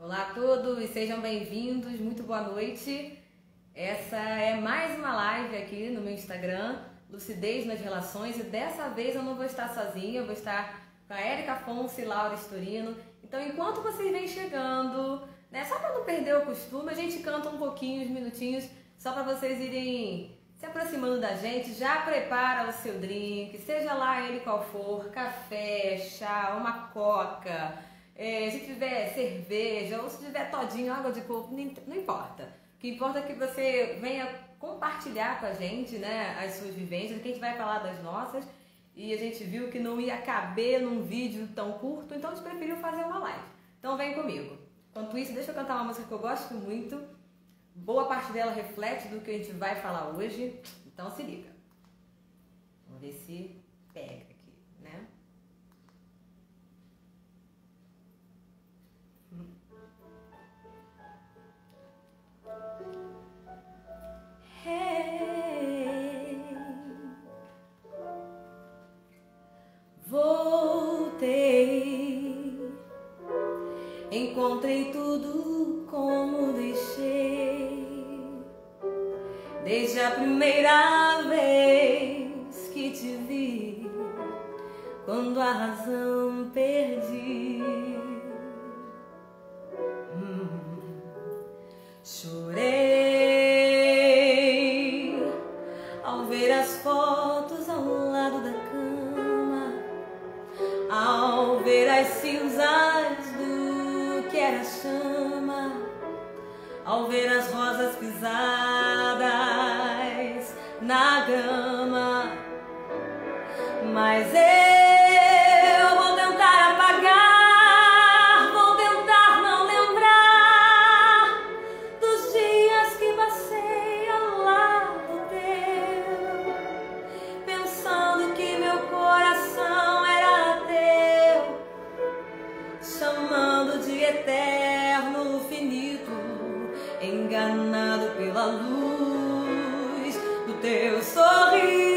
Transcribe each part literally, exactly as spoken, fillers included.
Olá a todos e sejam bem-vindos, muito boa noite. Essa é mais uma live aqui no meu Instagram, Lucidez nas Relações, e dessa vez eu não vou estar sozinha, eu vou estar com a Érica Afonso e Laura Estorino. Então, enquanto vocês vêm chegando, né, só para não perder o costume, a gente canta um pouquinho, uns minutinhos, só para vocês irem se aproximando da gente. Já prepara o seu drink, seja lá ele qual for, café, chá, uma coca, é, se tiver cerveja ou se tiver todinho, água de coco, não importa. O que importa é que você venha compartilhar com a gente, né, as suas vivências, que a gente vai falar das nossas, e a gente viu que não ia caber num vídeo tão curto, então a gente preferiu fazer uma live. Então vem comigo. Enquanto isso, deixa eu cantar uma música que eu gosto muito. Boa parte dela reflete do que a gente vai falar hoje, então se liga. Vamos ver se pega aqui, né? Hey, voltei, encontrei tudo como deixei, desde a primeira vez que te vi, quando a razão perdi. Hum, chorei ao ver as fotos ao lado da cama, ao ver as cinzas do que era chama, ao ver as rosas pisadas na grama. Mas eu vou tentar apagar, vou tentar não lembrar dos dias que passei ao lado teu, pensando que meu coração era teu, chamando de eterno finito, enganado pela luz do teu sorriso.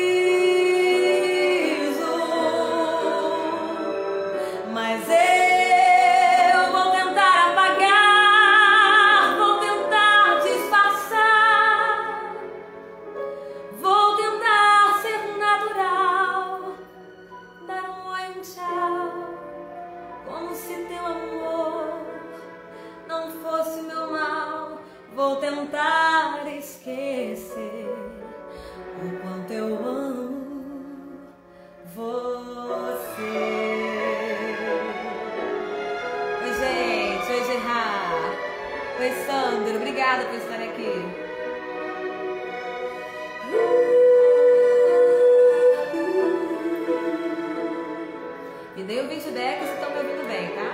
Mas eu vou tentar apagar, vou tentar disfarçar, vou tentar ser natural, dar um oi, um tchau, como se teu amor não fosse meu mal. Vou tentar esquecer o quanto eu amo você. Oi, gente. Oi, Gerard. Oi, Sandro. Obrigada por estar aqui. E dei o feedback se estão me ouvindo bem, tá?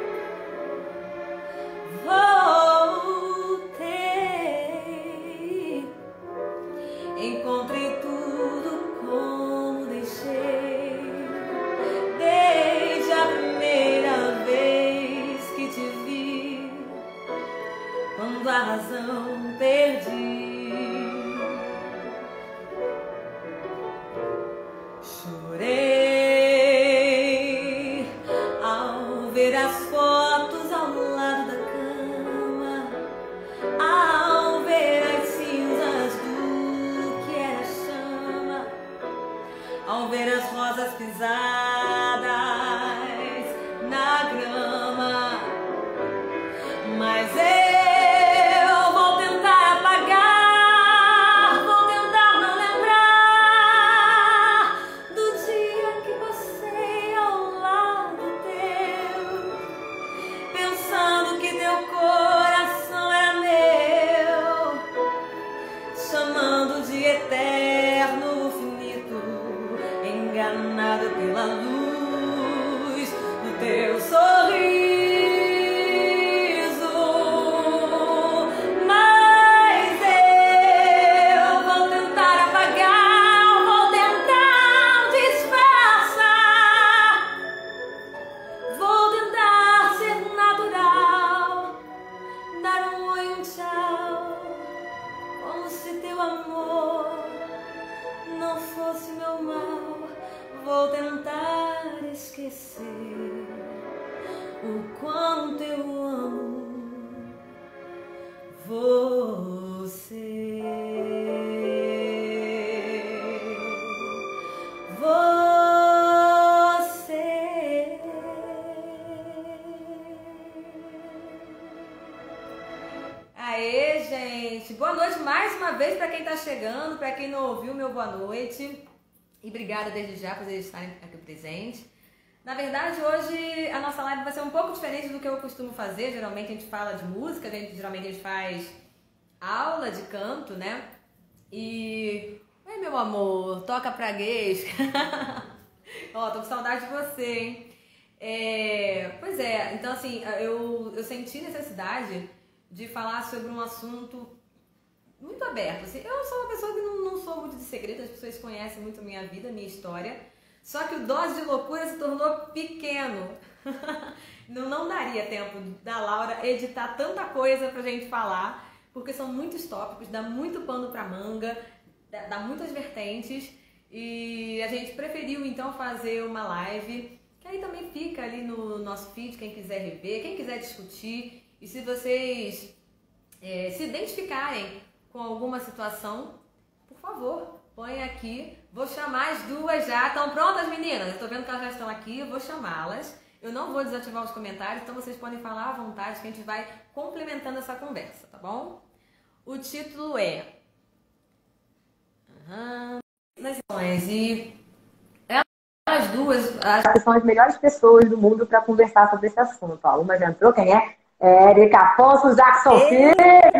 Voltei, encontrei tudo como deixei, desde a primeira vez que te vi, quando a razão perdi. Chorei ao ver as fotos ao lado da cama, ao ver as cinzas do que era chama, ao ver as rosas pisadas na grama. Mas eu vou tentar apagar, vou tentar não lembrar do dia que passei ao lado teu, pensando que teu coração era meu, chamando de eterno finito, enganado pela luz do teu sorriso. Mas eu vou tentar apagar, vou tentar disfarçar, vou tentar ser natural, dar um oi, um tchau, como se teu amor não fosse meu mal. Vou tentar esquecer o quanto eu amo Você, você. Aê, gente! Boa noite mais uma vez para quem está chegando, para quem não ouviu, meu boa noite. E obrigada desde já por eles estarem aqui presentes. Na verdade, hoje a nossa live vai ser um pouco diferente do que eu costumo fazer. Geralmente a gente fala de música, a gente, geralmente a gente faz aula de canto, né? E... Ai, meu amor, toca praguês. Ó, tô com saudade de você, hein? É... Pois é, então assim, eu, eu senti necessidade de falar sobre um assunto muito aberto. Assim, eu sou uma pessoa que não, não sou muito de segredo, as pessoas conhecem muito a minha vida, a minha história. Só que o Dose de Loucura se tornou pequeno. não, não daria tempo da Laura editar tanta coisa pra gente falar, porque são muitos tópicos, dá muito pano pra manga, dá, dá muitas vertentes. E a gente preferiu então fazer uma live, que aí também fica ali no nosso feed, quem quiser rever, quem quiser discutir. E se vocês é, se identificarem com alguma situação, por favor, põe aqui. Vou chamar as duas já. Estão prontas, meninas? Estou vendo que elas já estão aqui, eu vou chamá-las. Eu não vou desativar os comentários, então vocês podem falar à vontade que a gente vai complementando essa conversa, tá bom? O título é... Uhum. E elas duas acho que são as melhores pessoas do mundo para conversar sobre esse assunto. Ó, uma já entrou, quem é? Érica Afonso Jackson Filho!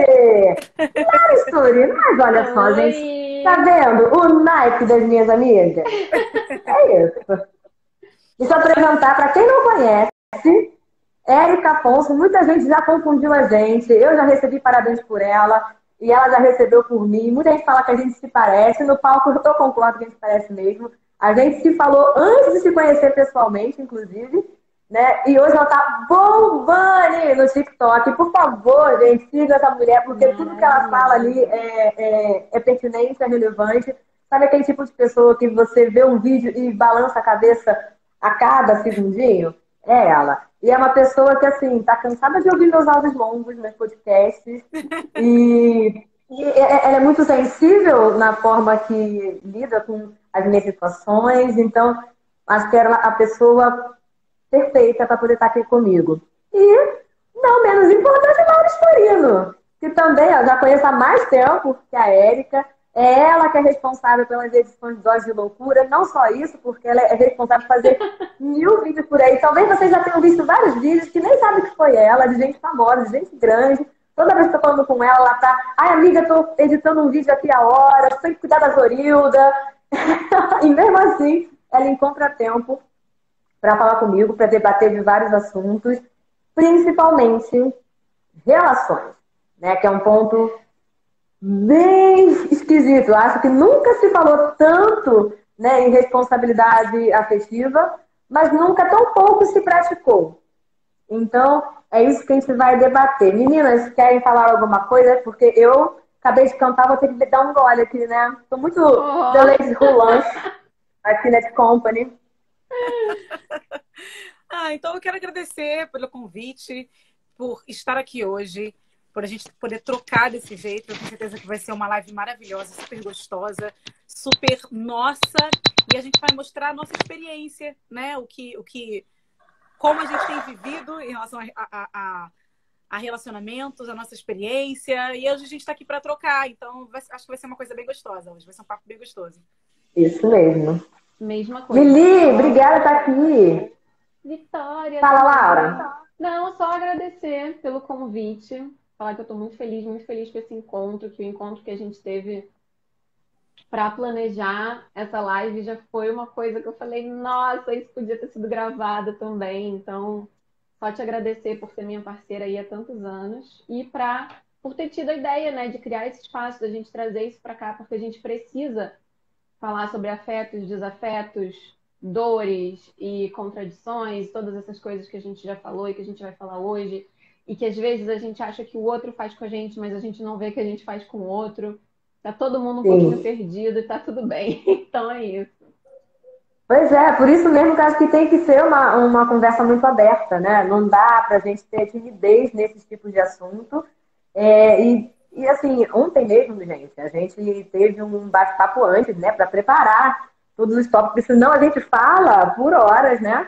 Não, misture, mas olha só, Oi. gente. Tá vendo o naipe das minhas amigas? É isso. Deixa eu apresentar para quem não conhece. Érica Afonso, muita gente já confundiu a gente. Eu já recebi parabéns por ela e ela já recebeu por mim. Muita gente fala que a gente se parece. No palco eu concordo que a gente parece mesmo. A gente se falou antes de se conhecer pessoalmente, inclusive. Né? E hoje ela tá bombando no TikTok. Por favor, gente, siga essa mulher, porque tudo que ela fala ali é, é, é pertinente, é relevante. Sabe aquele tipo de pessoa que você vê um vídeo e balança a cabeça a cada segundinho? É ela. E é uma pessoa que, assim, tá cansada de ouvir meus áudios longos, meus podcasts. E, e ela é muito sensível na forma que lida com as minhas situações. Então, acho que era a pessoa perfeita para poder estar aqui comigo. E, não menos importante, Laura Estorino, que também ó, já conheço há mais tempo que a Érica. É ela que é responsável pelas edições de Dose de Loucura. Não só isso, porque ela é responsável por fazer mil vídeos por aí. Talvez vocês já tenham visto vários vídeos que nem sabem que foi ela, de gente famosa, de gente grande. Toda vez que eu tô falando com ela, ela tá... Ai, amiga, tô editando um vídeo aqui a hora, tem que cuidar da Zorilda. E mesmo assim, ela encontra tempo para falar comigo, para debater de vários assuntos, principalmente relações, né? Que é um ponto bem esquisito. Eu acho que nunca se falou tanto, né, em responsabilidade afetiva, mas nunca tão pouco se praticou. Então, é isso que a gente vai debater. Meninas, querem falar alguma coisa? Porque eu acabei de cantar, vou ter que dar um gole aqui, né? Tô muito oh. The Lady Rolante aqui na Company. Ah, então eu quero agradecer pelo convite, por estar aqui hoje, por a gente poder trocar desse jeito. Eu tenho certeza que vai ser uma live maravilhosa, super gostosa, super nossa. E a gente vai mostrar a nossa experiência, né? O que, o que, como a gente tem vivido em relação a, a, a, a relacionamentos, a nossa experiência. E hoje a gente está aqui para trocar. Então vai, acho que vai ser uma coisa bem gostosa hoje. Vai ser um papo bem gostoso. Isso mesmo. Mesma coisa. Lili, obrigada por estar aqui. Vitória. Fala, Laura. Não, só agradecer pelo convite. Falar que eu estou muito feliz, muito feliz com esse encontro, que o encontro que a gente teve para planejar essa live já foi uma coisa que eu falei, nossa, isso podia ter sido gravado também. Então, só te agradecer por ser minha parceira aí há tantos anos e pra, por ter tido a ideia, né, de criar esse espaço, da gente trazer isso para cá, porque a gente precisa falar sobre afetos, desafetos, dores e contradições, todas essas coisas que a gente já falou e que a gente vai falar hoje, e que às vezes a gente acha que o outro faz com a gente, mas a gente não vê que a gente faz com o outro. Tá todo mundo um Sim. pouquinho perdido e tá tudo bem. Então é isso. Pois é, por isso mesmo que eu acho que tem que ser uma, uma conversa muito aberta, né? Não dá pra gente ter timidez nesses tipos de assunto. É, e, e assim, ontem mesmo, gente, a gente teve um bate-papo antes, né, para preparar todos os tópicos, senão a gente fala por horas, né?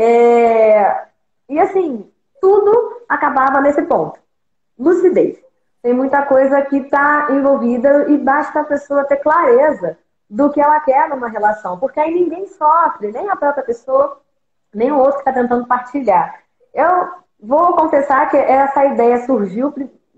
É, e assim, tudo acabava nesse ponto. Lucidez. Tem muita coisa que está envolvida e basta a pessoa ter clareza do que ela quer numa relação, porque aí ninguém sofre, nem a própria pessoa, nem o outro que está tentando partilhar. Eu vou confessar que essa ideia surgiu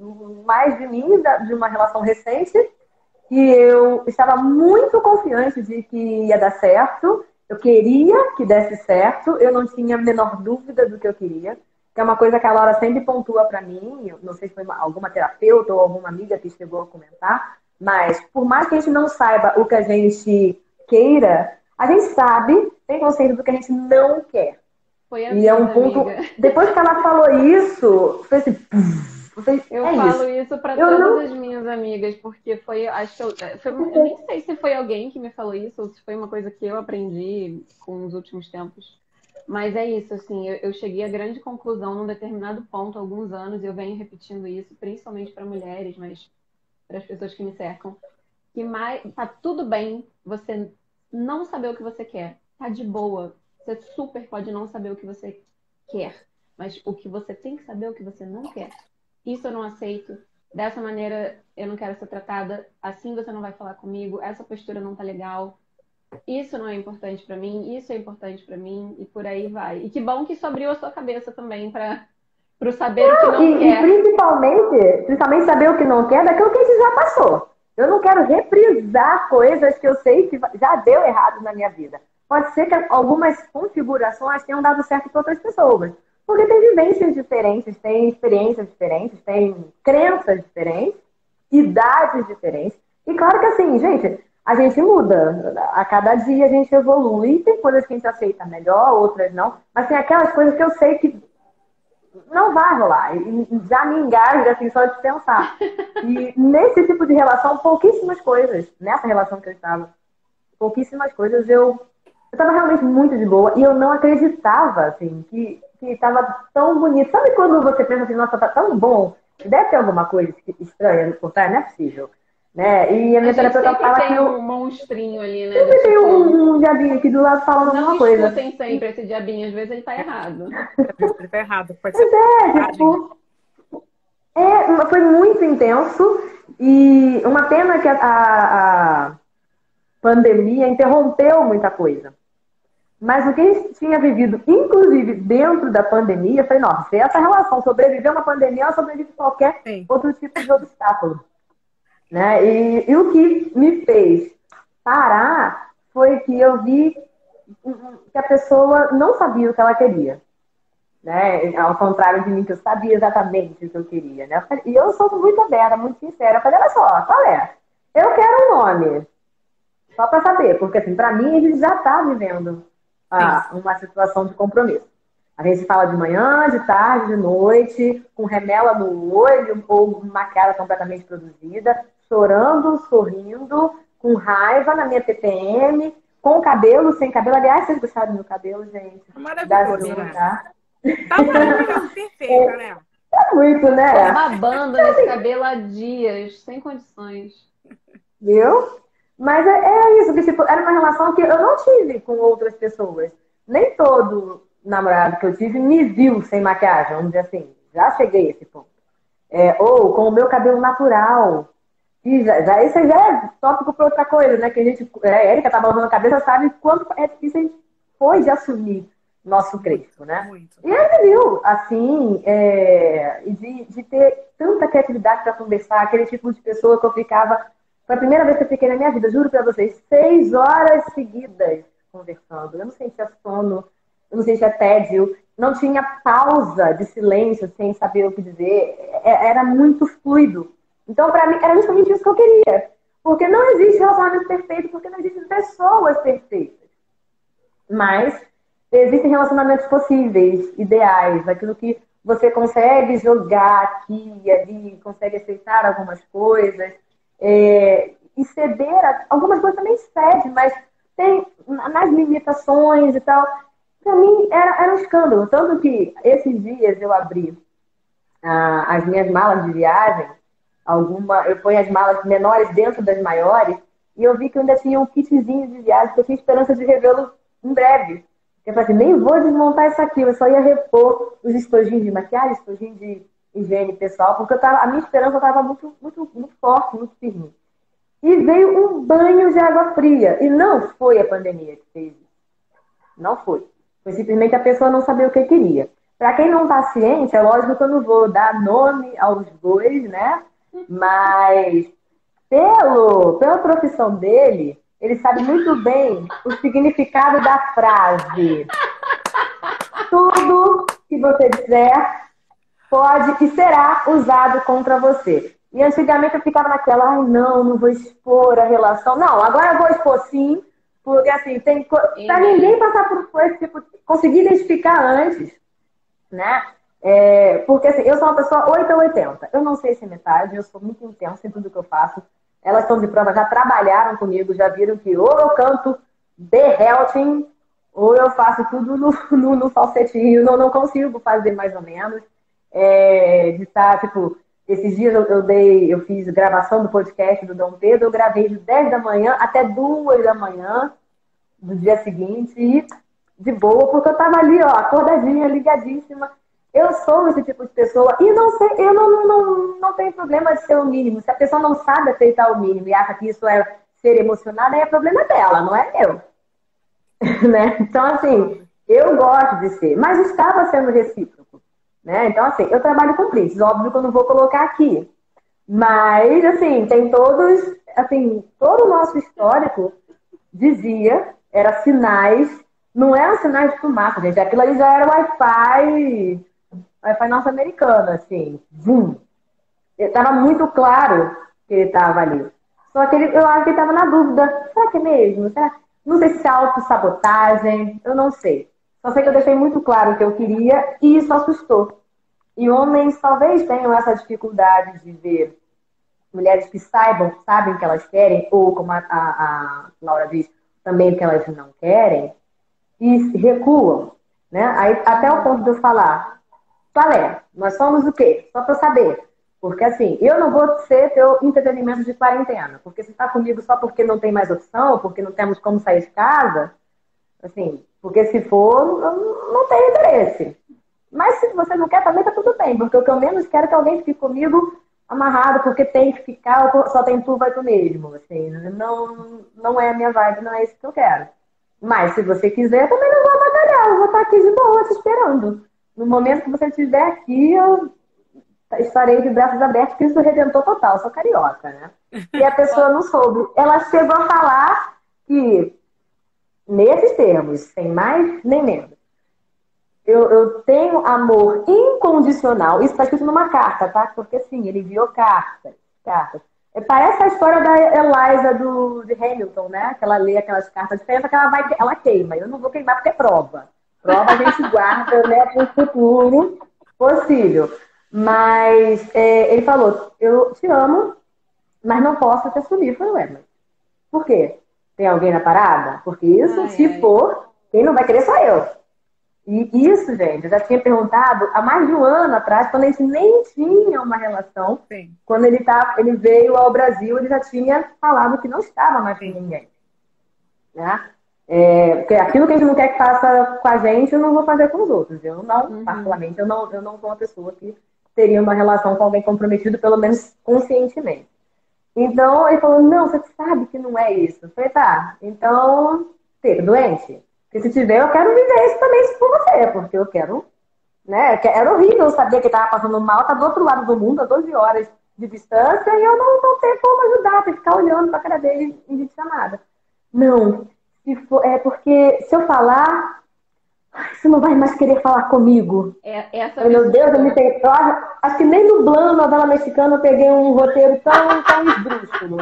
mais de mim, de uma relação recente, que eu estava muito confiante de que ia dar certo, eu queria que desse certo, eu não tinha a menor dúvida do que eu queria, que é uma coisa que a Laura sempre pontua para mim, eu não sei se foi uma, alguma terapeuta ou alguma amiga que chegou a comentar, mas por mais que a gente não saiba o que a gente queira, a gente sabe, tem consciência do que a gente não quer. Foi a E é um vida, ponto. amiga. Depois que ela falou isso, foi assim. Foi, Eu é falo isso. isso para Eu todas não. as minhas amigas, porque foi, acho que eu, é, foi- eu nem sei se foi alguém que me falou isso ou se foi uma coisa que eu aprendi com os últimos tempos. Mas é isso, assim, eu, eu cheguei à grande conclusão num determinado ponto, há alguns anos, e eu venho repetindo isso, principalmente para mulheres, mas para as pessoas que me cercam, que mais, tá tudo bem você não saber o que você quer. Tá de boa. Você super pode não saber o que você quer. Mas o que você tem que saber é o que você não quer. Isso eu não aceito. Dessa maneira eu não quero ser tratada. Assim você não vai falar comigo. Essa postura não tá legal. Isso não é importante pra mim. Isso é importante pra mim. E por aí vai. E que bom que isso abriu a sua cabeça também para pro saber o que não E, e quer. principalmente, principalmente saber o que não quer daquilo que a gente já passou. Eu não quero reprisar coisas que eu sei que já deu errado na minha vida. Pode ser que algumas configurações tenham dado certo para outras pessoas. Porque tem vivências diferentes, tem experiências diferentes, tem crenças diferentes, idades diferentes. E claro que assim, gente, a gente muda. A cada dia a gente evolui. Tem coisas que a gente aceita melhor, outras não. Mas tem aquelas coisas que eu sei que não vai rolar. E já me engasga assim, só de pensar. E nesse tipo de relação, pouquíssimas coisas, nessa relação que eu estava, pouquíssimas coisas eu eu estava realmente muito de boa e eu não acreditava, assim, que que estava tão bonito. Sabe quando você pensa assim, nossa, tá tão bom? Deve ter alguma coisa estranha por trás, não é possível. Né? E a A minha gente terapeuta sempre fala que tem eu um monstrinho ali, né? Do sempre tenho tipo, um, um diabinho aqui do lado falando não alguma coisa. escutem sempre esse diabinho, às vezes ele tá errado. Ele tá errado. Pode ser. Pois é, tipo, é, foi muito intenso e uma pena que a, a, a pandemia interrompeu muita coisa. Mas o que a gente tinha vivido, inclusive dentro da pandemia, foi, nossa, se essa relação sobreviver a uma pandemia, ela sobrevive a qualquer Sim. outro tipo de obstáculo. Né? E, e o que me fez parar foi que eu vi que a pessoa não sabia o que ela queria. Né? Ao contrário de mim, que eu sabia exatamente o que eu queria. Né? E eu sou muito aberta, muito sincera. Eu falei, olha só, qual é? Eu quero um nome. Só para saber, porque assim, para mim, a gente já está vivendo ah, uma situação de compromisso. A gente fala de manhã, de tarde, de noite, com remela no olho ou maquiada completamente produzida, chorando, sorrindo, com raiva na minha T P M, com cabelo, sem cabelo. Aliás, vocês gostaram do meu cabelo, gente? Maravilhoso, Dá né? tá? Tá maravilhoso, perfeita, né? É muito, Tô né? babando nesse cabelo há dias, sem condições. Viu? Mas é, é isso, que tipo, era uma relação que eu não tive com outras pessoas. Nem todo namorado que eu tive me viu sem maquiagem, vamos dizer assim. Já cheguei a esse ponto. É, ou com o meu cabelo natural. E já, já, isso já é tópico para outra coisa, né? Que a gente, é, a Erika tá balançando a cabeça, sabe quanto é difícil a gente foi de assumir nosso crespo, né? Muito. E ele viu, assim, é, de, de ter tanta criatividade para conversar, aquele tipo de pessoa que eu ficava. Foi a primeira vez que eu fiquei na minha vida, juro pra vocês, seis horas seguidas conversando. Eu não sentia sono, eu não sentia tédio, não tinha pausa de silêncio sem saber o que dizer. Era muito fluido. Então, pra mim, era justamente isso que eu queria. Porque não existe relacionamento perfeito, porque não existem pessoas perfeitas. Mas existem relacionamentos possíveis, ideais, aquilo que você consegue jogar aqui e ali, consegue aceitar algumas coisas. É, e ceder, a, algumas coisas também cede, mas tem nas limitações e tal. Pra mim era, era um escândalo. Tanto que esses dias eu abri ah, as minhas malas de viagem, alguma, eu ponho as malas menores dentro das maiores, e eu vi que eu ainda tinha um kitzinho de viagem, que eu tinha esperança de revê-lo em breve. Eu falei assim, nem vou desmontar isso aqui, eu só ia repor os estojinhos de maquiagem, estojinhos de higiene pessoal, porque eu tava, a minha esperança estava muito, muito, muito forte, muito firme. E veio um banho de água fria. E não foi a pandemia que fez isso. Não foi. Foi simplesmente a pessoa não saber o que queria. Para quem não está ciente, é lógico que eu não vou dar nome aos bois, né? Mas pelo, pela profissão dele, ele sabe muito bem o significado da frase. Tudo que você disser pode e será usado contra você. E antigamente eu ficava naquela, ai não, não vou expor a relação. Não, agora eu vou expor sim, porque assim, tem co... para ninguém passar por esse tipo, conseguir identificar antes, né? É, porque assim, eu sou uma pessoa oito a oitenta. Eu não sei se é metade, eu sou muito intensa em tudo que eu faço. Elas estão de prova, já trabalharam comigo, já viram que ou eu canto berrelting, ou eu faço tudo no, no, no falsetinho, não, não consigo fazer mais ou menos. É, de estar, tipo, esses dias eu, eu dei, eu fiz gravação do podcast do Dom Pedro, eu gravei de dez da manhã até duas da manhã do dia seguinte, e de boa, porque eu tava ali, ó, acordadinha, ligadíssima. Eu sou esse tipo de pessoa, e não sei, eu não, não, não, não tenho problema de ser o mínimo. Se a pessoa não sabe aceitar o mínimo e acha que isso é ser emocionada, aí é problema dela, não é meu. Né? Então, assim, eu gosto de ser, mas estava sendo recíproco. Né? Então, assim, eu trabalho com prints, óbvio que eu não vou colocar aqui. Mas, assim, tem todos, assim, todo o nosso histórico dizia, era sinais, não eram sinais de fumaça, gente. Aquilo ali já era Wi-Fi, Wi-Fi norte-americano, assim, vum. Estava muito claro que ele estava ali. Só que ele, eu acho que ele estava na dúvida, será que é mesmo? Será? Não sei se é autossabotagem, eu não sei. Só sei que eu deixei muito claro o que eu queria e isso assustou. E homens talvez tenham essa dificuldade de ver mulheres que saibam, sabem o que elas querem, ou como a, a, a Laura diz, também o que elas não querem, e recuam. Né? Aí, até o ponto de eu falar, qual é? Nós somos o quê? Só para eu saber. Porque assim, eu não vou ser teu entretenimento de quarentena. Porque você está comigo só porque não tem mais opção, porque não temos como sair de casa. Assim, porque se for, não, não tem interesse. Mas se você não quer, também tá tudo bem. Porque o que eu menos quero é que alguém fique comigo amarrado, porque tem que ficar, só tem tu, vai tu mesmo. Assim, não, não é a minha vibe, não é isso que eu quero. Mas se você quiser, também não vou batalhar. Eu vou estar aqui de boa, te esperando. No momento que você estiver aqui, eu estarei de braços abertos, que isso redentou total, sou carioca, né? E a pessoa não soube. Ela chegou a falar que, nesses termos, sem mais nem menos, eu, eu tenho amor incondicional. Isso está escrito numa carta, tá? Porque sim, ele enviou cartas. cartas. Parece a história da Eliza do, de Hamilton, né? Que ela lê aquelas cartas, diferente que ela, vai, ela queima. Eu não vou queimar porque é prova. Prova a gente guarda, né, para o futuro possível. Mas é, ele falou, eu te amo, mas não posso te assumir. Eu falei, ué, mas por quê? Tem alguém na parada? Porque isso, ai, se ai. for, quem não vai querer sou eu. E isso, gente, eu já tinha perguntado há mais de um ano atrás, quando a gente nem tinha uma relação. Sim. Quando ele, tá, ele veio ao Brasil, ele já tinha falado que não estava mais com ninguém. Né? É, porque aquilo que a gente não quer que faça com a gente, eu não vou fazer com os outros. Eu não, uhum. particularmente, eu não, eu não sou uma pessoa que teria uma relação com alguém comprometido, pelo menos conscientemente. Então, ele falou, não, você sabe que não é isso. Eu falei, tá, então, fica doente? Porque se tiver, eu quero viver isso também por você, porque eu quero, né, era horrível saber que estava passando mal, tá do outro lado do mundo, a doze horas de distância, e eu não, não tenho como ajudar, tem que ficar olhando pra cara dele em vídeo chamada. Não, se for, é porque se eu falar, você não vai mais querer falar comigo. É, essa Meu Deus, eu me tenho. Acho que nem dublando novela mexicana eu peguei um roteiro tão, tão esdrúxulo.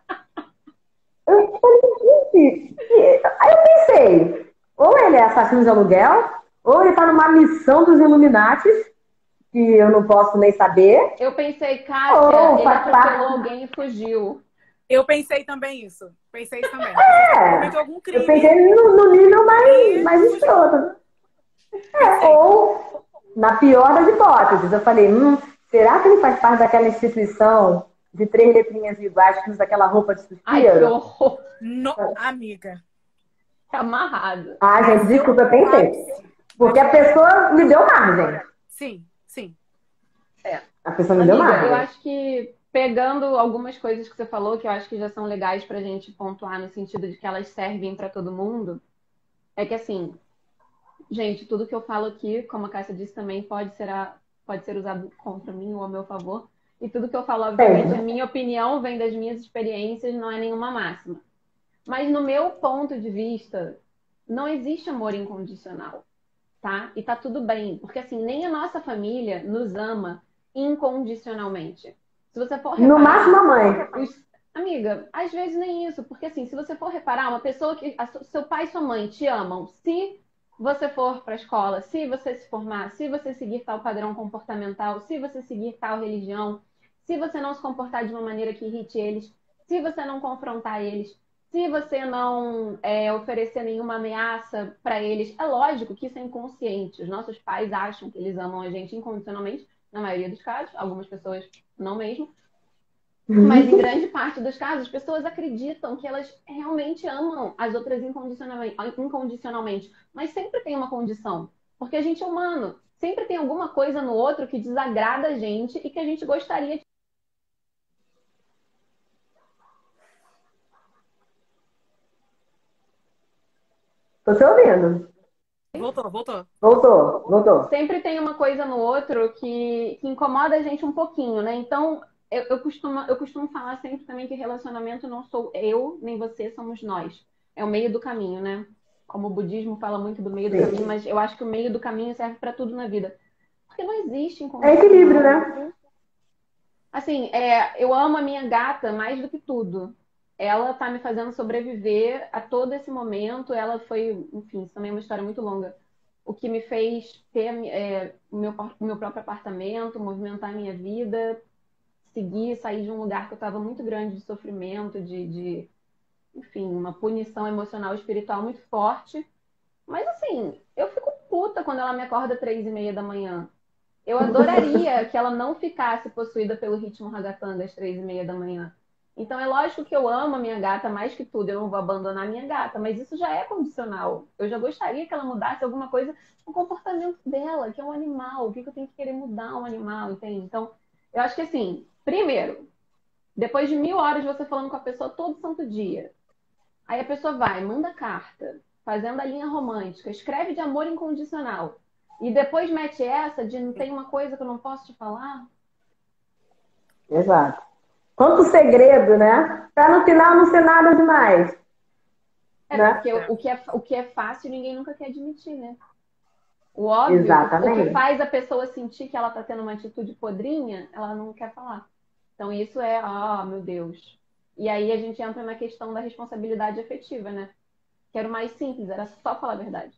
Eu falei, gente. Aí eu pensei, ou ele é assassino de aluguel, ou ele tá numa missão dos Illuminatis, que eu não posso nem saber. Eu pensei, Kátia, ou ele atropelou alguém e fugiu. Eu pensei também isso. Pensei isso também. É, algum crime. Eu pensei no, no nível mais, mais escroto. É, ou, Na pior das hipóteses, eu falei, hum, será que ele faz parte daquela instituição de três letrinhas iguais que usa aquela roupa de Ai, que suspiro? horror. No... Amiga. Tá amarrado. Ah, gente, desculpa, eu pensei. Porque a pessoa me deu margem. Sim, sim. É. A pessoa me deu Amiga, margem. eu acho que pegando algumas coisas que você falou, que eu acho que já são legais pra gente pontuar no sentido de que elas servem pra todo mundo, é que assim, gente, tudo que eu falo aqui, como a Cássia disse também, pode ser, a, pode ser usado contra mim ou a meu favor. E tudo que eu falo, obviamente, é minha opinião, vem das minhas experiências, não é nenhuma máxima. Mas no meu ponto de vista, não existe amor incondicional, tá? E tá tudo bem, porque assim, nem a nossa família nos ama incondicionalmente. Se você for No reparar, máximo a mãe. os- amiga, às vezes nem isso, porque assim, se você for reparar, uma pessoa que a su- seu pai e sua mãe te amam, se você for para a escola, se você se formar, se você seguir tal padrão comportamental, se você seguir tal religião, se você não se comportar de uma maneira que irrite eles, se você não confrontar eles, se você não é, oferecer nenhuma ameaça para eles, é lógico que isso é inconsciente. Os nossos pais acham que eles amam a gente incondicionalmente, na maioria dos casos, algumas pessoas não mesmo. Mas em grande parte dos casos, as pessoas acreditam que elas realmente amam as outras incondicionalmente, incondicionalmente. Mas sempre tem uma condição. Porque a gente é humano. Sempre tem alguma coisa no outro que desagrada a gente e que a gente gostaria de. Tô te ouvindo. Voltou, voltou. Voltou, voltou. Sempre tem uma coisa no outro que, que incomoda a gente um pouquinho, né? Então, eu, eu, costumo, eu costumo falar sempre também que relacionamento não sou eu, nem você, somos nós. É o meio do caminho, né? Como o budismo fala muito do meio do Sim. caminho, mas eu acho que o meio do caminho serve para tudo na vida. Porque não existe É incondicional. equilíbrio, né? Assim, é, eu amo a minha gata mais do que tudo. Ela tá me fazendo sobreviver a todo esse momento. Ela foi, enfim, isso também é uma história muito longa. O que me fez ter é, o meu, o meu próprio apartamento, movimentar a minha vida, seguir, sair de um lugar que eu estava muito grande de sofrimento, de, de, enfim, uma punição emocional e espiritual muito forte. Mas assim, eu fico puta quando ela me acorda três e meia da manhã. Eu adoraria que ela não ficasse possuída pelo ritmo ragatanga às três e meia da manhã. Então é lógico que eu amo a minha gata mais que tudo, eu não vou abandonar a minha gata, mas isso já é condicional. Eu já gostaria que ela mudasse alguma coisa no comportamento dela, que é um animal. O que eu tenho que querer mudar um animal, entende? Então, eu acho que assim, primeiro, depois de mil horas você falando com a pessoa todo santo dia, aí a pessoa vai, manda carta, fazendo a linha romântica, escreve de amor incondicional. E depois mete essa de não tem uma coisa que eu não posso te falar. Exato. Quanto segredo, né? Pra no final não ser nada demais. É, né? porque o que é, o que é fácil ninguém nunca quer admitir, né? O óbvio, Exatamente. o que faz a pessoa sentir que ela tá tendo uma atitude podrinha, ela não quer falar. Então isso é, ah, meu Deus. E aí a gente entra na questão da responsabilidade afetiva, né? Que era o mais simples, era só falar a verdade.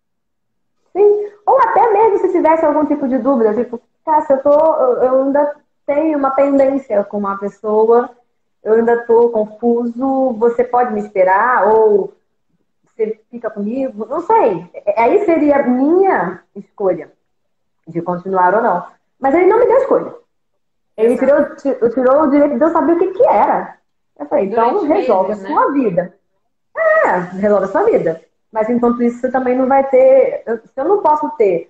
Sim. Ou até mesmo se tivesse algum tipo de dúvida, tipo, Cássia, eu, tô, eu ainda tenho uma pendência com uma pessoa, eu ainda estou confuso, você pode me esperar? Ou você fica comigo? Não sei. Aí seria a minha escolha de continuar ou não. Mas ele não me deu escolha. Ele tirou, tirou o direito de eu saber o que, que era. Eu falei, então Durante resolve meses, a né? sua vida. É, resolve a sua vida. Mas enquanto isso, você também não vai ter. eu- Se eu não posso ter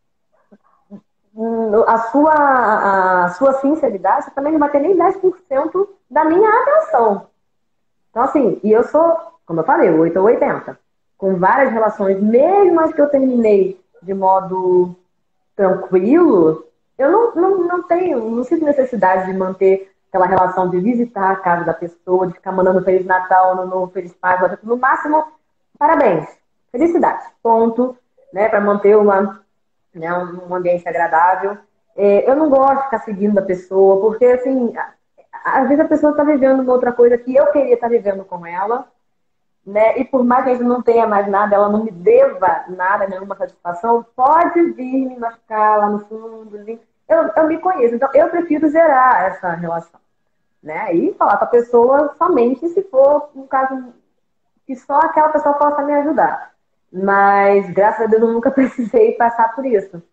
hum, a sua, a sua sinceridade, você também não vai ter nem dez por cento da minha atenção. Então, assim, e eu sou, como eu falei, oito ou oitenta. Com várias relações, mesmo as que eu terminei de modo tranquilo, eu não, não, não tenho, não sinto necessidade de manter aquela relação de visitar a casa da pessoa, de ficar mandando Feliz Natal, no novo Feliz Páscoa, no máximo, parabéns, felicidade, ponto, né, para manter uma, né, um ambiente agradável. É, eu não gosto de ficar seguindo a pessoa, porque, assim, às vezes a pessoa está vivendo uma outra coisa que eu queria estar vivendo com ela, né? E por mais que a gente não tenha mais nada, ela não me deva nada, nenhuma satisfação, pode vir me machucar lá no fundo. Eu, eu me conheço, então eu prefiro zerar essa relação, né? E falar com a pessoa somente se for um caso que só aquela pessoa possa me ajudar. Mas, graças a Deus, eu nunca precisei passar por isso.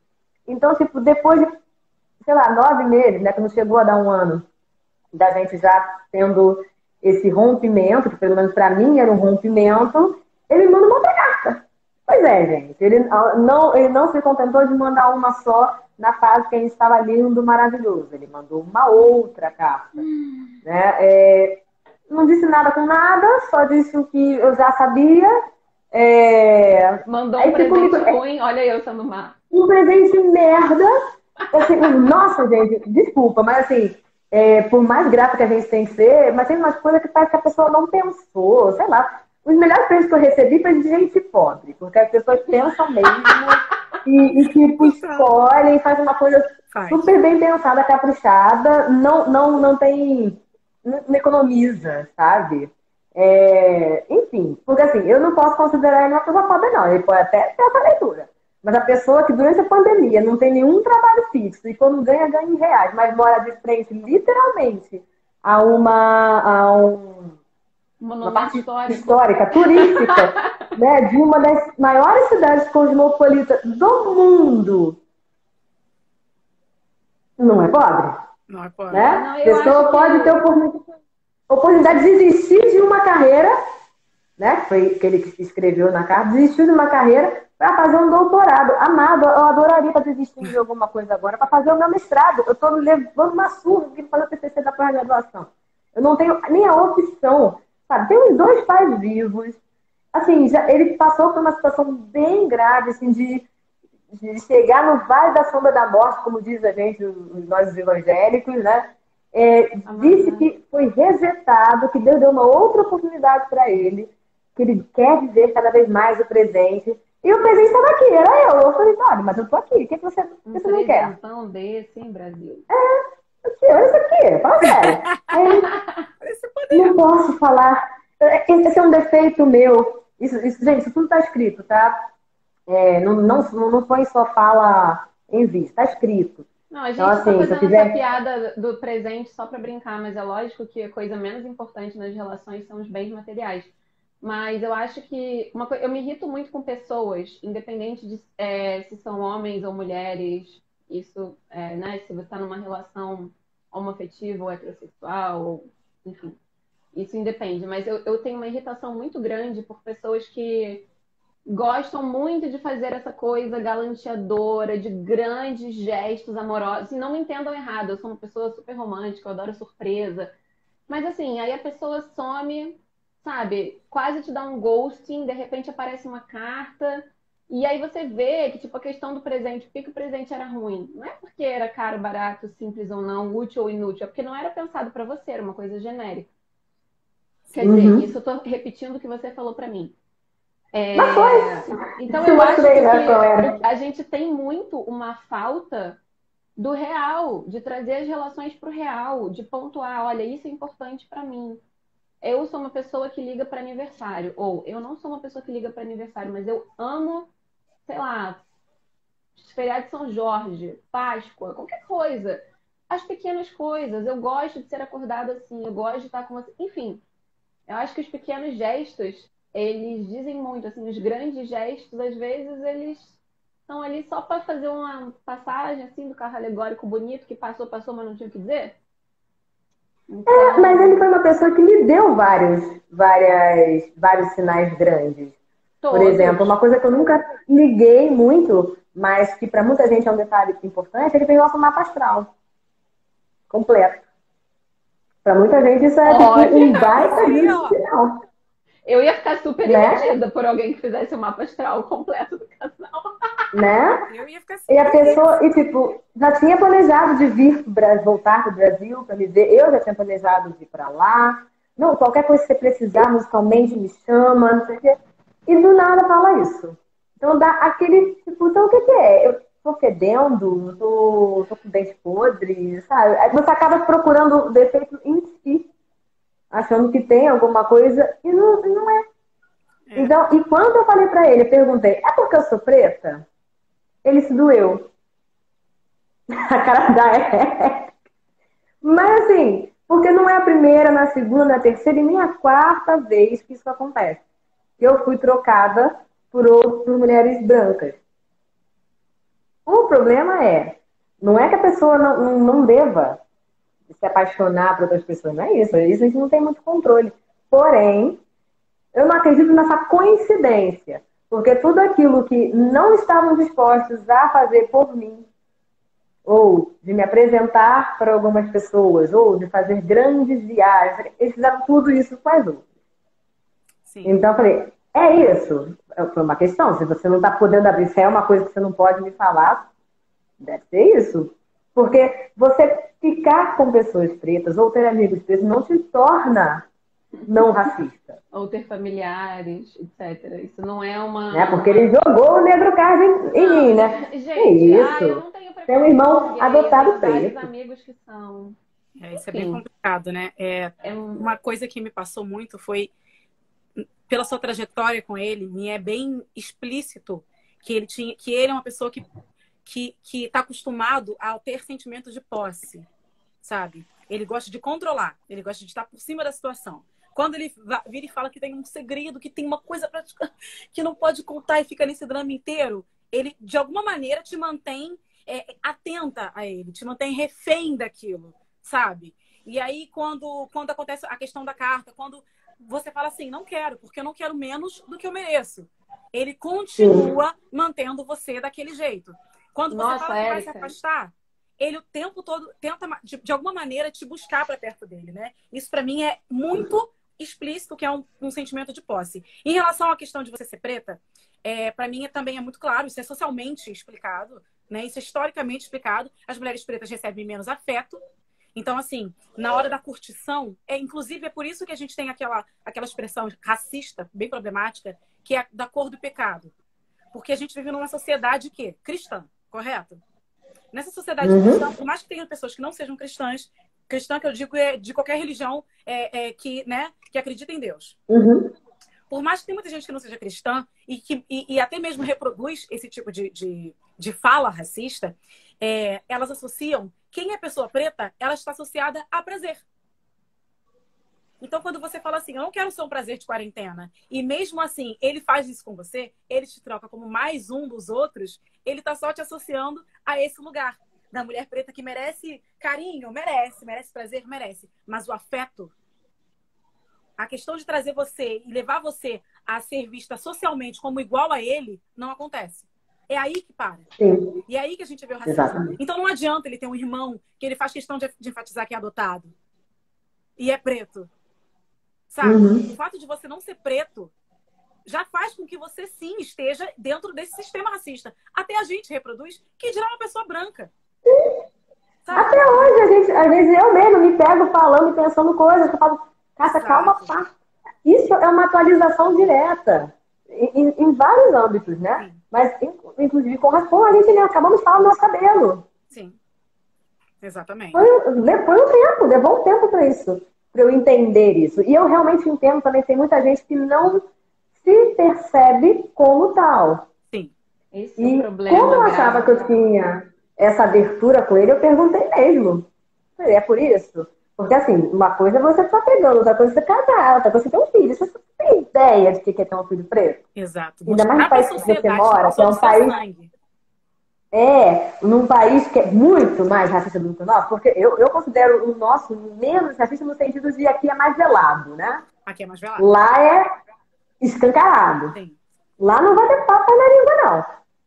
Então, tipo, depois de, sei lá, nove meses, né? Que não chegou a dar um ano, da gente já tendo esse rompimento, que pelo menos pra mim era um rompimento, ele manda uma outra carta. Pois é, gente. Ele não, ele não se contentou de mandar uma só na fase que a gente estava lindo, maravilhoso. Ele mandou uma outra carta. Hum. Né? É, não disse nada com nada, só disse o que eu já sabia. É... Mandou um aí, presente tipo, ruim, olha eu sendo má. Um presente merda. Assim, nossa, gente, desculpa, mas assim, é, por mais grata que a gente tem que ser, mas tem umas coisas que parece que a pessoa não pensou, sei lá. Os melhores presentes que eu recebi foi de gente pobre, porque as pessoas pensam mesmo e, e tipo, escolhem, fazem uma coisa Faz. super bem pensada, caprichada, não, não, não tem, não, não economiza, sabe? É, enfim, porque assim, eu não posso considerar ele uma pessoa pobre, não. Ele pode até ter essa leitura. Mas a pessoa que durante a pandemia não tem nenhum trabalho fixo e quando ganha, ganha em reais, mas mora de frente, literalmente, a uma, a um, uma parte histórico. histórica, turística, né, de uma das maiores cidades cosmopolitas do mundo. Não é pobre? Não é pobre. Né? Não, a pessoa pode que... ter oportunidade, oportunidade de desistir de uma carreira, né, que foi que ele escreveu na carta, desistiu de uma carreira para fazer um doutorado. Amado, eu adoraria estar desistindo de alguma coisa agora para fazer o meu mestrado. Eu estou levando uma surra para fazer o T C C da pós-graduação. Eu não tenho nem a opção, sabe? Tem uns dois pais vivos. Assim, já, ele passou por uma situação bem grave, assim, de, de chegar no vale da sombra da morte, como diz a gente, os nós evangélicos, né? É, disse que foi resetado, que Deus deu uma outra oportunidade para ele, que ele quer viver cada vez mais o presente. E o presente estava aqui, era eu. Eu falei, olha, mas eu tô aqui, o que, que você, um que você não quer? Um desse, hein, Brasil? É, aqui, olha isso aqui, fala sério. Aí, não posso falar. Esse é um defeito meu. Isso, isso, gente, isso tudo tá escrito, tá? É, não, não, não põe só fala em vista, tá escrito. Não, a gente então, tá assim, fazendo quiser... essa piada do presente só para brincar, mas é lógico que a coisa menos importante nas relações são os bens materiais. Mas eu acho que uma coisa, eu me irrito muito com pessoas, independente de é, se são homens ou mulheres, isso, é, né, se você está numa relação homoafetiva ou heterossexual, ou, enfim, isso independe. Mas eu, eu tenho uma irritação muito grande por pessoas que gostam muito de fazer essa coisa galanteadora, de grandes gestos amorosos. E não me entendam errado, eu sou uma pessoa super romântica, eu adoro surpresa. Mas assim, aí a pessoa some, sabe, quase te dá um ghosting, de repente aparece uma carta, e aí você vê que, tipo, a questão do presente, por que que o presente era ruim? Não é porque era caro, barato, simples ou não, útil ou inútil, é porque não era pensado para você, era uma coisa genérica. Quer Uhum. dizer, isso eu tô repetindo o que você falou para mim. É... Mas foi. Então eu acho sei, que né, a gente tem muito uma falta do real, de trazer as relações para o real, de pontuar, olha, isso é importante para mim. Eu sou uma pessoa que liga para aniversário, ou eu não sou uma pessoa que liga para aniversário, mas eu amo, sei lá, feriado de São Jorge, Páscoa, qualquer coisa. As pequenas coisas, eu gosto de ser acordada assim, eu gosto de estar com você, enfim. Eu acho que os pequenos gestos, eles dizem muito, assim, os grandes gestos, às vezes, eles estão ali só para fazer uma passagem, assim, do carro alegórico bonito, que passou, passou, mas não tinha o que dizer. Então... É, mas ele foi uma pessoa que me deu vários, várias, vários sinais grandes. Todos. Por exemplo, uma coisa que eu nunca liguei muito, mas que para muita gente é um detalhe importante, ele tem o nosso mapa astral. Completo. Para muita gente isso é tipo, um baita de sinal. Eu ia ficar super né? iludida por alguém que fizesse o mapa astral completo do casal. Né? Eu ia ficar super e a pessoa, e tipo, já tinha planejado de vir pro, voltar para o Brasil para me ver. Eu já tinha planejado de ir para lá. Não, qualquer coisa que você precisar musicalmente me chama, não sei o quê. E do nada fala isso. Então dá aquele, tipo, então o que, que é? Eu tô fedendo, tô, tô com dente podre, sabe? Aí você acaba procurando defeito em si. Achando que tem alguma coisa e não, não é. é. Então, e quando eu falei pra ele, eu perguntei, é porque eu sou preta? Ele se doeu. A cara da é. Mas assim, porque não é a primeira, na segunda, na terceira e nem a quarta vez que isso acontece. Eu fui trocada por, outro, por mulheres brancas. O problema é, não é que a pessoa não, não, não deva se apaixonar por outras pessoas, não é isso. Isso a gente não tem muito controle. Porém, eu não acredito nessa coincidência. Porque tudo aquilo que não estavam dispostos a fazer por mim, ou de me apresentar para algumas pessoas, ou de fazer grandes viagens, eles fizeram tudo isso com as outras. Sim. Então eu falei, é isso. Foi uma questão. Se você não está podendo abrir, se é uma coisa que você não pode me falar, deve ser isso. Porque você ficar com pessoas pretas ou ter amigos pretos não te torna não racista. Ou ter familiares, etcétera. Isso não é uma... É porque ele jogou o negro card em, em mim, né? Gente, é isso. Ah, eu não tenho Tem um irmão gay, adotado eu tenho vários preto. amigos que são... É, isso é bem complicado, né? É, É um- uma coisa que me passou muito foi, pela sua trajetória com ele, me é bem explícito que ele tinha, que ele é uma pessoa que que que está acostumado a ter sentimento de posse, sabe? Ele gosta de controlar, ele gosta de estar por cima da situação. Quando ele va- vira e fala que tem um segredo, que tem uma coisa pra, que não pode contar e fica nesse drama inteiro, ele de alguma maneira te mantém é, atenta a ele, te mantém refém daquilo, sabe? E aí, quando, quando acontece a questão da carta, quando você fala assim, não quero, porque eu não quero menos do que eu mereço. Ele continua mantendo você daquele jeito. Quando você Nossa, fala que vai se Érica. afastar, ele o tempo todo tenta, de, de alguma maneira, te buscar para perto dele, né? Isso, para mim, é muito explícito que é um, um sentimento de posse. Em relação à questão de você ser preta, é, para mim é, também é muito claro, isso é socialmente explicado, né? Isso é historicamente explicado. As mulheres pretas recebem menos afeto. Então, assim, na hora da curtição, é, inclusive é por isso que a gente tem aquela, aquela expressão racista, bem problemática, que é da cor do pecado. Porque a gente vive numa sociedade que cristã, correto? Nessa sociedade Uhum. cristã, por mais que tenham pessoas que não sejam cristãs, cristã que eu digo é de qualquer religião é, é, que, né, que acredita em Deus. Uhum. Por mais que tenha muita gente que não seja cristã e que e, e até mesmo reproduz esse tipo de, de, de fala racista, é, elas associam quem é pessoa preta, ela está associada a prazer. Então, quando você fala assim, eu não quero ser um prazer de quarentena, e mesmo assim ele faz isso com você, ele te troca como mais um dos outros, ele tá só te associando a esse lugar da mulher preta que merece carinho, merece, merece prazer, merece. Mas o afeto, a questão de trazer você e levar você a ser vista socialmente como igual a ele, não acontece. É aí que para. Sim. E é aí que a gente vê o racismo. Exatamente. Então não adianta ele ter um irmão que ele faz questão de, de enfatizar que é adotado. E é preto. Sabe? Uhum. O fato de você não ser preto já faz com que você, sim, esteja dentro desse sistema racista. Até a gente reproduz, que dirá uma pessoa branca. Sabe? Até hoje, a gente, às vezes eu mesmo me pego falando e pensando coisas. Eu falo, cara, Exato. calma, pá. Isso é uma atualização direta. Em, em- em vários âmbitos, né? Sim. Mas, in- inclusive, com raspão, a gente né, acabamos de falar do nosso cabelo. Sim. Exatamente. Foi, le- foi um tempo, levou um tempo para isso, para eu entender isso. E eu realmente entendo também, tem muita gente que não se percebe como tal. Sim. Esse é o E problema. como eu achava que grave. eu tinha essa abertura com ele, eu perguntei mesmo. Falei, é por isso? Porque assim, uma coisa é você estar pegando, outra coisa é você casar, outra coisa é você ter um filho. Você não tem ideia de que é ter um filho preto? Exato. Ainda mais no Mostrar pra país que você sociedade mora, que é um sobre seu país- sangue. É, num país que é muito mais racista do que o nosso, porque eu, eu considero o nosso menos racista no sentido de aqui é mais velado, né? Aqui é mais velado. Lá é escancarado. Sim. Lá não vai ter papo na língua, não.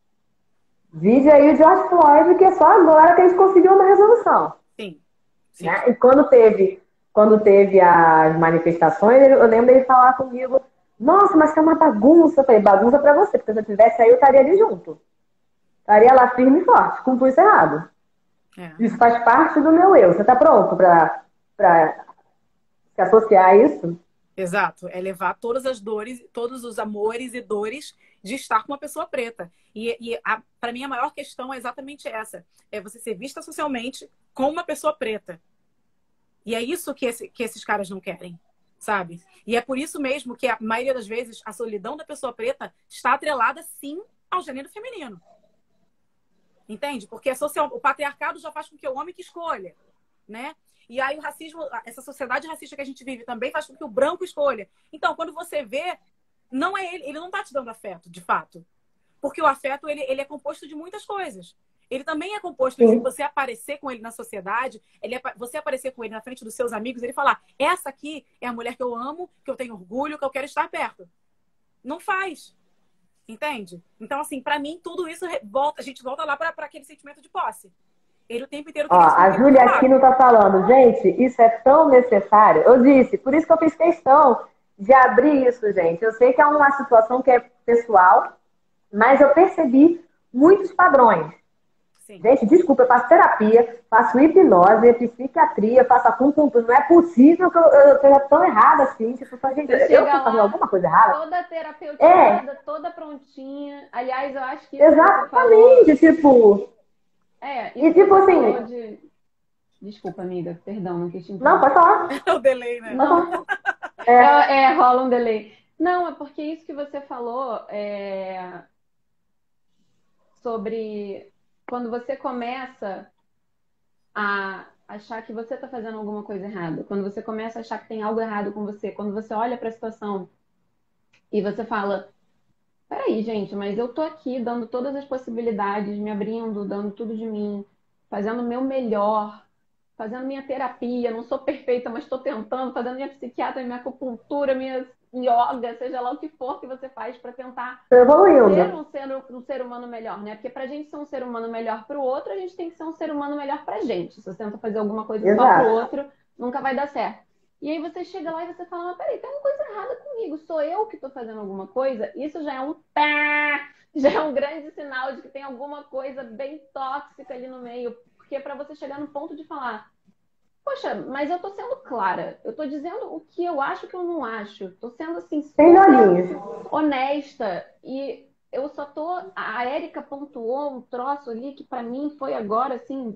Vide aí o George Floyd, que é só agora que a gente conseguiu uma resolução. Sim. Sim. Né? E quando teve, quando teve as manifestações, eu lembro dele falar comigo, nossa, mas tá uma bagunça. Eu falei, bagunça pra você, porque se eu tivesse aí, eu estaria ali junto. Estaria lá firme e forte, com o pulso errado. É. Isso faz parte do meu eu. Você tá pronto pra, pra se associar a isso? Exato, é levar todas as dores, todos os amores e dores de estar com uma pessoa preta. E, e para mim a maior questão é exatamente essa, é você ser vista socialmente como uma pessoa preta. E é isso que, esse, que esses caras não querem, sabe? E é por isso mesmo que a maioria das vezes a solidão da pessoa preta está atrelada sim ao gênero feminino. Entende? Porque a social, o patriarcado já faz com que o homem que escolha, né? E aí o racismo, essa sociedade racista que a gente vive também faz com que o branco escolha. Então, quando você vê, não é ele, ele não tá te dando afeto, de fato. Porque o afeto, ele, ele é composto de muitas coisas. ele também é composto Sim. de você aparecer com ele na sociedade, ele, você aparecer com ele na frente dos seus amigos, ele falar, essa aqui é a mulher que eu amo, que eu tenho orgulho, que eu quero estar perto. Não faz. Entende? Então, assim, pra mim, tudo isso volta, a gente volta lá pra, pra aquele sentimento de posse. Ele o tempo inteiro... Ó, a Júlia aqui não tá falando, gente, isso é tão necessário. Eu disse, por isso que eu fiz questão de abrir isso, gente. Eu sei que é uma situação que é pessoal, mas eu percebi muitos padrões. Sim. Gente, desculpa, eu faço terapia, faço hipnose, psiquiatria, faço acupuntura. Não é possível que eu, eu esteja tão errada assim. Tipo, gente, eu estou fazendo alguma coisa errada. Toda terapeutizada, é. toda prontinha. Aliás, eu acho que isso exatamente, tipo... É, e tipo assim... De... Desculpa, amiga, perdão, não quis te Não, pode falar. É o delay, né? Não. É. É, é, rola um delay. Não, é porque isso que você falou é... sobre quando você começa a achar que você está fazendo alguma coisa errada, quando você começa a achar que tem algo errado com você, quando você olha para a situação e você fala, peraí, gente, mas eu tô aqui dando todas as possibilidades, me abrindo, dando tudo de mim, fazendo o meu melhor, fazendo minha terapia, não sou perfeita, mas estou tentando, fazendo minha psiquiatra, minha acupuntura, minha yoga, seja lá o que for que você faz para tentar ser um ser, um ser humano melhor, né? Porque pra gente ser um ser humano melhor pro outro, a gente tem que ser um ser humano melhor pra gente. Se você tenta fazer alguma coisa Exato. só pro outro, nunca vai dar certo. E aí você chega lá e você fala, mas peraí, tem uma coisa errada comigo, sou eu que tô fazendo alguma coisa? Isso já é um pá, já é um grande sinal de que tem alguma coisa bem tóxica ali no meio. Porque pra você chegar no ponto de falar, poxa, mas eu tô sendo clara. Eu tô dizendo o que eu acho que eu não acho. Tô sendo, assim, honesta. E eu só tô... A Érica pontuou um troço ali que pra mim foi agora, assim...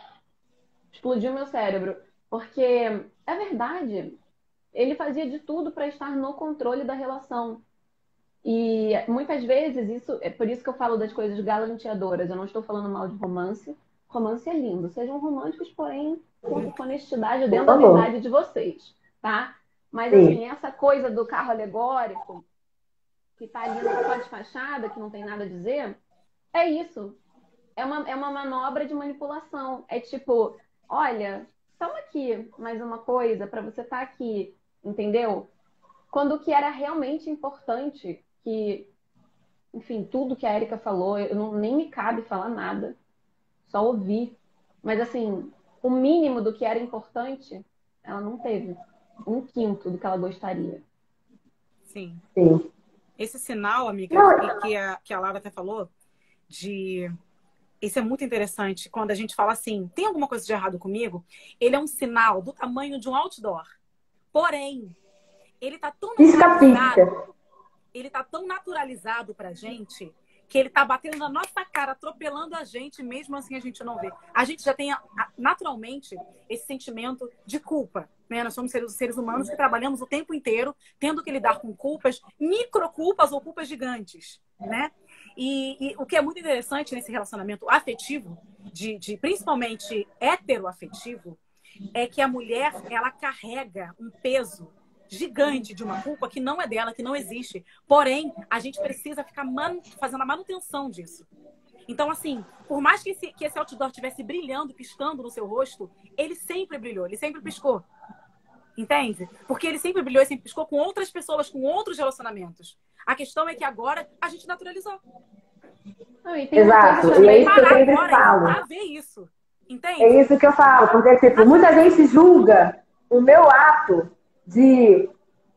Explodiu meu cérebro. Porque é verdade. Ele fazia de tudo pra estar no controle da relação. E muitas vezes, isso é por isso que eu falo das coisas galanteadoras. Eu não estou falando mal de romance. Romance é lindo. Sejam românticos, porém... com honestidade dentro da verdade de vocês, tá? Mas, Sim. assim, essa coisa do carro alegórico, que tá ali só de fachada, que não tem nada a dizer, é isso. É uma, é uma manobra de manipulação. É tipo, olha, toma aqui mais uma coisa pra você estar aqui, entendeu? Quando o que era realmente importante, que, enfim, tudo que a Érica falou, eu não, nem me cabe falar nada, só ouvir. Mas, assim... o mínimo do que era importante, ela não teve. Um quinto do que ela gostaria. Sim. Sim. Esse sinal, amiga, não. que a, que a Laura até falou, de... Isso é muito interessante. Quando a gente fala assim, tem alguma coisa de errado comigo? Ele é um sinal do tamanho de um outdoor. Porém, ele tá tão naturalizado, ele tá tão naturalizado pra gente... que ele tá batendo na nossa cara, atropelando a gente, mesmo assim a gente não vê. A gente já tem, naturalmente, esse sentimento de culpa, né? Nós somos seres, seres humanos que trabalhamos o tempo inteiro tendo que lidar com culpas, microculpas ou culpas gigantes, né? E, e o que é muito interessante nesse relacionamento afetivo, de, de principalmente heteroafetivo, é que a mulher, ela carrega um peso gigante de uma culpa que não é dela, que não existe. Porém, a gente precisa ficar man... fazendo a manutenção disso. Então, assim, por mais que esse, que esse outdoor estivesse brilhando, piscando no seu rosto, ele sempre brilhou, ele sempre piscou. Entende? Porque ele sempre brilhou e sempre piscou com outras pessoas, com outros relacionamentos. A questão é que agora a gente naturalizou. Não, e exato, e é isso que eu sempre falo. Pra ver isso. Entende? É isso que eu falo, porque tipo, muita gente julga o meu ato de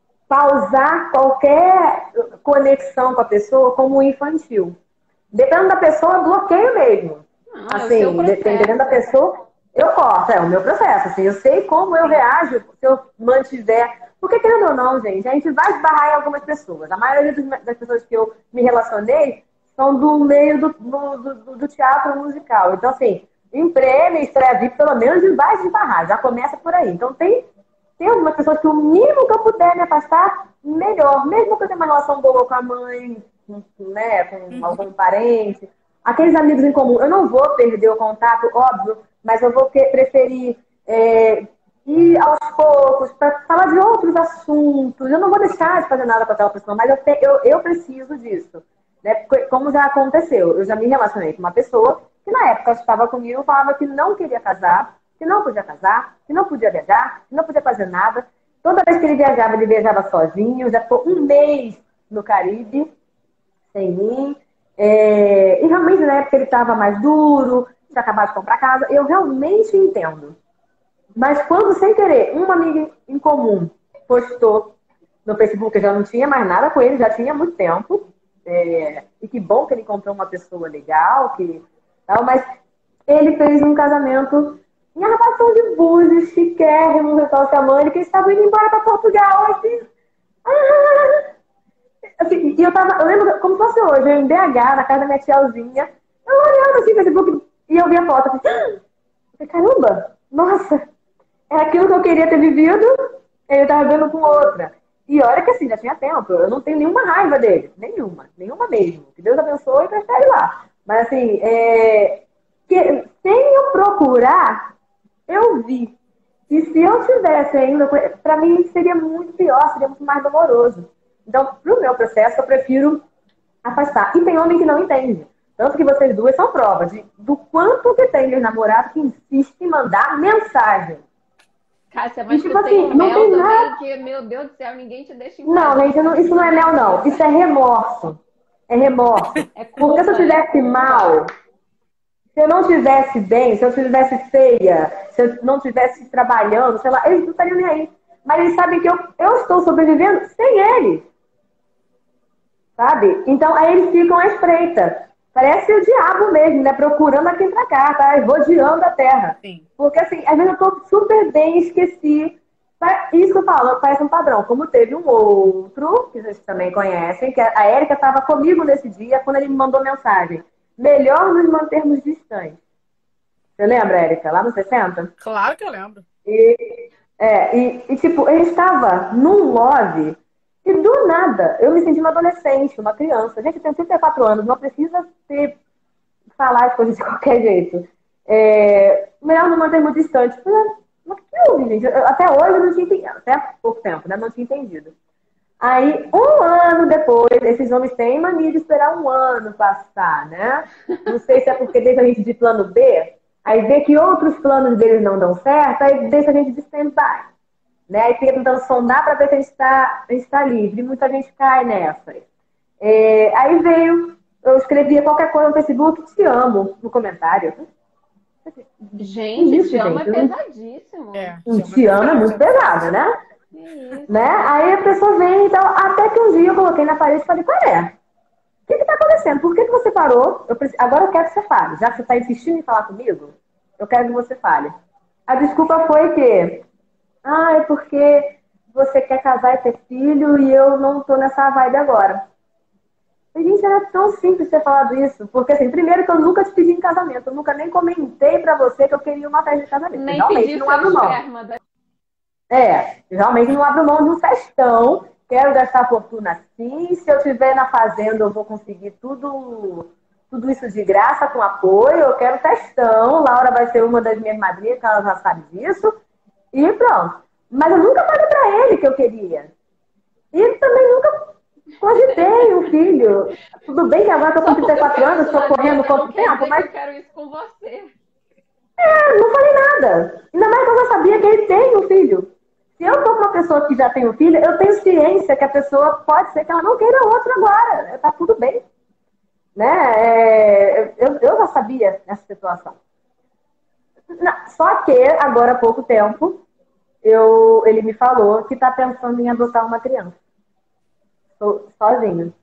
pausar qualquer conexão com a pessoa como infantil. Dependendo da pessoa, bloqueio mesmo. Não, assim, dependendo da pessoa, eu corto. É o meu processo. Assim, eu sei como eu reajo se eu mantiver. Porque, querendo ou não, gente, a gente vai esbarrar em algumas pessoas. A maioria das pessoas que eu me relacionei são do meio do, do, do, do teatro musical. Então, assim, em prêmio, estreia V I P, pelo menos, vai se esbarrar. Já começa por aí. Então, tem... Tem algumas pessoas que o mínimo que eu puder me afastar, melhor. Mesmo que eu tenha uma relação boa com a mãe, com, né, com uhum. algum parente. Aqueles amigos em comum, eu não vou perder o contato, óbvio, mas eu vou preferir é, ir aos poucos para falar de outros assuntos. Eu não vou deixar de fazer nada com aquela pessoa, mas eu, te, eu, eu preciso disso. Né? Como já aconteceu, eu já me relacionei com uma pessoa que na na época estava comigo, falava que não queria casar, que não podia casar, que não podia viajar, que não podia fazer nada. Toda vez que ele viajava, ele viajava sozinho. Já ficou um mês no Caribe, sem mim. É... E realmente, na época, ele estava mais duro, tinha acabado de comprar casa. Eu realmente entendo. Mas quando, sem querer, uma amiga em comum postou no Facebook, eu já não tinha mais nada com ele, já tinha muito tempo. É... E que bom que ele encontrou uma pessoa legal, que... mas ele fez um casamento em Armação de Búzios, chiquérrimo, restaurante chamando, que eles estavam indo embora para Portugal, assim. Ah! Assim, e eu tava, eu lembro como se fosse hoje, eu em B H, na casa da minha tiazinha, eu olhando assim no Facebook, e eu vi a foto, assim, ah! Eu falei, caramba, nossa, é aquilo que eu queria ter vivido, ele tava vendo com outra. E olha que assim, já tinha tempo, eu não tenho nenhuma raiva dele, nenhuma, nenhuma mesmo. Que Deus abençoe e prefere lá. Mas assim, é... que, sem eu procurar, eu vi. E se eu tivesse ainda, para mim seria muito pior, seria muito mais doloroso. Então, pro meu processo, eu prefiro afastar. E tem homem que não entende. Tanto que vocês duas são provas de, do quanto que tem namorado que insiste em mandar mensagem. Cássia, mas e, tipo tu assim, tem um não mel tem também nada... que, meu Deus do céu, ninguém te deixa em Não, paz. gente, não, isso não é mel, não. Isso é remorso. É remorso. É culpa, Porque se eu tivesse é mal, se eu não tivesse bem, se eu tivesse feia, se eu não estivesse trabalhando, sei lá, eles não estariam nem aí. Mas eles sabem que eu, eu estou sobrevivendo sem eles. Sabe? Então, aí eles ficam à espreita. Parece o diabo mesmo, né? Procurando a quem pra cá, tá? Rodeando a terra. Sim. Porque, assim, às vezes eu tô super bem, esqueci. Isso que eu falo, parece um padrão. Como teve um outro, que vocês também conhecem, que a Érica estava comigo nesse dia, quando ele me mandou mensagem. Melhor nos mantermos distantes. Você lembra, Érica? Lá no sessenta? Claro que eu lembro. E, é, e, e tipo, ele estava num love e do nada eu me senti uma adolescente, uma criança. Gente, eu tenho trinta e quatro anos, não precisa ter, falar as coisas de qualquer jeito. É, melhor não mantermos distantes. Mas o que houve, gente? Eu, até hoje eu não tinha entendido, até há pouco tempo, né? Não tinha entendido. Aí, um ano depois, esses homens têm mania de esperar um ano passar, né? Não sei se é porque deixa a gente de plano B, aí vê que outros planos deles não dão certo, aí deixa a gente de stand-by. Né? Aí fica tentando sondar para ver se a gente está tá livre. E muita gente cai nessa. É, aí veio, eu escrevia qualquer coisa no Facebook, te amo, no comentário. Gente, Isso, te amo é gente, pesadíssimo. É, Um te amo é muito pesado, né? né? Aí a pessoa vem, então, até que um dia eu coloquei na parede e falei, qual é? O que está acontecendo? Por que, que você parou? Eu preciso... Agora eu quero que você fale. Já que você está insistindo em falar comigo, eu quero que você fale. A desculpa foi que, ah, é porque você quer casar e ter filho e eu não tô nessa vibe agora. E, gente, era tão simples ter falado isso. Porque, assim, primeiro que eu nunca te pedi em casamento. Eu nunca nem comentei pra você que eu queria uma festa de casamento. Nem realmente pedi não abro mão. esperma. Da... É, realmente não abro mão de um festão. Quero gastar fortuna sim. Se eu estiver na fazenda, eu vou conseguir tudo, tudo isso de graça, com apoio. Eu quero festão. Laura vai ser uma das minhas madrinhas, que ela já sabe disso. E pronto. Mas eu nunca falei pra ele que eu queria. E também nunca cogitei um filho. Tudo bem que agora eu tô com trinta e quatro anos, estou correndo quanto tempo, mas... Eu quero isso com você. É, não falei nada. Ainda mais que eu já sabia que ele tem um filho. Se eu tô com uma pessoa que já tem um filho, eu tenho ciência que a pessoa pode ser que ela não queira outro agora. Tá tudo bem. Né? É, eu, eu já sabia essa situação. Só que, agora há pouco tempo, eu, ele me falou que tá pensando em adotar uma criança. Sozinho.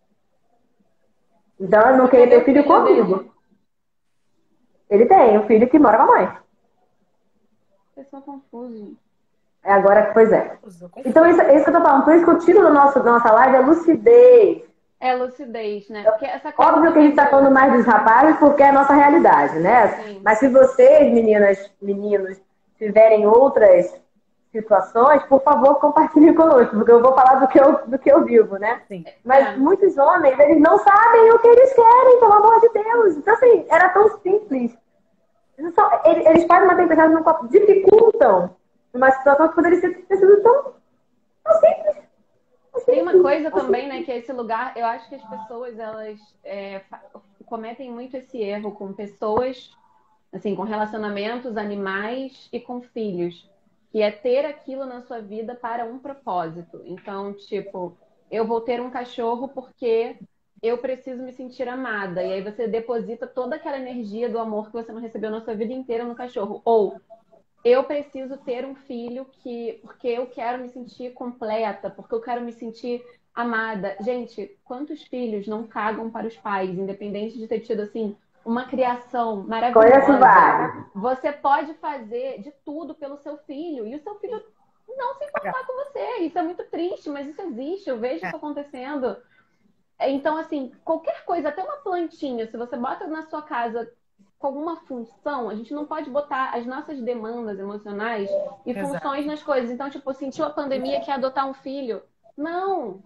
Então, eu não queria ter filho comigo. Ele tem um filho que mora com a mãe. Eu sou confuso. É agora, pois é. Então, isso, isso que eu tô falando. Por isso que o título da nossa, da nossa live é lucidez. É lucidez, né? Porque essa coisa Óbvio que a gente tá falando mais dos rapazes porque é a nossa realidade, né? Sim. Mas se vocês, meninas, meninos, tiverem outras situações, por favor, compartilhem conosco, porque eu vou falar do que eu, do que eu vivo, né? Sim. Mas é. muitos homens, eles não sabem o que eles querem, pelo amor de Deus. Então, assim, era tão simples. Eles fazem uma tempestade no copo, dificultam uma situação que poderia ter sido tão, tão simples. Tem uma coisa também, né, que é esse lugar, eu acho que as pessoas, elas, é, cometem muito esse erro com pessoas, assim, com relacionamentos, animais e com filhos, que é ter aquilo na sua vida para um propósito. Então, tipo, eu vou ter um cachorro porque eu preciso me sentir amada. E aí você deposita toda aquela energia do amor que você não recebeu na sua vida inteira no cachorro. Ou eu preciso ter um filho que porque eu quero me sentir completa, porque eu quero me sentir amada. Gente, quantos filhos não cagam para os pais, independente de ter tido assim uma criação Conheço maravilhosa? vários. Você pode fazer de tudo pelo seu filho e o seu filho não se importar com você. Isso é muito triste, mas isso existe. Eu vejo isso acontecendo. Então, assim, qualquer coisa, até uma plantinha, se você bota na sua casa com alguma função, a gente não pode botar as nossas demandas emocionais e Exato. funções nas coisas. Então, tipo, sentiu a pandemia, quer adotar um filho? Não!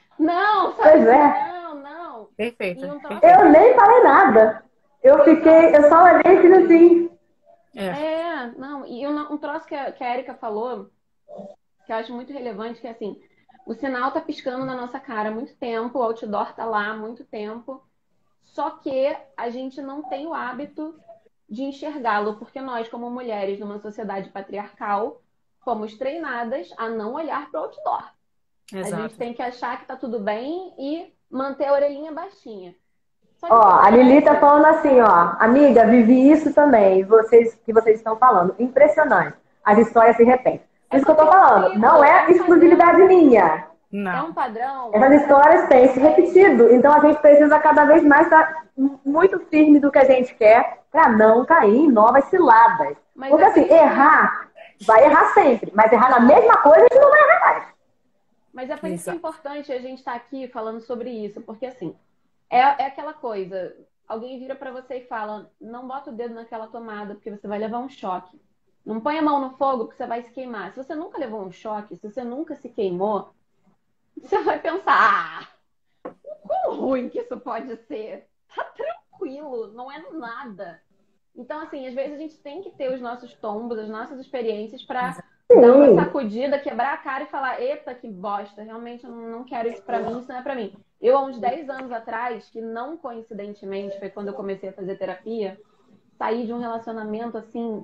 Não, sabe? Pois é. Não, não. Perfeito. E um troço- perfeito. Eu nem falei nada. Eu fiquei, eu só olhei e fiz assim. É. É, não. E um, um troço que a, que a Erika falou, que eu acho muito relevante, que é assim, o sinal tá piscando na nossa cara há muito tempo, o outdoor tá lá há muito tempo, só que a gente não tem o hábito de enxergá-lo, porque nós, como mulheres numa sociedade patriarcal, fomos treinadas a não olhar para o outdoor. A Exato. gente tem que achar que tá tudo bem e manter a orelhinha baixinha. Só que Ó, a acontece- Lili tá falando assim, ó. Amiga, vivi isso também, vocês, que vocês estão falando. Impressionante. As histórias se repetem. Por isso que eu tô falando. Não é exclusividade minha. É Não. um padrão. Essas histórias têm se repetido. Então a gente precisa cada vez mais estar muito firme do que a gente quer pra não cair em novas ciladas. Mas Porque é assim, por isso- errar, vai errar sempre. Mas errar na mesma coisa, a gente não vai errar mais. Mas é por isso que é Exato. importante a gente estar aqui falando sobre isso, porque assim, é, é aquela coisa, alguém vira pra você e fala, não bota o dedo naquela tomada, porque você vai levar um choque. Não põe a mão no fogo, porque você vai se queimar. Se você nunca levou um choque, se você nunca se queimou, você vai pensar, ah, o quão ruim que isso pode ser. Tá tranquilo, não é nada. Então, assim, às vezes a gente tem que ter os nossos tombos, as nossas experiências pra dar uma Sim. sacudida, quebrar a cara e falar, eita, que bosta, realmente eu não quero isso pra mim, isso não é pra mim. Eu, há uns dez anos atrás, que não coincidentemente foi quando eu comecei a fazer terapia, saí de um relacionamento, assim,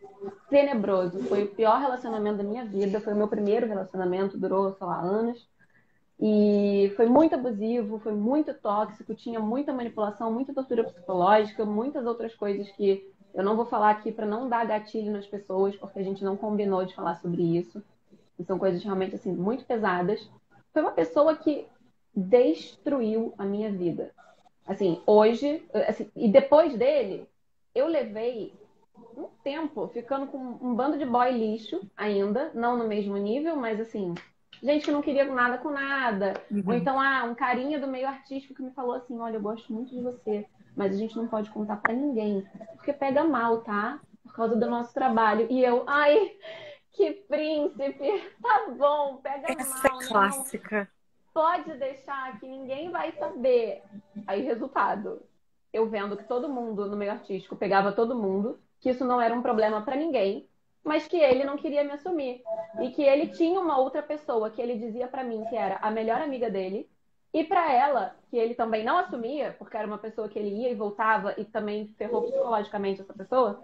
tenebroso. Foi o pior relacionamento da minha vida, foi o meu primeiro relacionamento, durou, sei lá, anos. E foi muito abusivo, foi muito tóxico, tinha muita manipulação, muita tortura psicológica, muitas outras coisas que eu não vou falar aqui para não dar gatilho nas pessoas, porque a gente não combinou de falar sobre isso. E são coisas realmente assim muito pesadas. Foi uma pessoa que destruiu a minha vida. Assim, hoje, assim, e depois dele, eu levei um tempo ficando com um bando de boy lixo ainda, não no mesmo nível, mas assim, gente que não queria nada com nada. Uhum. Ou então, ah, um carinha do meio artístico que me falou assim, olha, eu gosto muito de você, mas a gente não pode contar pra ninguém, porque pega mal, tá? Por causa do nosso trabalho. E eu, ai, que príncipe, tá bom, pega Essa é mal, né? Não clássica. pode deixar que ninguém vai saber. Aí, resultado, eu vendo que todo mundo no meio artístico pegava todo mundo, que isso não era um problema pra ninguém, mas que ele não queria me assumir. E que ele tinha uma outra pessoa que ele dizia pra mim que era a melhor amiga dele, e pra ela, que ele também não assumia, porque era uma pessoa que ele ia e voltava e também ferrou psicologicamente essa pessoa,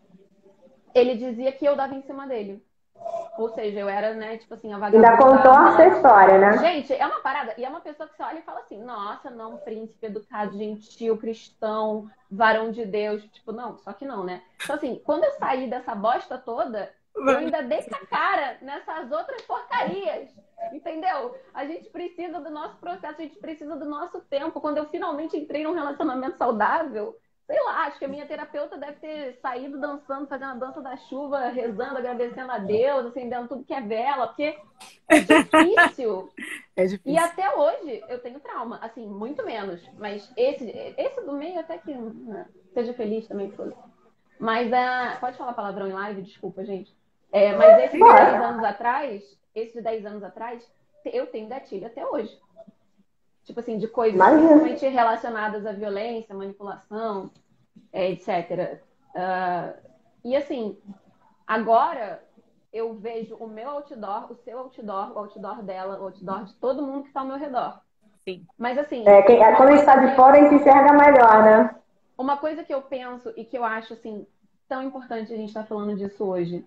ele dizia que eu dava em cima dele. Ou seja, eu era, né, tipo assim, a vagabunda. Ainda contorce a história, né? Gente, é uma parada. E é uma pessoa que você olha e fala assim, nossa, não, príncipe educado, gentil, cristão, varão de Deus. Tipo, não, só que não, né? Então, assim, quando eu saí dessa bosta toda, eu ainda dei com a cara nessas outras porcarias. Entendeu? A gente precisa do nosso processo, a gente precisa do nosso tempo. Quando eu finalmente entrei num relacionamento saudável, sei lá, acho que a minha terapeuta deve ter saído dançando, fazendo a dança da chuva, rezando, agradecendo a Deus, acendendo tudo que é vela, porque é difícil. É E difícil. até hoje eu tenho trauma, assim, muito menos. Mas esse, esse do meio até que né, seja feliz também, foda. Mas a. Pode falar palavrão em live? Desculpa, gente. É, mas esse de Bora. dez anos atrás, esse de dez anos atrás, eu tenho gatilho até hoje. Tipo assim, de coisas Imagina. principalmente relacionadas à violência, manipulação, é, etcétera. Ah, e assim, agora eu vejo o meu outdoor, o seu outdoor, o outdoor dela, o outdoor de todo mundo que está ao meu redor. Sim. Mas assim, É, quem, uma quando a gente está coisa de que, fora, a gente enxerga melhor, né? uma coisa que eu penso e que eu acho assim tão importante a gente estar falando disso hoje.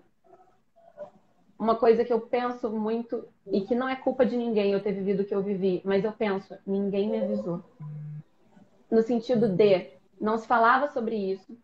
Uma coisa que eu penso muito e que não é culpa de ninguém eu ter vivido o que eu vivi, mas eu penso, ninguém me avisou. No sentido de, não se falava sobre isso.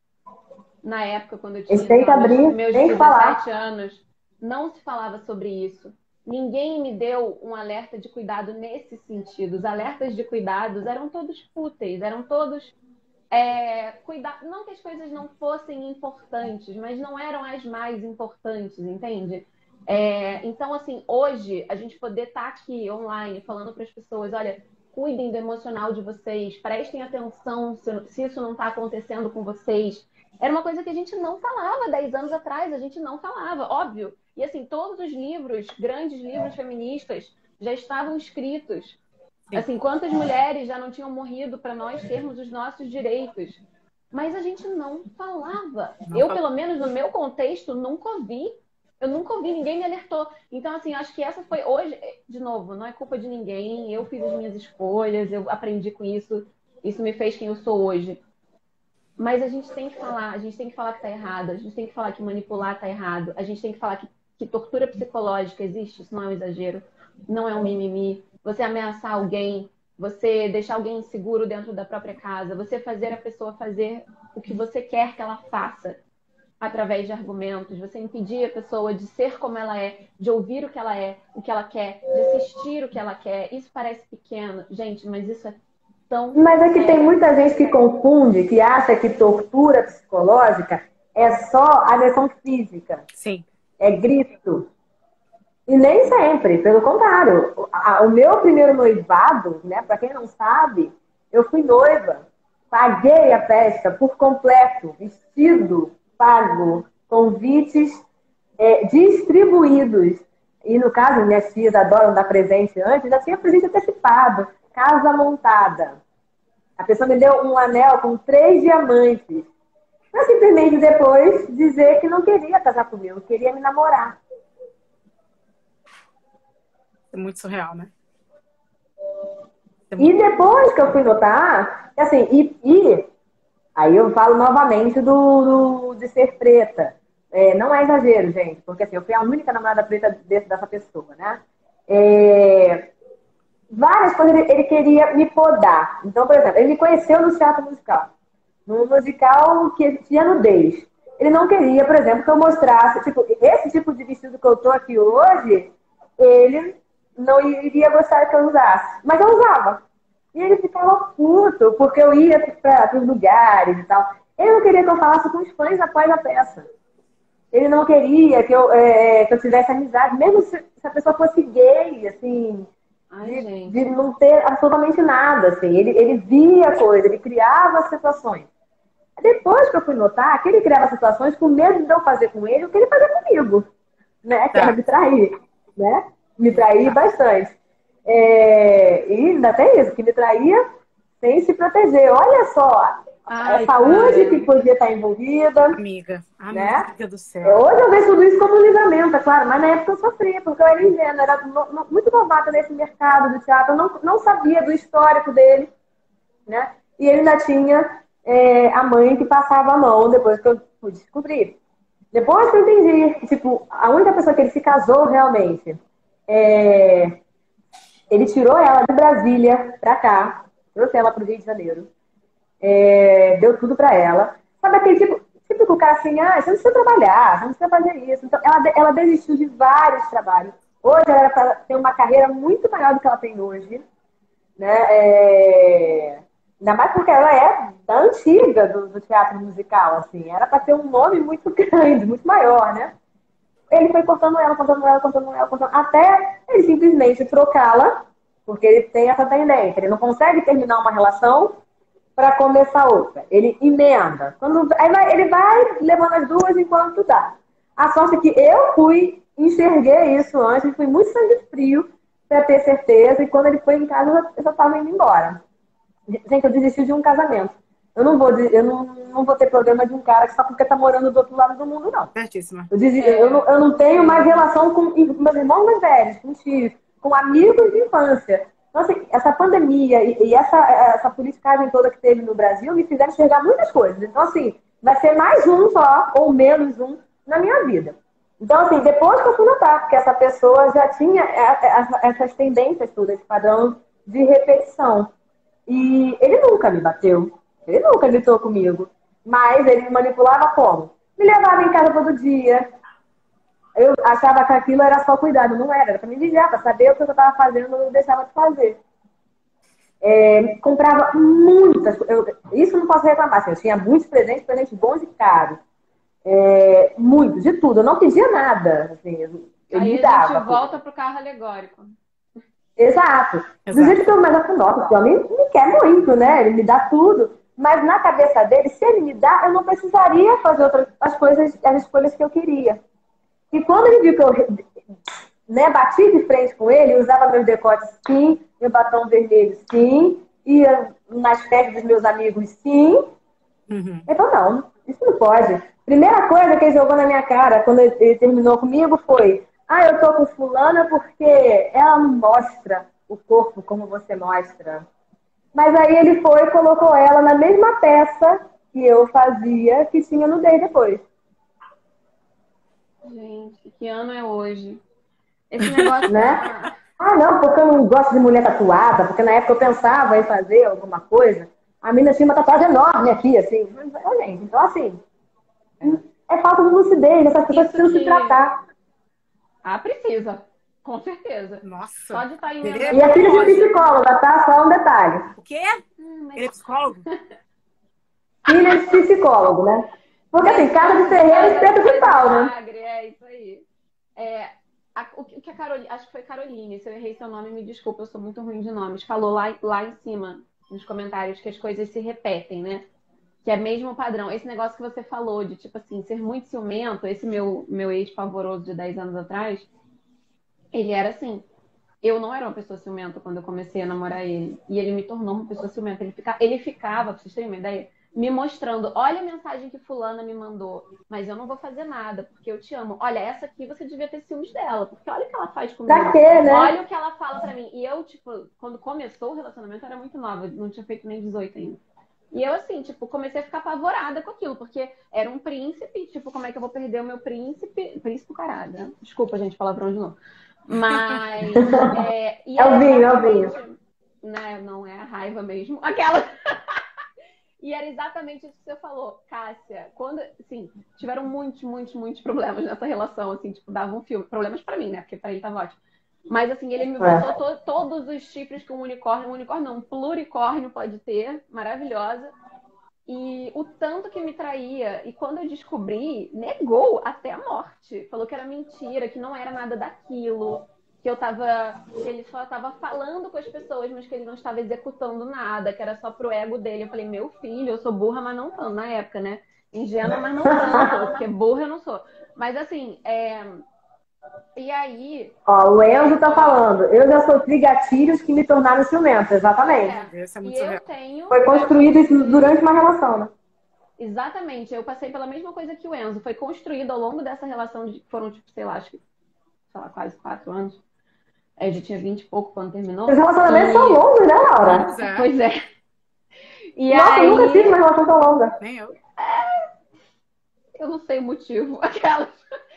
Na época, quando eu A gente tinha, sei tem que lá, meus, abrir, meus tem que dezessete falar. anos, não se falava sobre isso. Ninguém me deu um alerta de cuidado nesse sentido. Os alertas de cuidados eram todos fúteis, eram todos é, cuidar. Não que as coisas não fossem importantes, mas não eram as mais importantes, entende? É, então, assim, hoje, a gente poder estar aqui online falando para as pessoas, olha, cuidem do emocional de vocês, prestem atenção se, se isso não está acontecendo com vocês. Era uma coisa que a gente não falava dez anos atrás, a gente não falava, óbvio. E assim, todos os livros, grandes livros feministas, já estavam escritos. Sim. Assim, quantas mulheres já não tinham morrido para nós termos os nossos direitos? Mas a gente não falava. Não Eu, fala- pelo menos no meu contexto, nunca ouvi. Eu nunca ouvi, ninguém me alertou. Então, assim, acho que essa foi hoje, de novo, não é culpa de ninguém. Eu fiz as minhas escolhas, eu aprendi com isso. Isso me fez quem eu sou hoje. Mas a gente tem que falar, a gente tem que falar que tá errado, a gente tem que falar que manipular tá errado, a gente tem que falar que, que tortura psicológica existe, isso não é um exagero, não é um mimimi. Você ameaçar alguém, você deixar alguém inseguro dentro da própria casa, você fazer a pessoa fazer o que você quer que ela faça através de argumentos, você impedir a pessoa de ser como ela é, de ouvir o que ela é, o que ela quer, de assistir o que ela quer. Isso parece pequeno, gente, mas isso é tão Mas é que tem sério. muita gente que confunde, que acha que tortura psicológica é só agressão física, Sim. é grito. E nem sempre, pelo contrário. O, a- o meu primeiro noivado, né, para quem não sabe, eu fui noiva. Paguei a festa por completo, vestido pago, convites é, distribuídos. E no caso, minhas filhas adoram dar presente antes, já tinha presente antecipado, casa montada. A pessoa me deu um anel com três diamantes. Pra simplesmente depois dizer que não queria casar comigo, queria me namorar. É muito surreal, né? É E muito... depois que eu fui notar, assim, e, e aí eu falo novamente do, do- de ser preta. É, não é exagero, gente, porque assim, eu fui a única namorada preta desse, dessa pessoa, né? É, várias coisas ele, ele queria me podar. Então, por exemplo, ele me conheceu no teatro musical. Num musical que tinha nudez. Ele não queria, por exemplo, que eu mostrasse, tipo, esse tipo de vestido que eu tô aqui hoje, ele não iria gostar que eu usasse. Mas eu usava. E ele ficava puto, porque eu ia para os lugares e tal. Ele não queria que eu falasse com os fãs após a peça. Ele não queria que eu, é, que eu tivesse amizade, mesmo se, se a pessoa fosse gay, assim, Ai, de, gente. de não ter absolutamente nada, assim. Ele, ele via coisa, ele criava situações. Depois que eu fui notar que ele criava situações com medo de eu fazer com ele o que ele fazia comigo, né? Que Tá. era me trair, né? Me trair bastante. É, e ainda tem isso, que me traía sem se proteger. Olha só, a Ai, saúde cara. que podia estar envolvida, Amiga. né? Amiga do É, céu. hoje eu vejo tudo isso como um livramento, é claro, mas na época eu sofria, porque eu era ingênua, era no- no- muito novata nesse mercado do teatro, eu não, não sabia do histórico dele, né? E ele ainda tinha é, a mãe que passava a mão depois que eu pude descobrir. Depois que eu entendi que, tipo, a única pessoa que ele se casou realmente, é, ele tirou ela de Brasília pra cá, trouxe ela pro Rio de Janeiro, é, deu tudo pra ela. Sabe aquele tipo, tipo que o cara assim, ah, você não precisa trabalhar, você não precisa fazer isso. Então, ela, ela desistiu de vários trabalhos. Hoje ela era pra ter uma carreira muito maior do que ela tem hoje, né? É, ainda mais porque ela é da antiga do, do teatro musical, assim. Era para ter um nome muito grande, muito maior, né? Ele foi cortando ela, cortando ela, cortando ela, cortando até ele simplesmente trocá-la, porque ele tem essa tendência. Ele não consegue terminar uma relação para começar outra. Ele emenda. Quando, aí vai, ele vai levando as duas enquanto dá. A sorte é que eu fui, enxerguei isso antes, fui muito sangue frio para ter certeza, e quando ele foi em casa, eu já estava indo embora. Gente, eu desisti de um casamento. Eu não vou, eu não, não vou ter problema de um cara que só porque tá morando do outro lado do mundo, não. Certíssima. Eu, desisti, eu, não, eu não tenho mais relação com meus irmãos mais velhos, com tios, com amigos de infância. Então, assim, essa pandemia e, e essa, essa politicagem toda que teve no Brasil me fizeram enxergar muitas coisas. Então, assim, vai ser mais um só, ou menos um, na minha vida. Então, assim, depois que eu fui notar que essa pessoa já tinha essas tendências todas, esse padrão de repetição. E ele nunca me bateu, ele nunca gritou comigo, mas ele me manipulava como? Me levava em casa todo dia. Eu achava que aquilo era só cuidado, não era, era para me vigiar, para saber o que eu estava fazendo, eu não deixava de fazer. É, comprava muitas, eu, isso não posso reclamar, assim, eu tinha muitos presentes, presentes bons e caros. É, muito, de tudo. Eu não pedia nada. Assim, eu, eu Aí me a dava. gente volta pro carro alegórico. Exato. Exato. Do jeito que eu mais afinal, porque o homem me quer muito, né? Ele me dá tudo. Mas na cabeça dele, se ele me dá, eu não precisaria fazer outras as coisas, as escolhas que eu queria. E quando ele viu que eu, né, bati de frente com ele, usava meus decotes sim, meu batom vermelho sim, ia nas festas dos meus amigos sim, Uhum. ele falou, não, isso não pode. Primeira coisa que ele jogou na minha cara quando ele terminou comigo foi: ah, eu tô com fulana porque ela não mostra o corpo como você mostra. Mas aí ele foi e colocou ela na mesma peça que eu fazia, que tinha nudez depois. Gente, que ano é hoje? Esse negócio Né? da... Ah, não, porque eu não gosto de mulher tatuada, porque na época eu pensava em fazer alguma coisa. A menina tinha uma tatuagem enorme aqui, assim. Mas, gente, então assim, é falta de lucidez, essas pessoas Isso precisam se te... tratar. Ah, precisa. Com certeza. Nossa. Só de estar Ele emendando... E a filha de Lógico. psicóloga, tá? Só um detalhe. O quê? Hum, mas... Ele é psicólogo? Filha de psicólogo, né? Porque assim, casa de ferreiro, espeto de pau, né? Milagre, é isso aí. É, a- o que o que a Caroline, acho que foi Caroline, se eu errei seu nome, me desculpa, eu sou muito ruim de nomes. Falou lá, lá em cima, nos comentários, que as coisas se repetem, né? Que é mesmo padrão. Esse negócio que você falou de, tipo assim, ser muito ciumento, esse meu, meu ex-pavoroso de dez anos atrás, ele era assim. Eu não era uma pessoa ciumenta quando eu comecei a namorar ele. E ele me tornou uma pessoa ciumenta. Ele, fica, ele ficava, pra vocês terem uma ideia, me mostrando: olha a mensagem que fulana me mandou, mas eu não vou fazer nada, porque eu te amo. Olha, essa aqui você devia ter ciúmes dela, porque olha o que ela faz comigo. Pra quê, né? Olha o que ela fala pra mim. E eu, tipo, quando começou o relacionamento, eu era muito nova, eu não tinha feito nem dezoito ainda. E eu, assim, tipo, comecei a ficar apavorada com aquilo, porque era um príncipe, tipo, como é que eu vou perder o meu príncipe? Príncipe do caralho, né? Desculpa, gente, palavrão de novo. Mas. É, e É o era vinho, é o vinho. exatamente- Né, não é a raiva mesmo. Aquela. E era exatamente isso que você falou, Cássia. Quando, assim, tiveram muitos, muitos, muitos problemas nessa relação, assim, tipo, dava um filme. Problemas pra mim, né? Porque pra ele tava ótimo. Mas, assim, ele me É. botou to- todos os chifres que um unicórnio, um unicórnio não, um pluricórnio pode ter, maravilhosa. E o tanto que me traía, e quando eu descobri, negou até a morte. Falou que era mentira, que não era nada daquilo, que eu tava, que ele só estava falando com as pessoas, mas que ele não estava executando nada, que era só pro ego dele. Eu falei: meu filho, eu sou burra, mas não tanto, na época, né? Ingênua, mas não tanto, porque burra eu não sou. Mas assim, é... e aí, Ó, o Enzo tá falando. Eu já sofri gatilhos que me tornaram ciumenta, exatamente. é, Esse é muito e eu surreal. tenho... Foi construído isso durante uma relação, né? Exatamente, eu passei pela mesma coisa que o Enzo. Foi construído ao longo dessa relação, de, foram, tipo, sei lá, acho que, sei lá, quase quatro anos. Eu já tinha vinte e pouco quando terminou. Os relacionamentos E- são longos, né, Laura? Pois é. Pois é. E Nossa, aí, eu nunca tive uma relação tão longa. Nem eu. eu não sei o motivo, aquelas.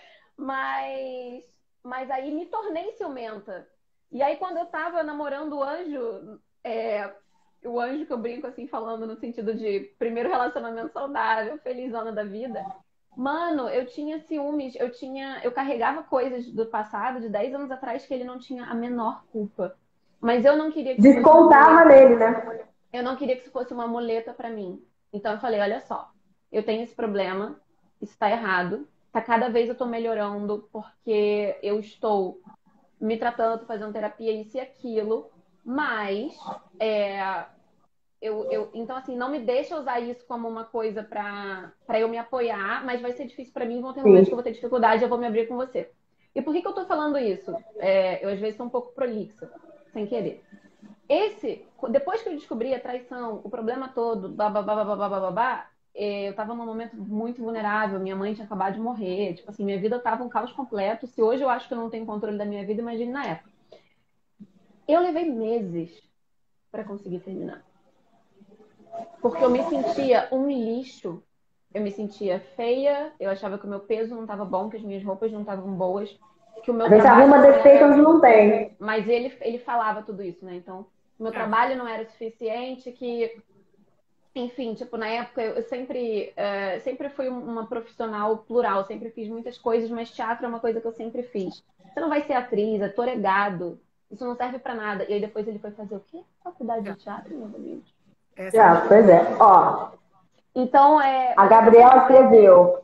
Mas, mas aí me tornei ciumenta. E aí, quando eu tava namorando o anjo, é, o anjo que eu brinco assim, falando no sentido de primeiro relacionamento saudável, felizona da vida. Mano, eu tinha ciúmes, eu tinha, eu carregava coisas do passado, de dez anos atrás, que ele não tinha a menor culpa. Mas eu não queria que isso fosse uma Descontava muleta. nele, né? Eu não queria que isso fosse uma muleta pra mim. Então eu falei: olha só, eu tenho esse problema, isso tá errado. Tá, cada vez eu tô melhorando porque eu estou me tratando, tô fazendo terapia, isso e aquilo. Mas é, eu, eu, então, assim, não me deixa usar isso como uma coisa pra, pra eu me apoiar, mas vai ser difícil pra mim, vão ter momentos Sim. que eu vou ter dificuldade, eu vou me abrir com você. E por que que eu tô falando isso? É, eu, às vezes, sou um pouco prolixa, sem querer. Esse, depois que eu descobri a traição, o problema todo, babá, babá, eu tava num momento muito vulnerável, minha mãe tinha acabado de morrer, tipo assim, minha vida tava um caos completo. Se hoje eu acho que eu não tenho controle da minha vida, imagine na época. Eu levei meses para conseguir terminar. Porque eu me sentia um lixo. Eu me sentia feia, eu achava que o meu peso não estava bom, que as minhas roupas não estavam boas, que o meu A gente trabalho arruma não defeito era... onde não tem. Mas ele, ele falava tudo isso, né? Então, o meu É. trabalho não era suficiente, que... Enfim, tipo, na época eu sempre, uh, sempre fui uma profissional plural, sempre fiz muitas coisas, mas teatro é uma coisa que eu sempre fiz. Você não vai ser atriz, ator é gado, isso não serve pra nada. E aí depois ele foi fazer o quê? Faculdade de teatro, meu Deus. Essa Ah, pois é. Ó, Então, é... a Gabriela escreveu.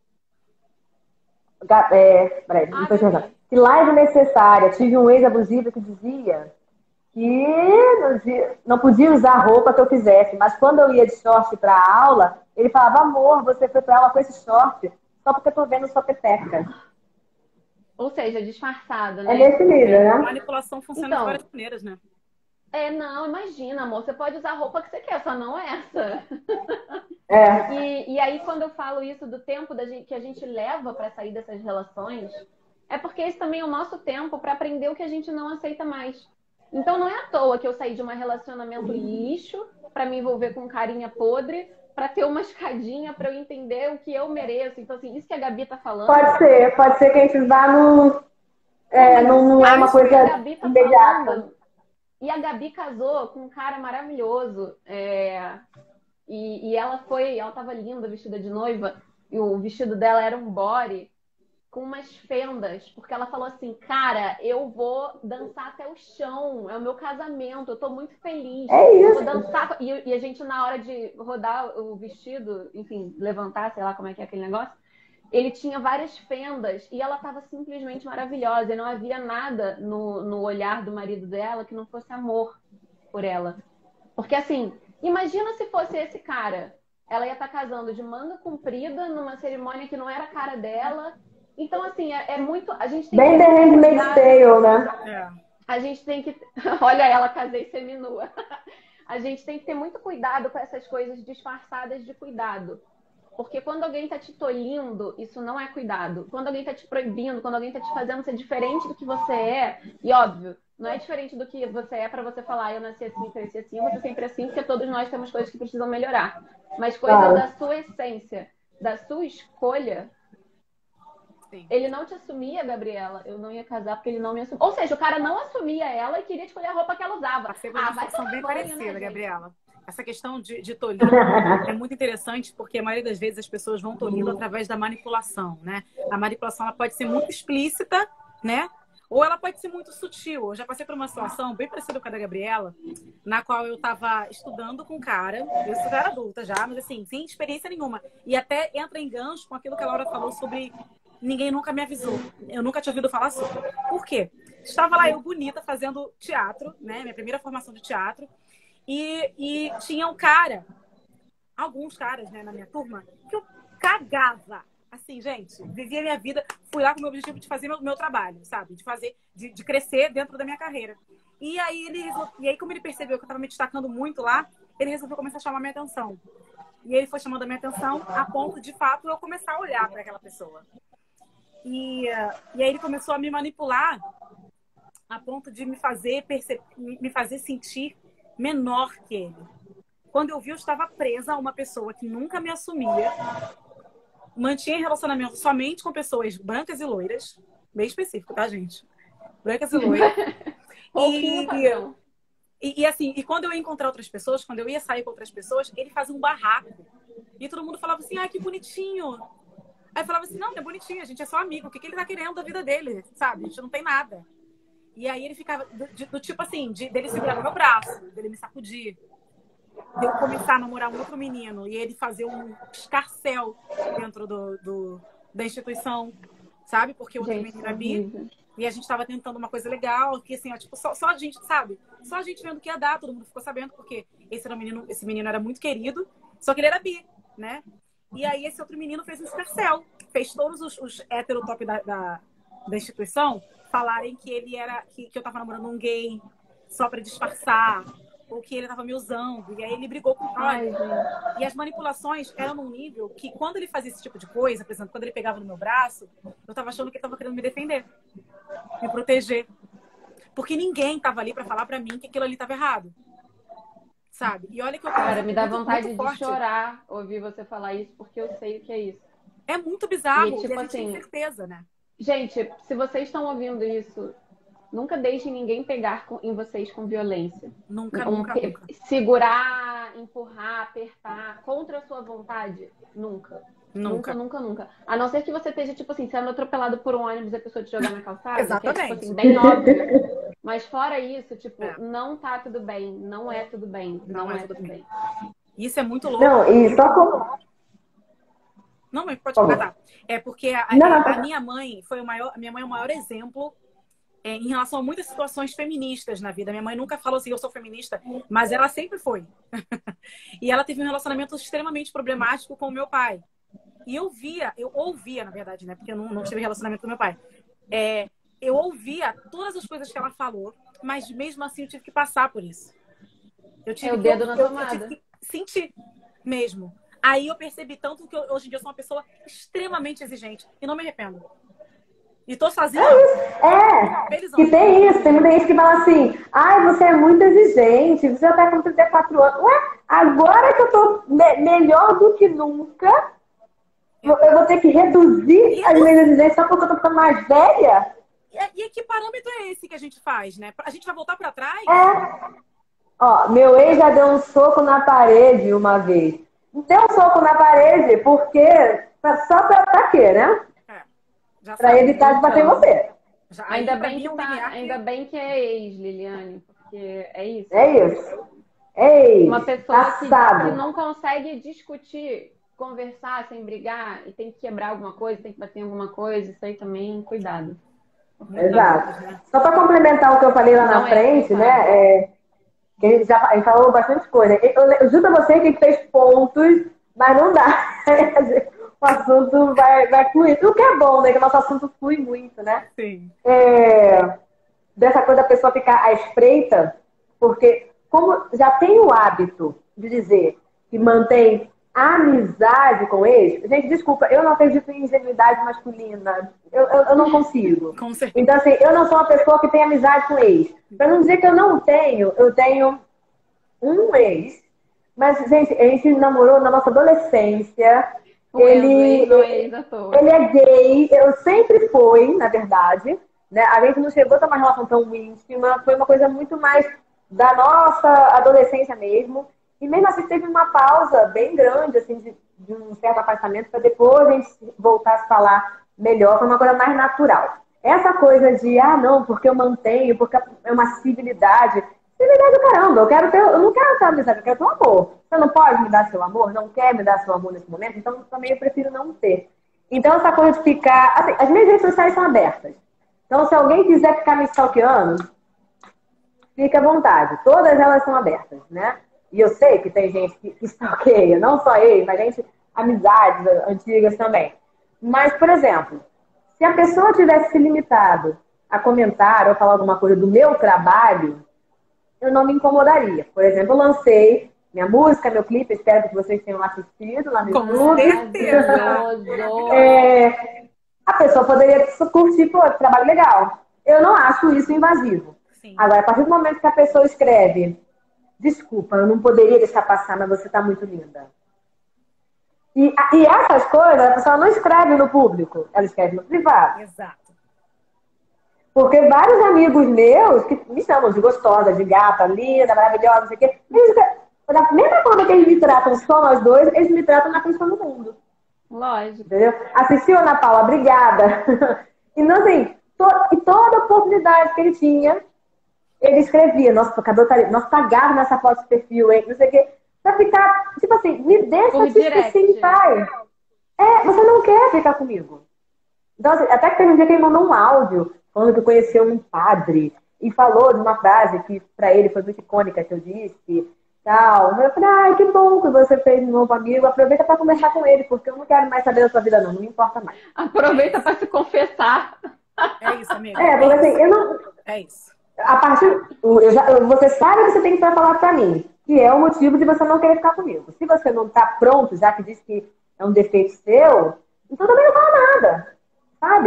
Ga- É, peraí, Ah, não tô enxergando. Gabi. Que live necessária. Tive um ex abusivo que dizia que não di- não podia usar a roupa que eu quisesse, mas quando eu ia de short pra aula, ele falava, amor, você foi pra aula com esse short só porque eu tô vendo sua pepeca. Ou seja, disfarçada, É né? nesse nível, a né? manipulação funciona de Então, várias maneiras, né? é, não, imagina, amor, você pode usar a roupa que você quer, só não essa. É, E, e aí, quando eu falo isso do tempo da gente, que a gente leva para sair dessas relações, é porque esse também é o nosso tempo para aprender o que a gente não aceita mais. Então, não é à toa que eu saí de um relacionamento lixo para me envolver com carinha podre, para ter uma escadinha para eu entender o que eu mereço. Então, assim, isso que a Gabi tá falando. pode ser, pode ser que a gente vá no. É, Mas não, não é uma isso que a coisa Gabi tá imediata. falando. E a Gabi casou com um cara maravilhoso. É, E, e ela foi, ela tava linda, vestida de noiva, e o vestido dela era um body com umas fendas, porque ela falou assim, cara, eu vou dançar até o chão, é o meu casamento, eu tô muito feliz. É Eu vou isso. dançar. E, e a gente, na hora de rodar o vestido, enfim, levantar, sei lá como é que é aquele negócio, ele tinha várias fendas e ela tava simplesmente maravilhosa. E não havia nada no, no olhar do marido dela que não fosse amor por ela. Porque assim, imagina se fosse esse cara. Ela ia estar casando de manga comprida numa cerimônia que não era a cara dela. Então, assim, é, é muito. A gente tem Bem que The ter muito Handmaid's cuidado. Tale, né? É. A gente tem que. Olha ela, casei seminua. A gente tem que ter muito cuidado com essas coisas disfarçadas de cuidado. Porque quando alguém tá te tolhindo, isso não é cuidado. Quando alguém tá te proibindo, quando alguém tá te fazendo ser diferente do que você é, e óbvio, não é diferente do que você é para você falar, eu nasci assim, cresci assim, eu vou ser sempre assim, porque todos nós temos coisas que precisam melhorar. Mas coisas Claro. da sua essência, da sua escolha, Sim. ele não te assumia, Gabriela. Eu não ia casar porque ele não me assumia. Ou seja, o cara não assumia ela e queria escolher a roupa que ela usava. Passei por uma Ah, vai situação tomar bem banho, parecida, né, gente? Gabriela. Essa questão de, de tolir é muito interessante porque a maioria das vezes as pessoas vão tolindo através da manipulação, né? A manipulação ela pode ser muito explícita, né? Ou ela pode ser muito sutil. Eu já passei por uma situação bem parecida com a da Gabriela, na qual eu estava estudando com um cara, eu já era adulta já, mas assim, sem experiência nenhuma. E até entra em gancho com aquilo que a Laura falou sobre ninguém nunca me avisou. Eu nunca tinha ouvido falar sobre. Por quê? Estava lá eu bonita fazendo teatro, né? Minha primeira formação de teatro. E, e tinha um cara, alguns caras, né, na minha turma, que eu cagava. Assim, gente, vivia minha vida, fui lá com o meu objetivo de fazer meu, meu trabalho, sabe? De fazer, de, de crescer dentro da minha carreira. E aí, ele resol... e aí, como ele percebeu que eu estava me destacando muito lá, ele resolveu começar a chamar minha atenção. E ele foi chamando a minha atenção a ponto, de fato, eu começar a olhar para aquela pessoa. E, uh, e aí ele começou a me manipular a ponto de me fazer, perce... me fazer sentir menor que ele. Quando eu vi, eu estava presa a uma pessoa que nunca me assumia, mantinha relacionamento somente com pessoas brancas e loiras, bem específico, tá, gente? Brancas e loiras. Pouquinho e, padrão. e, e assim, e quando eu ia encontrar outras pessoas, quando eu ia sair com outras pessoas, ele fazia um barraco. E todo mundo falava assim, ah, que bonitinho. Aí eu falava assim, não, não é bonitinho, a gente é só amigo. O que, que ele tá querendo da vida dele, sabe? A gente não tem nada. E aí ele ficava do, de, do tipo assim, de, dele segurar no meu braço, dele me sacudir, de eu começar a namorar um outro menino e ele fazer um escarcéu dentro do, do, da instituição, sabe? Porque o outro Gente, menino é bi horrível. e a gente tava tentando uma coisa legal, que assim, ó, tipo, só, só a gente, sabe? Só a gente vendo o que ia dar, todo mundo ficou sabendo, porque esse, era um menino, esse menino era muito querido, só que ele era bi, né? E aí esse outro menino fez um escarcéu, fez todos os, os heterotop da, da, da instituição falarem que ele era, que, que eu tava namorando um gay só pra disfarçar, ou que ele tava me usando, e aí ele brigou com Ai, olha, gente. e as manipulações eram num nível que quando ele fazia esse tipo de coisa, por exemplo, quando ele pegava no meu braço, eu tava achando que ele tava querendo me defender, me proteger. Porque ninguém tava ali pra falar pra mim que aquilo ali tava errado. Sabe? E olha que eu Cara, me dá muito, vontade muito de forte. chorar ouvir você falar isso, porque eu sei o que é isso. É muito E, bizarro, tipo e a gente assim, tem certeza, né? gente, se vocês estão ouvindo isso, nunca deixem ninguém pegar com- em vocês com violência. Nunca, Um, nunca, pe- nunca. segurar, empurrar, apertar contra a sua vontade, nunca. Nunca, Nunca. nunca, nunca. A não ser que você esteja, tipo assim, sendo atropelado por um ônibus e a pessoa te jogar na calçada, que é, tipo Exatamente. assim, bem óbvio. Mas fora isso, tipo, É. não tá tudo bem, não é tudo bem, Não não, é é tudo tudo bem. bem. Isso é muito louco. Não, e só como. Não, mas pode. Por Ah, favor. tá. É porque a, Não, a- não, a minha mãe foi o maior, a minha mãe é o maior exemplo é, em relação a muitas situações feministas na vida. Minha mãe nunca falou assim, eu sou feminista, mas ela sempre foi. E ela teve um relacionamento extremamente problemático com o meu pai. E eu via, eu ouvia, na verdade, né? Porque eu não, não tive relacionamento com meu pai. É, eu ouvia todas as coisas que ela falou, mas mesmo assim eu tive que passar por isso. Eu tive É o que, dedo eu, na eu, eu tomada. tive que sentir mesmo. Aí eu percebi tanto que eu, hoje em dia eu sou uma pessoa extremamente exigente. E não me arrependo. E tô sozinha. É, Felizão. que tem isso, tem muita gente que fala assim, ai, você é muito exigente, você já tá com trinta e quatro anos. Ué, agora que eu tô me- melhor do que nunca, eu eu vou ter que reduzir E as não- minhas exigências só porque eu tô ficando mais velha? E, e que parâmetro é esse que a gente faz, né? A gente vai voltar pra trás? É. Ó, meu ex já deu um soco na parede uma vez. Deu um soco na parede porque só pra, pra quê, né? É, já Pra sabe. evitar de bater em você. Já, aí, Ainda pra bem mim, que é um tá, limiar que- ainda bem que é ex, Liliane, porque é isso. É isso. É isso. Uma pessoa que, Passado. que não consegue discutir, conversar sem brigar e tem que quebrar alguma coisa, tem que bater em alguma coisa, isso aí também, cuidado. Exato. Só para complementar o que eu falei lá Não na é frente, né? aceitável. É, que a gente já a gente falou bastante coisa. Eu, eu juro a você que a gente fez pontos, mas não dá. O assunto vai, vai fluir. O que é bom, né? Que o nosso assunto flui muito, né? Sim. É, dessa coisa da pessoa ficar à espreita, porque como já tem o hábito de dizer que mantém amizade com eles, gente, desculpa, eu não acredito em ingenuidade masculina. Eu, eu, eu não consigo. Com certeza. Então, assim, eu não sou uma pessoa que tem amizade com ex. Pra não dizer que eu não tenho, eu tenho um ex. Mas, gente, a gente namorou na nossa adolescência. O Ele, ex, não é ex à toa. ele é gay, eu sempre fui, na verdade. Né? A gente não chegou a ter uma relação tão íntima, foi uma coisa muito mais da nossa adolescência mesmo. E mesmo assim teve uma pausa bem grande, assim, de, de um certo afastamento, para depois a gente voltar a se falar melhor, foi uma coisa mais natural. Essa coisa de, ah, não, porque eu mantenho, porque é uma civilidade. Civilidade do caramba, eu, quero ter, eu não quero ter amizade, eu quero ter um amor. Você não pode me dar seu amor? Não quer me dar seu amor nesse momento? Então também eu prefiro não ter. Então essa coisa de ficar... Assim, as minhas redes sociais são abertas. Então se alguém quiser ficar me stalkeando, fique à vontade. Todas elas são abertas, né? E eu sei que tem gente que, que stalkeia, não só ele, mas gente, amizades antigas também. Mas, por exemplo, se a pessoa tivesse se limitado a comentar ou falar alguma coisa do meu trabalho, eu não me incomodaria. Por exemplo, eu lancei minha música, meu clipe, espero que vocês tenham assistido lá no Com YouTube. certeza. Maravilhoso. É, a pessoa poderia curtir, pô, trabalho legal. Eu não acho isso invasivo. Sim. Agora, a partir do momento que a pessoa escreve, desculpa, eu não poderia deixar passar, mas você tá muito linda. E, e essas coisas, a pessoa não escreve no público, ela escreve no privado. Exato. Porque vários amigos meus, que me chamam de gostosa, de gata, linda, maravilhosa, não sei o quê, eles, da mesma forma que eles me tratam só nós dois, eles me tratam na frente do mundo. Lógico. Entendeu? Assistiu Ana Paula, obrigada. Então, assim, to, e toda oportunidade que ele tinha, ele escrevia, nossa, tocador tá ali, nossa, tá gato nessa foto de perfil, hein? Não sei o quê. Pra ficar, tipo assim, me deixa Por te direct. esquecer em paz. É, você não quer ficar comigo. Então, assim, até que teve um dia que ele mandou um áudio falando que conheceu um padre e falou de uma frase que pra ele foi muito icônica, que eu disse, tal. Eu falei, ai, que bom que você fez um novo amigo, aproveita pra conversar com ele, porque eu não quero mais saber da sua vida, não, não me importa mais. Aproveita para se confessar. É isso, amiga. É, porque assim, eu não... É isso. A partir, eu já, você sabe que você tem que falar pra mim, que é o motivo de você não querer ficar comigo. Se você não tá pronto, já que diz que é um defeito seu, então também não fala nada, sabe?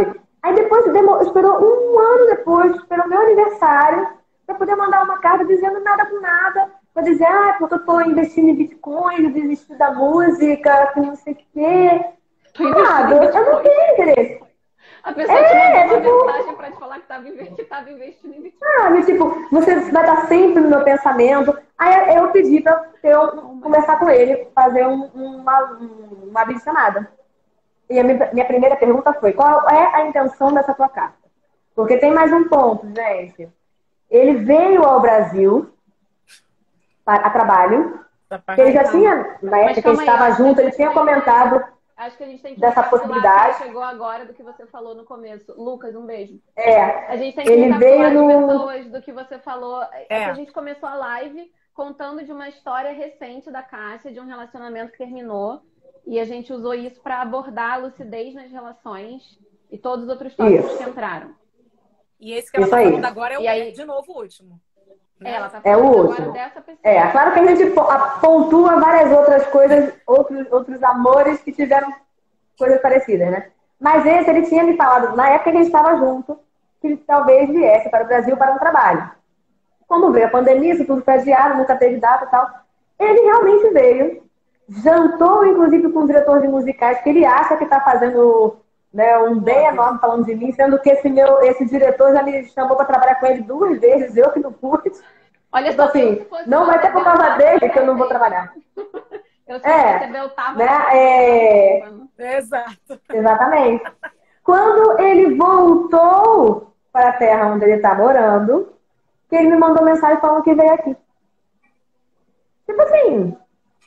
Aí depois demorou, esperou um ano depois, esperou meu aniversário, para poder mandar uma carta dizendo nada com nada. Para dizer, ah, porque eu estou investindo em Bitcoin, eu desisti da música, que não sei o quê. Nada, eu não tenho interesse. A pessoa te mandou uma tipo... mensagem para te falar que estava investindo em Bitcoin. Ah, tipo, você vai estar sempre no meu pensamento. Aí eu pedi para eu conversar com ele, fazer um, uma, uma videochamada. E a minha, minha primeira pergunta foi, qual é a intenção dessa tua carta? Porque tem mais um ponto, gente. Ele veio ao Brasil a trabalho. Ele já tinha, na época que ele estava junto, ele tinha comentado acho que a gente tem que dessa possibilidade. Que chegou agora do que você falou no começo. Lucas, um beijo. É. A gente tem que ele veio no... no... pessoas do que você falou. É. A gente começou a live contando de uma história recente da Cássia, de um relacionamento que terminou. E a gente usou isso para abordar a lucidez nas relações e todos os outros tópicos isso. que entraram. E esse que ela isso tá aí. falando agora é, o, aí... é de novo o último. É, ela tá é o falando último. agora dessa pessoa. É, claro que a gente pontua várias outras coisas, outros, outros amores que tiveram coisas parecidas, né? Mas esse, ele tinha me falado, na época que a gente estava junto, que ele talvez viesse para o Brasil para um trabalho. Como veio a pandemia, isso tudo foi adiado, nunca teve data e tal. Ele realmente veio, jantou, inclusive, com o diretor de musicais, que ele acha que está fazendo, né, um bem enorme falando de mim, sendo que esse, meu, esse diretor já me chamou para trabalhar com ele duas vezes, eu que não pude. Olha tipo só, assim, não vai ter por causa dele que eu não vou trabalhar. Eu sei é, que eu tava né, é... Exato. Exatamente. Quando ele voltou para a terra onde ele está morando, que ele me mandou mensagem falando que veio aqui. Tipo assim,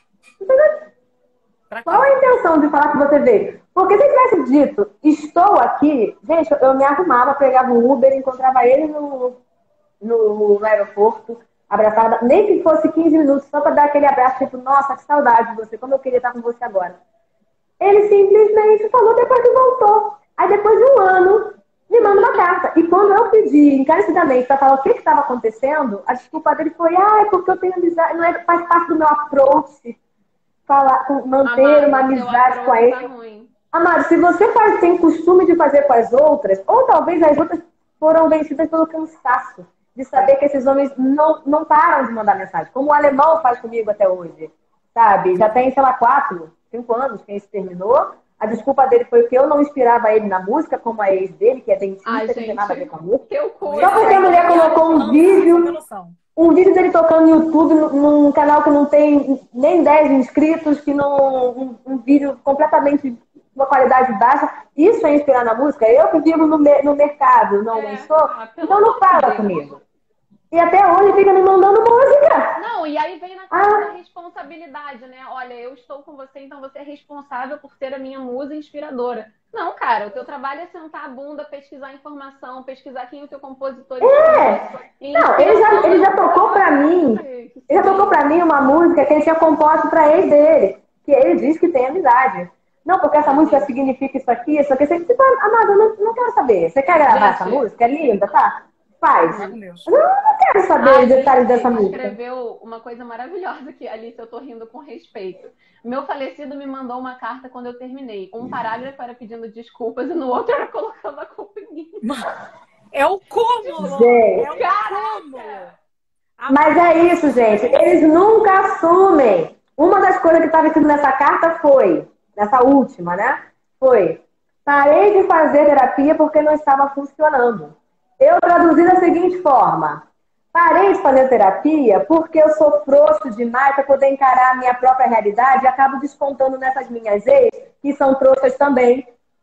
qual a intenção de falar que você veio? Porque se ele tivesse dito, estou aqui, gente, eu me arrumava, pegava um Uber, encontrava ele no, no, no aeroporto, abraçava, nem que fosse quinze minutos, só para dar aquele abraço, tipo, nossa, que saudade de você, como eu queria estar com você agora. Ele simplesmente falou depois que voltou. Aí depois de um ano, me manda uma carta. E quando eu pedi encarecidamente para falar o que estava acontecendo, a desculpa dele foi, ah, é porque eu tenho amizade, não é, faz parte do meu approach, falar, manter Amado, uma amizade com ele. Tá Amado, se você faz, tem costume de fazer com as outras, ou talvez as outras foram vencidas pelo cansaço de saber que esses homens não, não param de mandar mensagem, como o alemão faz comigo até hoje, sabe? Já tem, sei lá, quatro, cinco anos que isso terminou. A desculpa dele foi que eu não inspirava ele na música, como a ex dele, que é dentista, Ai, que não tem nada a ver com a música. Só porque a mulher colocou um vídeo, um vídeo dele tocando no YouTube, num canal que não tem nem dez inscritos, que não, um, um vídeo completamente de uma qualidade baixa. Isso é inspirar na música? Eu que vivo no, no mercado, não, é, não sou? Então não fala comigo. E até hoje fica me mandando música. Não, e aí vem na coisa ah. da responsabilidade, né? Olha, eu estou com você, então você é responsável por ser a minha musa inspiradora. Não, cara, o teu trabalho é sentar a bunda, pesquisar informação, pesquisar quem é o teu compositor. É! Não, ele já, ele já tocou pra mim, ele já tocou pra mim uma música que ele tinha composto pra ex dele, que ele diz que tem amizade. Não, porque essa música significa isso aqui, isso aqui. Você, tipo, amado, eu não, não quero saber. Você quer gravar Gente, essa música? É linda, tá? Faz. Eu não quero saber os detalhes dessa música. Escreveu uma coisa maravilhosa que, Alice, eu tô rindo com respeito. Meu falecido me mandou uma carta quando eu terminei. Um parágrafo era pedindo desculpas e no outro era colocando a culpa em mim. É o cúmulo! É o cúmulo! Mas é isso, gente. Eles nunca assumem. Uma das coisas que estava escrito nessa carta foi, nessa última, né? Foi, parei de fazer terapia porque não estava funcionando. Eu traduzi da seguinte forma. Parei de fazer terapia porque eu sou frouxo demais para poder encarar a minha própria realidade e acabo descontando nessas minhas ex, que são trouxas também.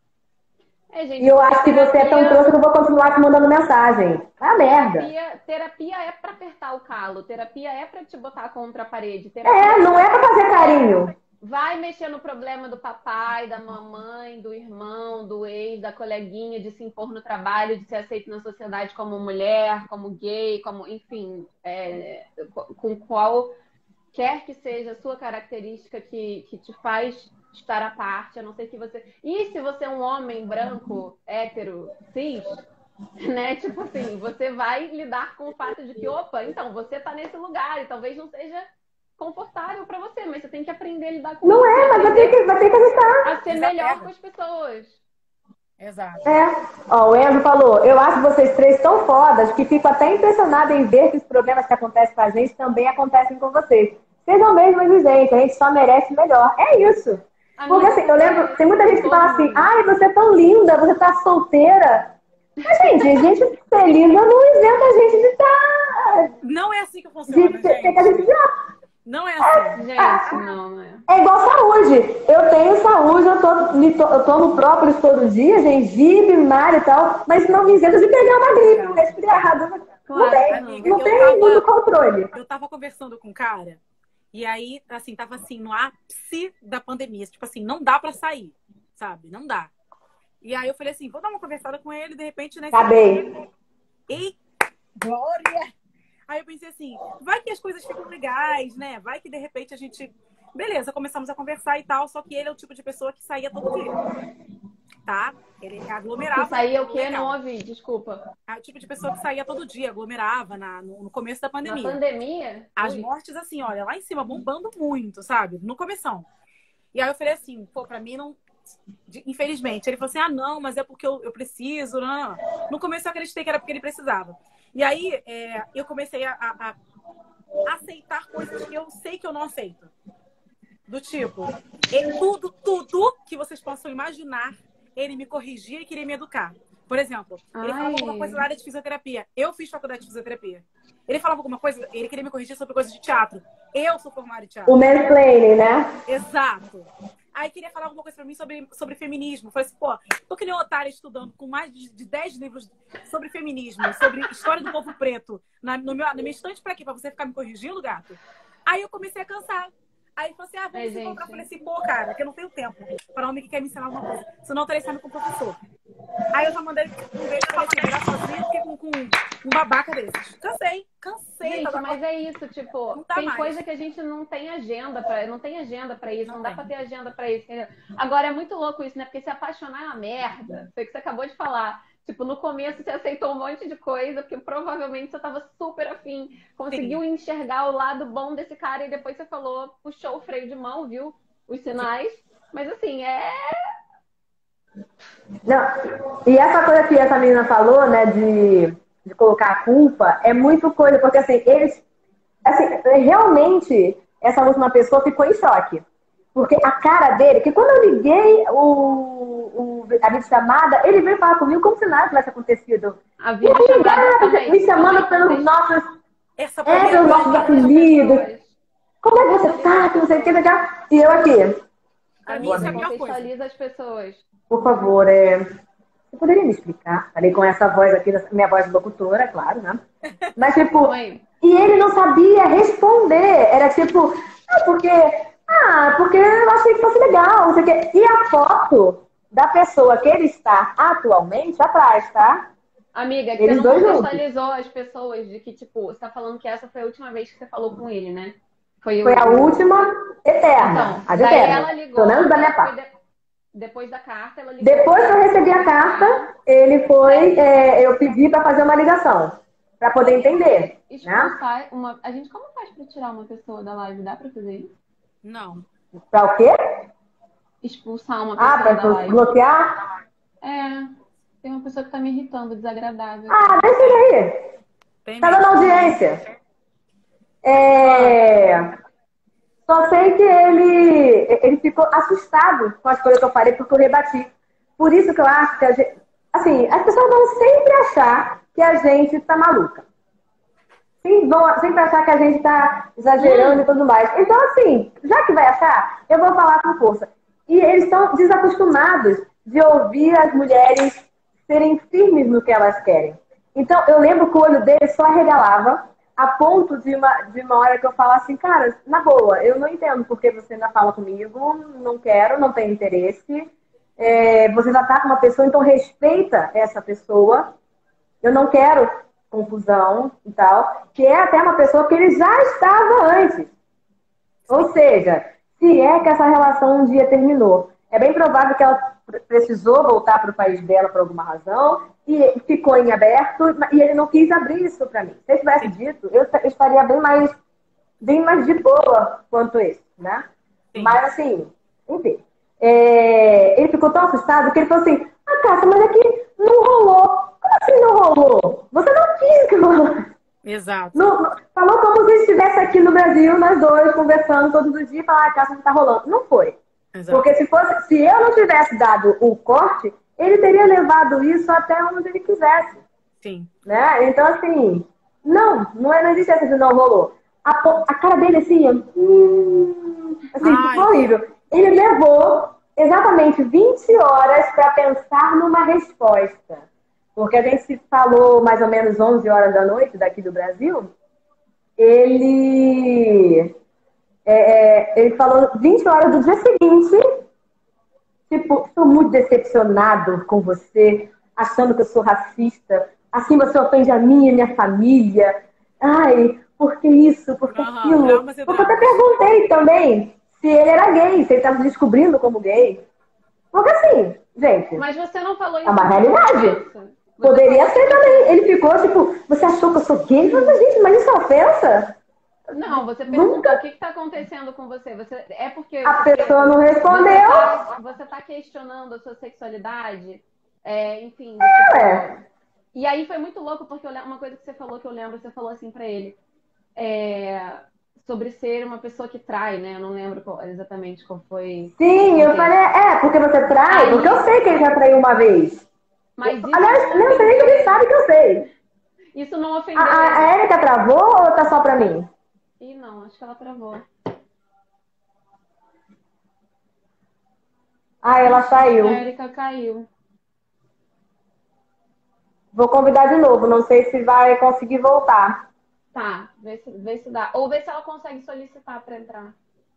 É, gente, e eu acho que terapia... você é tão trouxa que eu vou continuar te mandando mensagem. É a merda. Terapia, terapia é para apertar o calo. Terapia é para te botar contra a parede. Terapia é, não é para fazer carinho. Vai mexer no problema do papai, da mamãe, do irmão, do ex, da coleguinha, de se impor no trabalho, de ser aceito na sociedade como mulher, como gay, como, enfim, é, com qual quer que seja a sua característica que, que te faz estar à parte, a não ser que você... E se você é um homem branco, hétero, cis, né? Tipo assim, você vai lidar com o fato de que, opa, então, você tá nesse lugar e talvez não seja confortável para você, mas você tem que aprender a lidar com não isso. Não é, mas vai ter que, vai ter que ajustar. A ser melhor com as pessoas. Exato. É. Ó, o Enzo falou, eu acho vocês três tão fodas que fico até impressionada em ver que os problemas que acontecem com a gente também acontecem com vocês. Sejam mesmo exigentes, a gente só merece melhor. É isso. Porque assim, eu lembro, tem muita gente que fala assim, ai, você é tão linda, você tá solteira. Mas, gente, a gente ser linda não isenta a gente de estar... Não é assim que funciona, de ter que a gente. gente já... Não é assim. Gente, não, não é. É igual saúde. Eu tenho saúde, eu, tô, me to, eu tomo própolis todo dia, gengibre, malho e tal, mas não me isenta de pegar uma gripe, um resfriado. Não Claro, tem, amiga, não eu tem tava- muito controle. Eu tava conversando com um cara, e aí, assim, tava assim, no ápice da pandemia. Tipo assim, não dá pra sair, sabe? Não dá. E aí eu falei assim, vou dar uma conversada com ele, de repente, né? Acabei. Ei, Glória! Aí eu pensei assim, vai que as coisas ficam legais, né? Vai que de repente a gente... Beleza, começamos a conversar e tal, só que ele é o tipo de pessoa que saía todo dia, tá? Ele aglomerava. Isso aí é o quê? legal. Não ouvi, desculpa. É o tipo de pessoa que saía todo dia, aglomerava na, no, no começo da Na pandemia. pandemia? As Ui. mortes, assim, olha, lá em cima, bombando muito, sabe? No começão. E aí eu falei assim, pô, pra mim não... de- Infelizmente. Ele falou assim, ah, não, mas é porque eu, eu preciso, não, não. No começo eu acreditei que era porque ele precisava. E aí é, eu comecei a, a- a aceitar coisas que eu sei que eu não aceito. Do tipo, e tudo, tudo que vocês possam imaginar, ele me corrigia e queria me educar. Por exemplo, ele falava Ai. alguma coisa na área de fisioterapia. Eu fiz faculdade de fisioterapia. Ele falava alguma coisa, ele queria me corrigir sobre coisas de teatro. Eu sou formada em teatro. O mansplaining, né? Exato. Aí queria falar alguma coisa pra mim sobre, sobre feminismo. Falei assim, pô, tô que nem otária estudando com mais de, de dez livros sobre feminismo, sobre história do povo preto, na, no meu, na minha estante pra quê? Pra você ficar me corrigindo, gato? Aí eu comecei a cansar. Aí ele falou assim, ah, vamos Ai, se encontrar. Eu gente. falei assim, pô, cara, que eu não tenho tempo para homem que quer me ensinar alguma coisa. Senão eu teria saindo com o professor. Aí eu já mandei um beijo e falei assim, melhor sozinho do que com, com um babaca desses. Cansei, cansei. Gente, tava- mas é isso, tipo, Não dá tem mais. coisa que a gente não tem agenda para, não tem agenda para isso, não, dá para ter agenda para isso, entendeu? Agora é muito louco isso, né? Porque se apaixonar é uma merda. Foi o que você acabou de falar. Tipo, no começo você aceitou um monte de coisa, porque provavelmente você tava super afim, conseguiu enxergar o lado bom desse cara e depois você falou, puxou o freio de mão, viu? Os sinais. Mas assim, é. Não. E essa coisa que essa menina falou, né, de, de colocar a culpa, é muito coisa, porque assim, eles. Assim, realmente, essa última pessoa ficou em choque. Porque a cara dele, que quando eu liguei o, o, a videochamada, ele veio falar comigo como se nada tivesse acontecido. A E vida aí, chamada cara, também. me chamando pelos Vocês- nossos, Essa é, primeira pelos nossos coisa, apelidos. pessoas. Como é que você tá? Que não sei o que, legal. E eu aqui, pra mim, isso é a pior coisa. Contextualiza as pessoas. por favor, é... você poderia me explicar? Falei com essa voz aqui, minha voz de locutora, claro, né? Mas tipo, Mãe, e ele não sabia responder. Era tipo, ah, porque, ah, porque eu achei que fosse legal, não sei o quê. E a foto da pessoa que ele está atualmente atrás, tá? amiga, que Eles você não dois juntos. contextualizou as pessoas de que, tipo, você tá falando que essa foi a última vez que você falou com ele, né? Foi, Foi o... a última eterna, Então, a de daí eterna. ela ligou. Pelo menos da minha ela foi parte. de- Depois da carta, ela ligou. Depois que eu recebi a carta, ele foi, é, eu pedi para fazer uma ligação, para poder entender, né? Expulsar uma... A gente como faz pra tirar uma pessoa da live? Dá pra fazer isso? Não. Para o quê? Expulsar uma pessoa Ah, da para live. bloquear? É, tem uma pessoa que tá me irritando, desagradável. Ah, deixa ele aí. Tem Tá mesmo. dando audiência. É... Só sei que ele, ele ficou assustado com as coisas que eu falei, porque eu rebati. Por isso que eu acho que a gente... Assim, as pessoas vão sempre achar que a gente tá maluca. Sim, vão sempre achar que a gente tá exagerando e tudo mais. Então, assim, já que vai achar, eu vou falar com força. E eles estão desacostumados de ouvir as mulheres serem firmes no que elas querem. Então, eu lembro que o olho dele só arregalava, a ponto de uma, de uma hora que eu falo assim, cara, na boa, eu não entendo porque você ainda fala comigo, não quero, não tenho interesse. É, você já tá com uma pessoa, então respeita essa pessoa. Eu não quero confusão e tal. Que é até uma pessoa que ele já estava antes. Ou seja, se é que essa relação um dia terminou, é bem provável que ela precisou voltar para o país dela por alguma razão e ficou em aberto e ele não quis abrir isso para mim. Se ele tivesse dito, eu estaria bem mais, bem mais de boa quanto isso, né? Sim. Mas assim, enfim. É, ele ficou tão assustado que ele falou assim, ah, Cássia, mas é que não rolou. Como assim não rolou? Você não quis que rolou. Exato. Não, não- falou como se estivesse aqui no Brasil, nós dois, conversando todos os dias, e falar, ah, Cássia, não tá rolando. Não foi. Exato. Porque se, fosse, se eu não tivesse dado o corte, ele teria levado isso até onde ele quisesse. Sim. Né? Então, assim, não, não, é, não existe essa de não rolou. A, po- a cara dele, assim, hum, assim, Ai. ficou horrível. Ele levou exatamente vinte horas para pensar numa resposta. Porque a gente se falou mais ou menos onze horas da noite daqui do Brasil. Ele, é, é, ele falou vinte horas do dia seguinte. Tipo, estou muito decepcionado com você, achando que eu sou racista. Assim você ofende a minha e minha família. Ai, por que isso? Por que Aham, aquilo? dramas e Porque eu até dramas. perguntei também se ele era gay, se ele estava descobrindo como gay. Porque assim, gente, Mas você não falou isso. é uma no realidade. começo. Você Poderia falou ser que- também. Ele ficou tipo, você achou que eu sou gay? Eu falei, gente, mas isso é ofensa? Não, você perguntou Nunca. o que está acontecendo com você. Você é porque A porque pessoa não Você respondeu. está você tá questionando a sua sexualidade, é, enfim. tipo, É. E aí foi muito louco porque eu lembro- uma coisa que você falou que eu lembro, você falou assim pra ele, é, sobre ser uma pessoa que trai, né? Eu não lembro qual- exatamente qual foi. Sim, o eu contexto. falei, é, porque você trai, Aí- porque eu sei que ele já traiu uma vez. Mas isso Aliás, não não sei nem que ele sabe que eu sei. Isso não A, ofendeu a, a ele. Érica travou ou tá só pra mim? Ih, não, acho que ela travou. Ah, ela saiu. A Erika caiu. Vou convidar de novo, não sei se vai conseguir voltar. Tá, vê se, vê se dá. Ou vê se ela consegue solicitar pra entrar.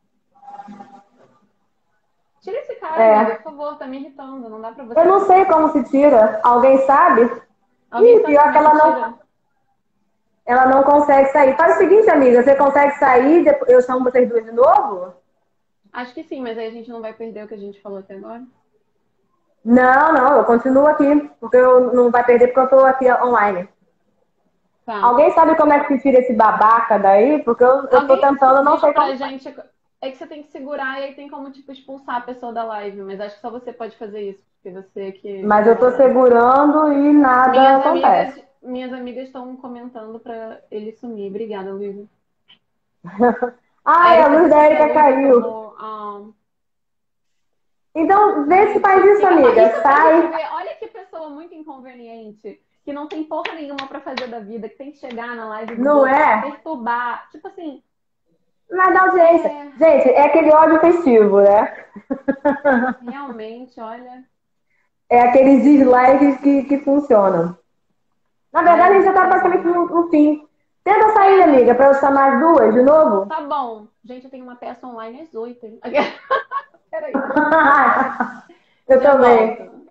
Tira esse cara, É. amiga, por favor, tá me irritando. Não dá pra você. Eu não sei como se tira. Alguém sabe? Alguém Ih, sabe pior como que é ela não, tira? ela não consegue sair. Faz o seguinte, amiga, você consegue sair, depois eu chamo vocês duas de novo? Acho que sim, mas aí a gente não vai perder o que a gente falou até agora. Não, não, eu continuo aqui, porque eu não vai perder porque eu tô aqui online. Tá. Alguém sabe como é que se tira esse babaca daí? Porque eu, eu tô Alguém tentando, não diz sei pra como. gente. É que você tem que segurar e aí tem como, tipo, expulsar a pessoa da live. Mas acho que só você pode fazer isso. Porque você que. Mas eu tô segurando e nada Minhas acontece. amigas, minhas amigas estão comentando pra ele sumir. Obrigada, Luísa. Ai, a Érica luz disse da que a Erika Luísa caiu. tomou, ah, Então, vê se faz isso, fica- amiga. isso pra gente Sai. ver. Olha que pessoa muito inconveniente. Que não tem porra nenhuma pra fazer da vida. Que tem que chegar na live do Não outro, é? perturbar. Tipo assim. Mas dá audiência. É. Gente, é aquele ódio festivo, né? Realmente, olha. É aqueles dislikes que, que funcionam. Na verdade, a gente já tá praticamente no, no fim. Tenta sair, amiga, pra eu chamar as duas de novo. Tá bom. Gente, eu tenho uma peça online às oito. Peraí. Eu Já também. volto.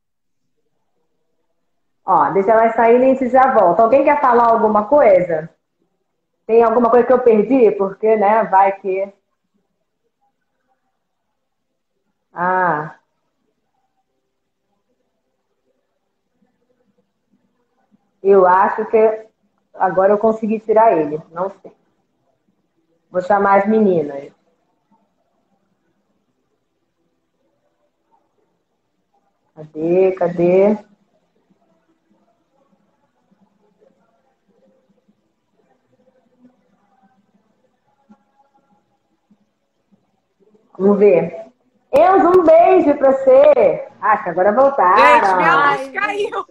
Ó, deixa elas saírem e a gente já volta. Alguém quer falar alguma coisa? Tem alguma coisa que eu perdi? Porque, né, vai que... Ah. Eu acho que agora eu consegui tirar ele. Não sei. Vou chamar as meninas. Cadê? Cadê? Vamos ver. Enzo, um beijo pra você. Ah, que agora voltaram. Gente, minha Ai, luz caiu.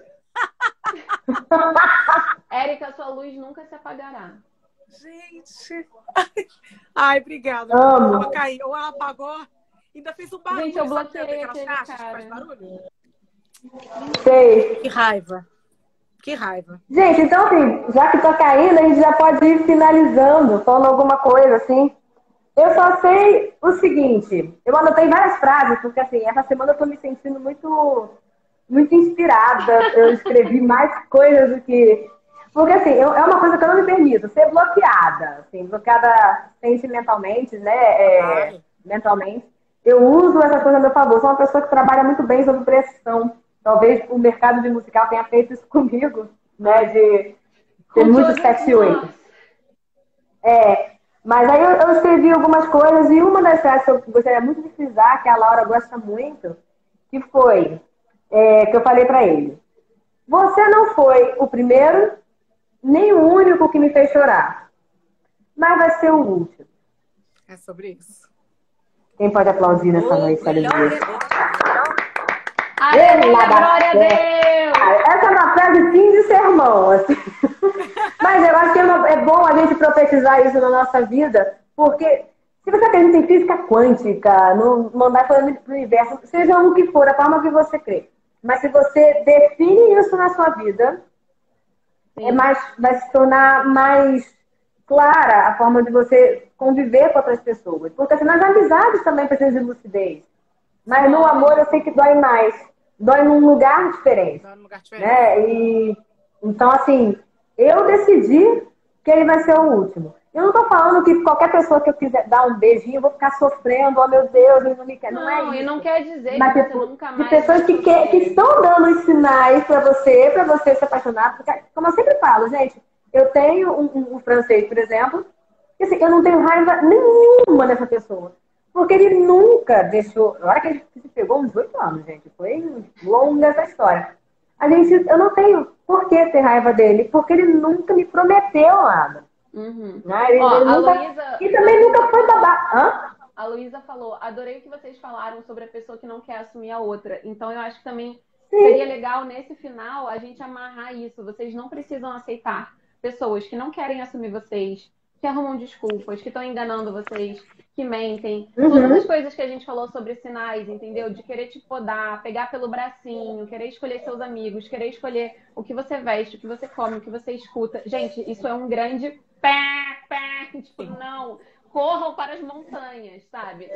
Érica, sua luz nunca se apagará. Gente. Ai, obrigada. Amo. Ela caiu, ela apagou. Ainda fez um barulho. Gente, eu sabe, bloqueei daquelas aquele caixas que cara. faz barulho? Sei. Que raiva. Que raiva. Gente, então assim, já que tá caindo, a gente já pode ir finalizando, falando alguma coisa assim. Eu só sei o seguinte, eu anotei várias frases, porque assim, essa semana eu tô me sentindo muito, muito inspirada. Eu escrevi mais coisas do que... Porque assim, eu, é uma coisa que eu não me permito, ser bloqueada, assim, bloqueada sentimentalmente, né, é, Claro. mentalmente. Eu uso essas coisas a meu favor, sou uma pessoa que trabalha muito bem sob pressão. Talvez o mercado de musical tenha feito isso comigo, né, de ter Com muito todas sete oito. nós. É, mas aí eu, eu escrevi algumas coisas e uma das frases que eu gostaria muito de frisar, que a Laura gosta muito, que foi: é, que eu falei pra ele. Você não foi o primeiro, nem o único que me fez chorar. Mas vai ser o último. É sobre isso. Quem pode aplaudir nessa Oh, noite? glória a Deus. Aleluia, Ela glória a dá Deus! Essa é uma frase fim de sermão, assim. Mas eu acho que é, uma- é bom a gente profetizar isso na nossa vida, porque se você acredita em física quântica, no mandar para o universo, seja o que for, a forma que você crê. Mas se você define isso na sua vida, é mais, vai se tornar mais clara a forma de você conviver com outras pessoas. Porque assim, nas amizades também precisa de lucidez. Mas no amor eu sei que dói mais. Dói num lugar diferente. Dá num lugar diferente. Né? E, então, assim, eu decidi que ele vai ser o último. Eu não tô falando que qualquer pessoa que eu quiser dar um beijinho, eu vou ficar sofrendo, oh meu Deus, ele não me quer. Não, Não, é e isso. não quer dizer Mas que tipo, você nunca de mais pessoas vai que, quer, que sofrer. estão dando os sinais pra você, pra você se apaixonar. Porque, como eu sempre falo, gente, eu tenho um, um, um francês, por exemplo, que assim, eu não tenho raiva nenhuma dessa pessoa. Porque ele nunca deixou. Na hora que ele se pegou, uns oito anos, gente. Foi longa essa história. A gente, eu não tenho por que ter raiva dele, porque ele nunca me prometeu nada. Uhum. Né? Ele, Ó, ele a nunca, Luísa- e também a nunca Luísa foi falou- babá. Hã? A Luísa falou, adorei o que vocês falaram sobre a pessoa que não quer assumir a outra. Então eu acho que também Sim. seria legal nesse final a gente amarrar isso. Vocês não precisam aceitar pessoas que não querem assumir vocês, que arrumam desculpas, que estão enganando vocês, que mentem. Uhum. Todas as coisas que a gente falou sobre sinais, entendeu? De querer te podar, pegar pelo bracinho, querer escolher seus amigos, querer escolher o que você veste, o que você come, o que você escuta. Gente, isso é um grande pé, pé, tipo, não. Corram para as montanhas, sabe?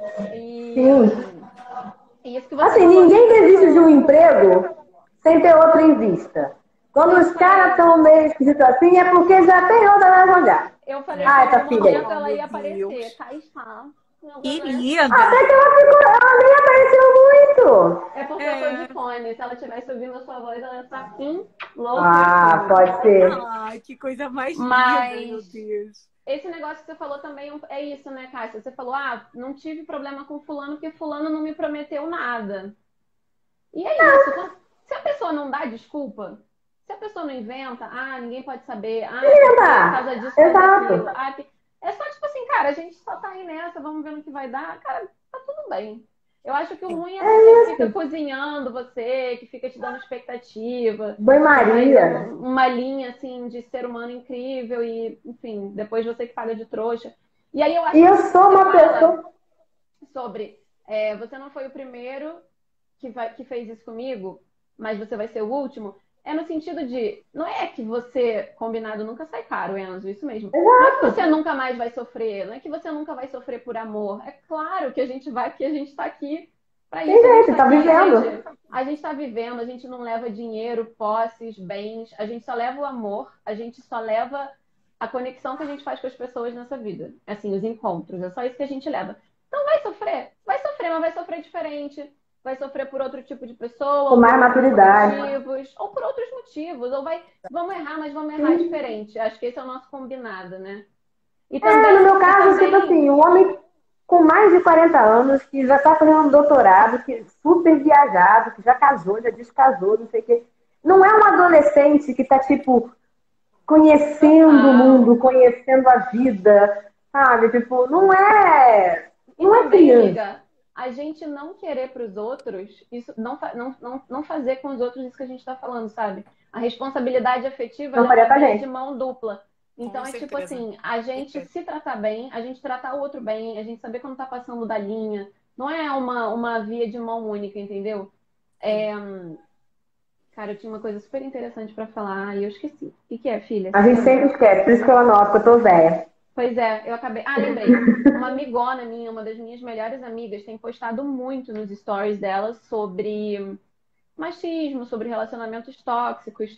E, Sim. e isso que você Assim, falou, ninguém você desiste de um falou- emprego sem ter outro em vista. Quando os caras estão meio esquisitos assim, é porque já tem outra na jogada. Eu falei Ah, que em essa algum filha aí. momento ela ia Oh, meu aparecer. Deus. Cá está. Querida. Até que ela ficou, ela nem apareceu muito. É porque É. eu tô de fone. Se ela estivesse ouvindo a sua voz, ela ia estar hum, louca. Ah, pode ser. Ai, que coisa mais Mas- linda, meu Deus. Esse negócio que você falou também é isso, né, Cássia? Você falou, ah, não tive problema com fulano porque fulano não me prometeu nada. E é isso. Quando- Se a pessoa não dá desculpa, se a pessoa não inventa, ah, ninguém pode saber, ah, porque por causa disso, por causa Exato. daquilo. Ah, que- é só tipo assim, cara, a gente só tá aí nessa, vamos ver no que vai dar. Cara, tá tudo bem. Eu acho que o ruim é a pessoa que fica cozinhando você, que fica te dando expectativa. Banho-maria. Faz um- uma linha assim de ser humano incrível e, enfim, depois você que paga de trouxa. E aí eu acho E eu que sou você uma fala pessoa. sobre é, você não foi o primeiro que, vai, que fez isso comigo, mas você vai ser o último. É no sentido de, não é que você, combinado nunca sai caro, Enzo, isso mesmo. Não é que você nunca mais vai sofrer, não é que você nunca vai sofrer por amor. É claro que a gente vai, porque a gente tá aqui pra isso. Sim, A gente gente, tá aqui, vivendo. gente, a gente tá vivendo, a gente não leva dinheiro, posses, bens, a gente só leva o amor, a gente só leva a conexão que a gente faz com as pessoas nessa vida. Assim, os encontros, é só isso que a gente leva. Então vai sofrer, vai sofrer, mas vai sofrer diferente. Vai sofrer por outro tipo de pessoa, Com ou mais por outros maturidade. motivos, ou por outros motivos, ou vai, vamos errar, mas vamos errar diferente. Acho que esse é o nosso combinado, né? E É, no meu e caso, também- tipo assim, um homem com mais de quarenta anos, que já tá fazendo um doutorado, que é super viajado, que já casou, já descasou, não sei o quê. Não é um adolescente que tá, tipo, conhecendo o mundo, conhecendo a vida, sabe? Tipo, não é. E Não é também, criança. amiga, a gente não querer para os outros, isso não, fa- não, não, não fazer com os outros isso que a gente está falando, sabe? A responsabilidade afetiva Não ela faria é com a uma via gente. de mão dupla. Então Com é tipo certeza. assim, a gente Certeza. se tratar bem, a gente tratar o outro bem, a gente saber quando tá passando da linha. Não é uma, uma via de mão única, entendeu? É, hum, cara, eu tinha uma coisa super interessante para falar e eu esqueci. O que que é, filha? A gente sempre esquece, por isso que eu anoto, que eu tô velha. Pois é, eu acabei. Ah, lembrei. Uma amigona minha, uma das minhas melhores amigas, tem postado muito nos stories dela sobre machismo, sobre relacionamentos tóxicos,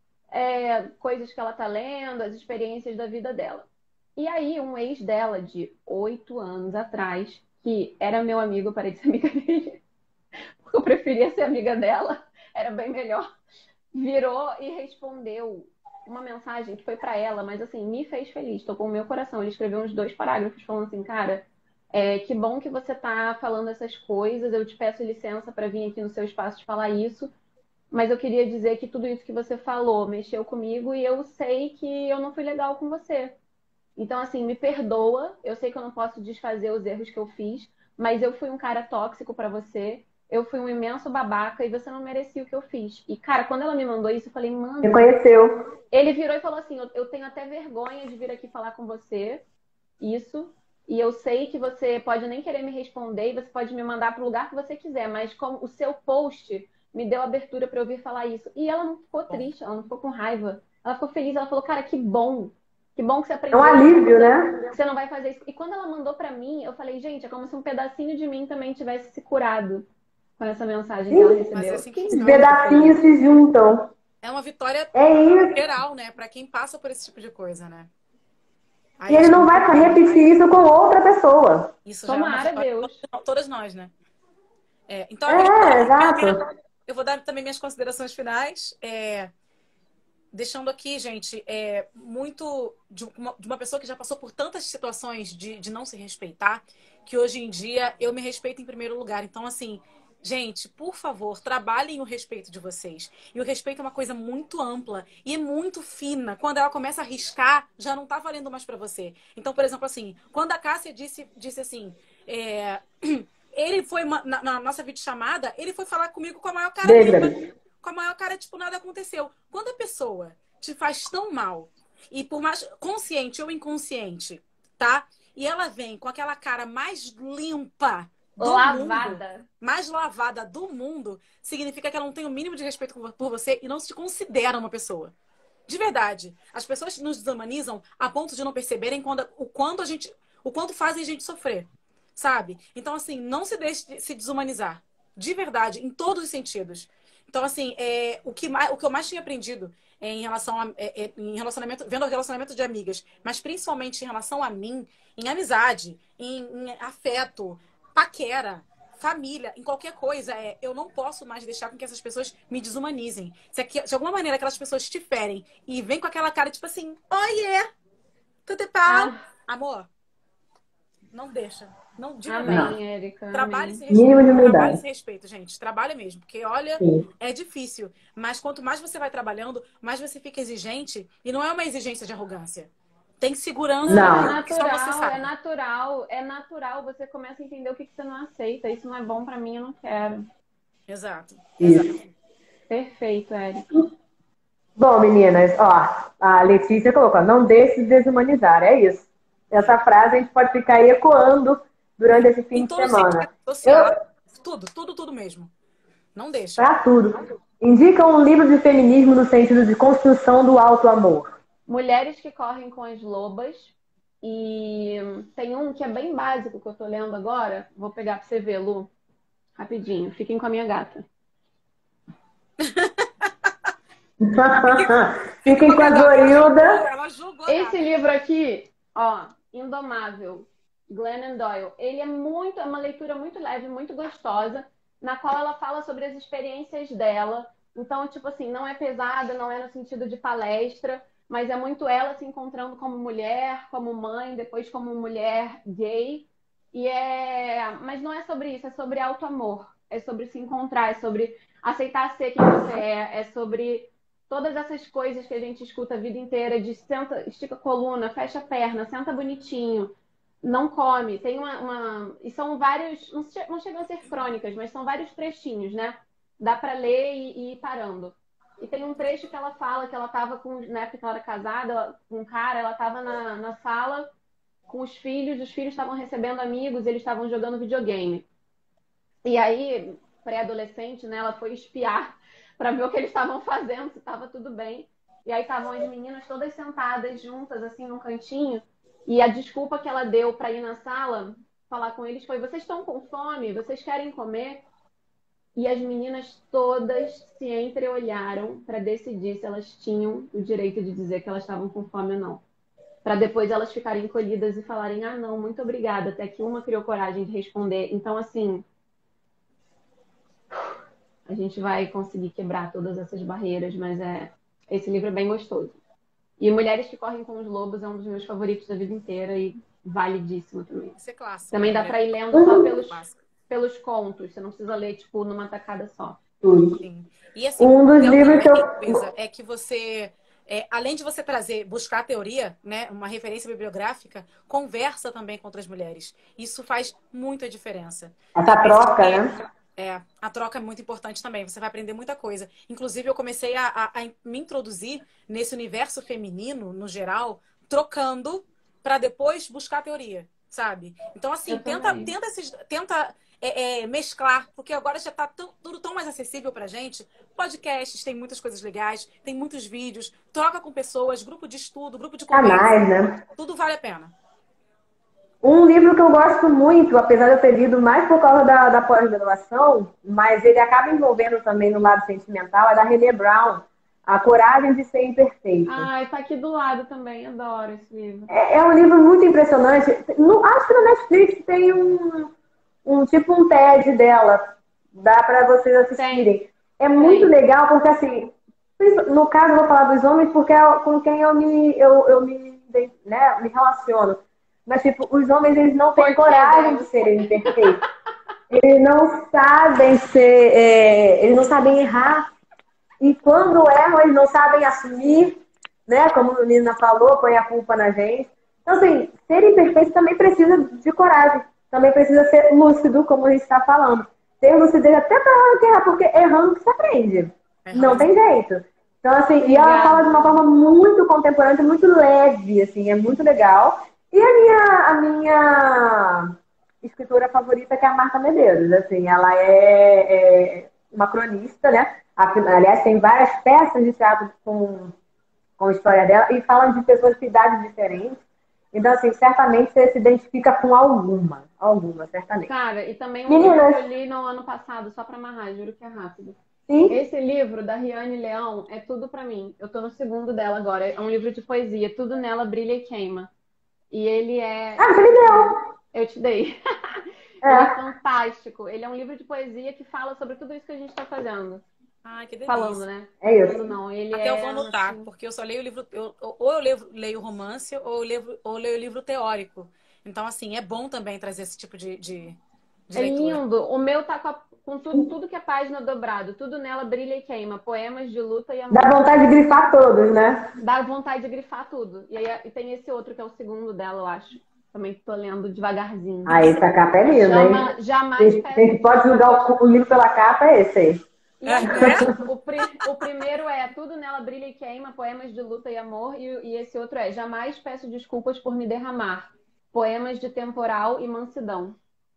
é, coisas que ela tá lendo, as experiências da vida dela. E aí, um ex dela, de oito anos atrás, que era meu amigo, eu parei de ser amiga dele, porque eu preferia ser amiga dela, era bem melhor, virou e respondeu uma mensagem que foi pra ela, mas assim, me fez feliz, tocou o meu coração. Ele escreveu uns dois parágrafos falando assim, cara, É, que bom que você está falando essas coisas. Eu te peço licença para vir aqui no seu espaço te falar isso, mas eu queria dizer que tudo isso que você falou mexeu comigo e eu sei que eu não fui legal com você. Então, assim, me perdoa. Eu sei que eu não posso desfazer os erros que eu fiz, mas eu fui um cara tóxico pra você. Eu fui um imenso babaca e você não merecia o que eu fiz. E, cara, quando ela me mandou isso, eu falei, mano. Reconheceu. Ele virou e falou assim: eu, eu tenho até vergonha de vir aqui falar com você, isso. E eu sei que você pode nem querer me responder e você pode me mandar pro lugar que você quiser, mas como o seu post me deu abertura pra eu vir falar isso. E ela não ficou triste, ela não ficou com raiva. Ela ficou feliz, ela falou, cara, que bom. Que bom que você É aprendeu. um alívio, né? Você não vai fazer isso. E quando ela mandou pra mim, eu falei, gente, é como se um pedacinho de mim também tivesse se curado com essa mensagem que ela Mas é recebeu. assim que Que Os funciona. pedacinhos se juntam. É uma vitória É isso. geral, né? Pra quem passa por esse tipo de coisa, né? Aí E ele acho não que vai repetir isso com outra pessoa. isso já é uma tomara, vitória Deus. de todas nós, né? É, então, amiga, É, exato. eu vou dar também minhas considerações finais. É, deixando aqui, gente, é, muito de uma, de uma pessoa que já passou por tantas situações de, de não se respeitar, que hoje em dia eu me respeito em primeiro lugar. Então, assim, gente, por favor, trabalhem o respeito de vocês. E o respeito é uma coisa muito ampla e muito fina. Quando ela começa a arriscar, já não tá valendo mais pra você. Então, por exemplo, assim, quando a Cássia disse, disse assim, é, ele foi, uma, na, na nossa videochamada, ele foi falar comigo com a maior cara Beijo, limpa. Gabi. Com a maior cara, tipo, nada aconteceu. Quando a pessoa te faz tão mal, e por mais consciente ou inconsciente, tá? E ela vem com aquela cara mais limpa do mundo, Lavada. mais lavada do mundo, significa que ela não tem o mínimo de respeito por você e não se considera uma pessoa. De verdade. As pessoas nos desumanizam a ponto de não perceberem quando, o, quanto a gente, o quanto fazem a gente sofrer. Sabe? Então, assim, não se deixe se desumanizar. De verdade, em todos os sentidos. Então, assim, é, o, que mais, o que eu mais tinha aprendido é, em relação a é, é, em relacionamento, vendo o relacionamento de amigas, mas principalmente em relação a mim, em amizade, em, em afeto, paquera, família, em qualquer coisa, é, eu não posso mais deixar com que essas pessoas me desumanizem. Se, aqui, de alguma maneira aquelas pessoas te ferem e vem com aquela cara, tipo assim, oiê, tudo pau, Ah, amor, não deixa. Não, de amém, verdade. Érica. Trabalhe Amém. esse Mínimo de respeito. Trabalhe humildade. esse respeito, gente. Trabalha mesmo. Porque, olha, Sim. é difícil. Mas quanto mais você vai trabalhando, mais você fica exigente. E não é uma exigência de arrogância. Tem segurança Não, é Não. que só você natural, sabe. é natural, é natural. Você começa a entender o que, que você não aceita. Isso não é bom pra mim, eu não quero. Exato. Isso. Exato. Perfeito, Érica. Bom, meninas, ó, a Letícia colocou, não deixe se desumanizar, é isso. Essa frase a gente pode ficar aí ecoando durante esse fim Em de todo semana. sentido social, Eu, tudo, tudo, tudo mesmo. Não deixa. pra tudo. Indica um livro de feminismo no sentido de construção do auto-amor. Mulheres que correm com as lobas. E tem um que é bem básico que eu tô lendo agora. Vou pegar pra você ver, Lu. Rapidinho. Fiquem com a minha gata. Fiquem com a Zorilda. Ela julgou. Esse livro aqui, ó, Indomável, Glennon Doyle, ele é muito, é uma leitura muito leve, muito gostosa, na qual ela fala sobre as experiências dela. Então, tipo assim, não é pesada, não é no sentido de palestra, mas é muito ela se encontrando como mulher, como mãe, depois como mulher gay. E é, mas não é sobre isso, é sobre auto-amor, é sobre se encontrar, é sobre aceitar ser quem você é, é sobre todas essas coisas que a gente escuta a vida inteira, de senta, estica a coluna, fecha a perna, senta bonitinho, não come. Tem uma, uma... E são vários, não, che... não chegam a ser crônicas, mas são vários trechinhos, né? Dá para ler e, e ir parando. E tem um trecho que ela fala que ela estava com, na época que ela era casada, com um cara, ela estava na, na sala com os filhos, os filhos estavam recebendo amigos, eles estavam jogando videogame. E aí, pré-adolescente, né, ela foi espiar para ver o que eles estavam fazendo, se estava tudo bem. E aí estavam as meninas todas sentadas juntas, assim, num cantinho. E a desculpa que ela deu para ir na sala falar com eles foi: vocês estão com fome? Vocês querem comer? E as meninas todas se entreolharam para decidir se elas tinham o direito de dizer que elas estavam com fome ou não. Para depois elas ficarem encolhidas e falarem: ah, não, muito obrigada. Até que uma criou coragem de responder. Então, assim, a gente vai conseguir quebrar todas essas barreiras, mas é esse livro é bem gostoso. E Mulheres que Correm com os Lobos é um dos meus favoritos da vida inteira e validíssimo também. Isso é clássico. Também dá né? para ir lendo só Um, pelos, Clássico. pelos contos. Você não precisa ler, tipo, numa tacada só. Sim. E assim, um o dos legal livros que também, eu. Luísa, é que você, é, além de você trazer, buscar a teoria, né, uma referência bibliográfica, conversa também com outras mulheres. Isso faz muita diferença. Essa Às vezes, troca, é, né? é, a troca é muito importante também. Você vai aprender muita coisa. Inclusive, eu comecei a, a- a me introduzir nesse universo feminino, no geral, trocando para depois buscar a teoria, sabe? Então, assim, Eu tenta, também. tenta, esses, tenta é, é, mesclar, porque agora já está tudo tão mais acessível pra gente. Podcasts, tem muitas coisas legais, tem muitos vídeos, troca com pessoas, grupo de estudo, grupo de conversa, Canais, né? tudo vale a pena. Um livro que eu gosto muito, apesar de eu ter lido mais por causa da, da pós-graduação, mas ele acaba envolvendo também no lado sentimental, é da Brené Brown, A Coragem de Ser Imperfeito. Ai, tá aqui do lado também. Adoro esse livro. É, é um livro muito impressionante. No, acho que no Netflix tem um, um tipo um TED dela. Dá para vocês assistirem. É muito Tem. legal, porque assim, no caso eu vou falar dos homens porque é com quem eu me, eu, eu me, né, me relaciono. Mas, tipo, os homens, eles não têm Por que, coragem de Deus? serem perfeitos. Eles não sabem ser, é, eles não sabem errar. E quando erram, eles não sabem assumir, né? Como a menina falou, põe a culpa na gente. Então, assim, ser imperfeito também precisa de coragem. Também precisa ser lúcido, como a gente está falando. Ter lucidez até para hora de errar, porque errando que se aprende. Não tem jeito. Então, assim, e ela fala de uma forma muito contemporânea, muito leve, assim, é muito legal. E a minha, a minha escritora favorita, que é a Marta Medeiros, assim, ela é, é uma cronista, né? Aliás, tem várias peças de teatro com, com a história dela e falam de pessoas de idades diferentes. Então, assim, certamente você se identifica com alguma. Alguma, certamente. Cara, e também um Meninas. livro que eu li no ano passado, só pra amarrar, juro que é rápido. Sim. Esse livro, da Riane Leão, é tudo pra mim. Eu tô no segundo dela agora. É um livro de poesia. Tudo nela brilha e queima. E ele é... Ah, você me deu. Eu te dei. É. Ele é fantástico. Ele é um livro de poesia que fala sobre tudo isso que a gente tá fazendo. Ai, que delícia. Falando, né? É isso. Falando, não. Ele Até é, eu vou anotar, assim, porque eu só leio livro. Eu, ou eu leio, leio romance, ou eu leio, ou eu leio livro teórico. Então, assim, é bom também trazer esse tipo de, de, de é leitura. lindo. O meu tá com, a- com tudo, tudo que é página dobrado. Tudo nela brilha e queima. Poemas de luta e amor. Dá vontade de grifar todos, né? Dá vontade de grifar tudo. E aí e tem esse outro que é o segundo dela, eu acho. Também tô lendo devagarzinho. Ah, essa capa é linda, hein? Chama Jamais Quem Peço quem pode julgar o, o livro pela capa é esse aí. E É, aí, né? o, pri- o primeiro é Tudo nela brilha e queima, poemas de luta e amor. E, e esse outro é Jamais peço desculpas por me derramar, poemas de temporal e mansidão.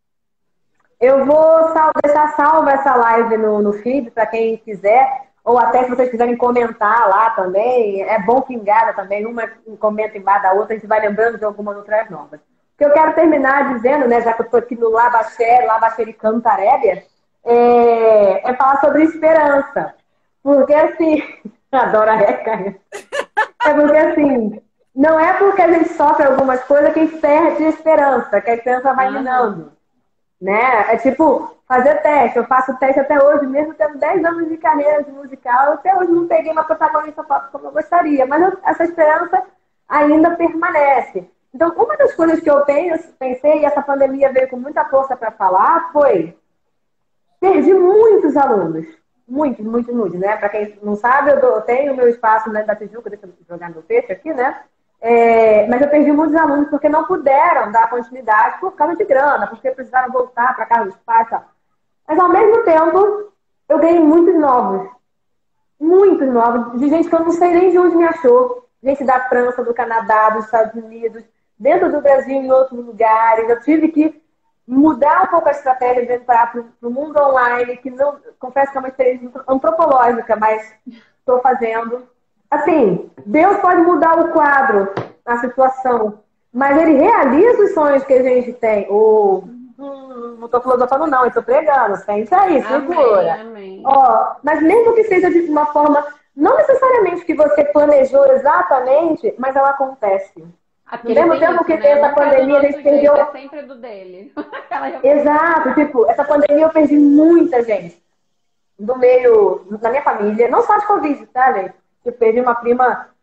Eu vou sal- deixar salva essa live no, no feed para quem quiser, ou até se vocês quiserem comentar lá também. É bom que engaja também, uma comenta embaixo da outra, a gente vai lembrando de algumas outras novas. O que eu quero terminar dizendo, né, já que eu estou aqui no Labaxé, Labaxericano Tarébia, é, é falar sobre esperança. Porque assim, adoro a Reca. É porque assim, não é porque a gente sofre algumas coisas que a gente perde a esperança, que a esperança vai Aham. minando. Né? É tipo, fazer teste. Eu faço teste até hoje, mesmo tendo dez anos de carreira de musical, eu até hoje não peguei uma protagonista como eu gostaria, mas eu, essa esperança ainda permanece. Então, uma das coisas que eu tenho, pensei, e essa pandemia veio com muita força para falar, foi: perdi muitos alunos. Muitos, muitos, muitos, né? Para quem não sabe, eu, dou, eu tenho o meu espaço, né, da Tijuca, deixa eu jogar meu peixe aqui, né? É, mas eu perdi muitos alunos porque não puderam dar continuidade por causa de grana, porque precisaram voltar para casa dos pais e tal. Mas, ao mesmo tempo, eu ganhei muitos novos. Muitos novos, de gente que eu não sei nem de onde me achou. Gente da França, do Canadá, dos Estados Unidos, dentro do Brasil e em outros lugares. Eu tive que mudar um pouco a estratégia de entrar para o mundo online, que não, confesso que é uma experiência antropológica, mas estou fazendo. Assim, Deus pode mudar o quadro, a situação, mas Ele realiza os sonhos que a gente tem. Ou, hum, não estou filosofando não, estou pregando, sente aí, segura. Amém, amém. Ó, mas mesmo que seja de uma forma, não necessariamente que você planejou exatamente, mas ela acontece. Aquele No mesmo tem tempo isso, que né? tem essa Nunca é do pandemia, a nosso gente perdeu... jeito, é sempre do dele. Exato, tipo, essa pandemia eu perdi muita gente do meio, da minha família, não só de Covid, tá, gente? Eu perdi uma prima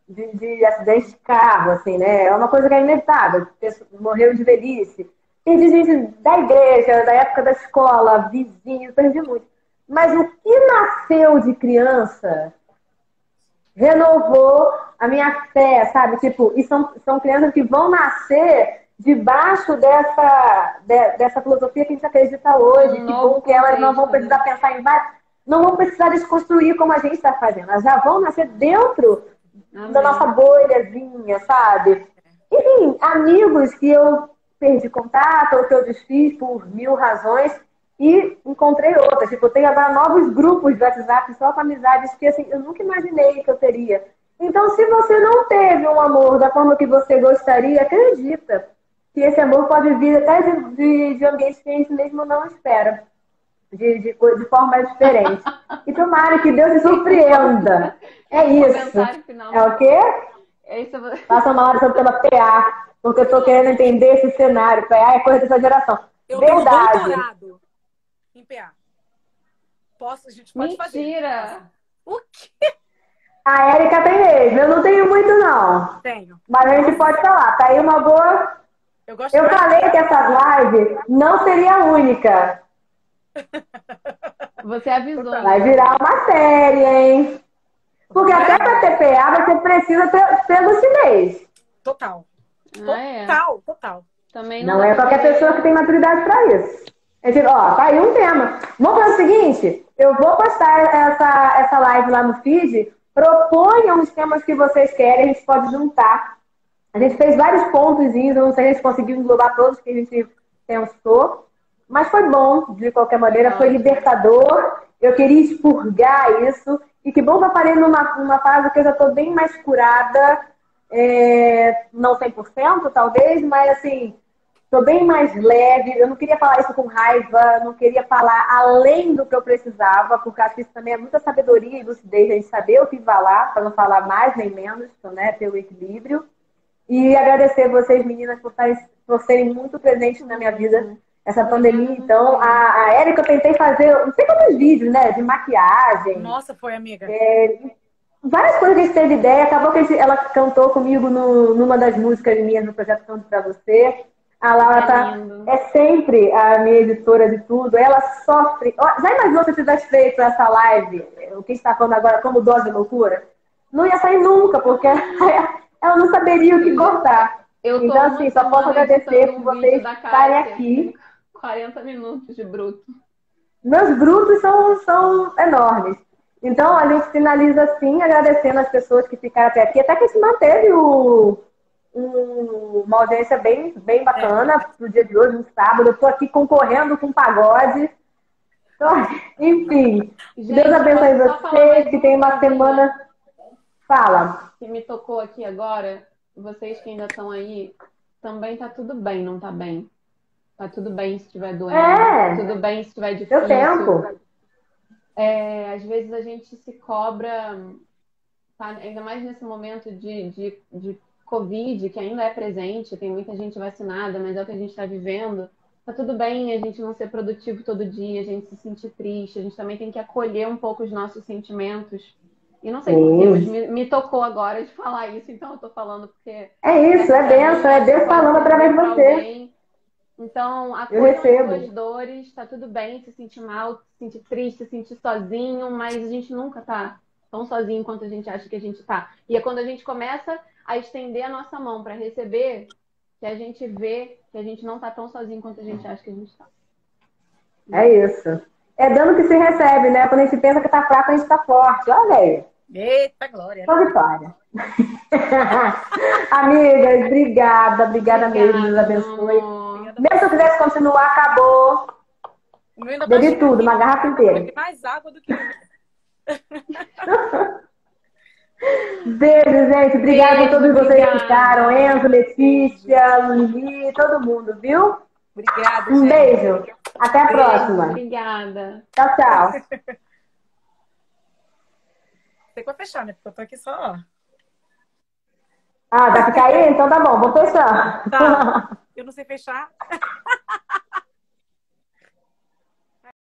de, de acidente de carro, assim, né? É uma coisa que é inevitável. Morreu de velhice. Perdi gente da igreja, da época da escola, vizinho, perdi muito. Mas o que nasceu de criança renovou a minha fé, sabe? Tipo, e são, são crianças que vão nascer debaixo dessa, de, dessa filosofia que a gente acredita hoje. Um Que novo bom que elas não vão contexto, precisar pensar em várias, não vão precisar desconstruir como a gente está fazendo. Elas já vão nascer dentro Amém. da nossa bolhazinha, sabe? Enfim, amigos que eu perdi contato ou que eu desfiz por mil razões e encontrei outras. Tipo, eu tenho agora novos grupos de WhatsApp só com amizades que assim, eu nunca imaginei que eu teria. Então, se você não teve um amor da forma que você gostaria, acredita que esse amor pode vir até de, de, de ambientes que a gente mesmo não espera. De, de, de forma diferente. E tomara que Deus se surpreenda. É isso. Final. É o quê? É isso. Faça uma live sobre o tema P A, porque eu estou querendo entender esse cenário. P A é coisa dessa geração. Eu Verdade. tenho doutorado em P A. Posso, a gente pode fazer. Mentira! O quê? A Érica tem mesmo. Eu não tenho muito, não. Tenho. Mas a gente pode falar. Tá aí uma boa... Eu, gosto eu falei que essa live não seria a única. Você avisou. Vai virar uma série, hein? Porque até para ter P A você precisa ter, ter lucidez. Total. Ah, é. Total, total. Também não Não é qualquer pessoa que tem maturidade para isso. Eu digo, ó, tá aí um tema. Vamos fazer o seguinte, eu vou postar essa, essa live lá no feed, proponham os temas que vocês querem, a gente pode juntar. A gente fez vários pontozinhos, eu não sei se a gente conseguiu englobar todos que a gente pensou, mas foi bom, de qualquer maneira, foi libertador, eu queria expurgar isso, e que bom que eu parei numa, numa fase que eu já estou bem mais curada, é, não cem por cento talvez, mas assim, estou bem mais leve, eu não queria falar isso com raiva, não queria falar além do que eu precisava, porque acho que isso também é muita sabedoria e lucidez, a gente saber o que falar, para não falar mais nem menos, né, ter o equilíbrio. E agradecer vocês, meninas, por, estarem, por serem muito presentes na minha vida. Essa pandemia, então, a, a Érica eu tentei fazer, não sei quantos vídeos, né, de maquiagem. Nossa, foi, amiga. É, várias coisas que a gente teve ideia. Acabou que a gente, ela cantou comigo no, numa das músicas minhas no projeto Canto Pra Você. A Laura tá, é sempre a minha editora de tudo. Ela sofre. Já imaginou se eu tivesse feito essa live, o que a gente está falando agora, como dose de loucura? Não ia sair nunca, porque ela não saberia o que cortar. Eu então, assim, só posso agradecer por vocês estarem aqui. quarenta minutos de bruto. Meus brutos são, são enormes. Então, a gente finaliza assim, agradecendo as pessoas que ficaram até aqui. Até que se manteve o, um, uma audiência bem, bem bacana no dia de hoje, no sábado. Eu estou aqui concorrendo com pagode. Então, enfim, gente, Deus abençoe vocês, que tem uma semana... Fala. Que me tocou aqui agora, vocês que ainda estão aí, também tá tudo bem, não tá bem? Tá tudo bem se estiver doendo, é. tudo bem se estiver difícil. Deu tempo. É, às vezes a gente se cobra, tá? Ainda mais nesse momento de, de, de Covid, que ainda é presente, tem muita gente vacinada, mas é o que a gente está vivendo. Tá tudo bem a gente não ser produtivo todo dia, a gente se sentir triste, a gente também tem que acolher um pouco os nossos sentimentos. E não sei porquê, mas me, me tocou agora de falar isso, então eu tô falando porque... É isso, é benção, é Deus falando através de você. Alguém. Então, acolha as suas dores, tá tudo bem se sentir mal, se sentir triste, se sentir sozinho, mas a gente nunca tá tão sozinho quanto a gente acha que a gente tá. E é quando a gente começa a estender a nossa mão para receber que a gente vê que a gente não tá tão sozinho quanto a gente acha que a gente tá. É isso. É dando que se recebe, né? Quando a gente pensa que tá fraco, a gente tá forte. Olha aí. Eita, glória. Só vitória. Amigas, obrigada. Obrigada mesmo. Deus abençoe. Mesmo se eu quisesse continuar, acabou. Bebi tudo, uma garrafa inteira. Mais água do que... Beijo, gente. Obrigada a todos vocês que ficaram. Enzo, Letícia, Lili, todo mundo, viu? Obrigada, Um gente. beijo. Até a Beijo, próxima. Obrigada. Tchau, tchau. Tem que fechar, né? Porque eu tô aqui só, ó. Ah, vai ficar aí? Então tá bom, vou fechar. Tá. Eu não sei fechar.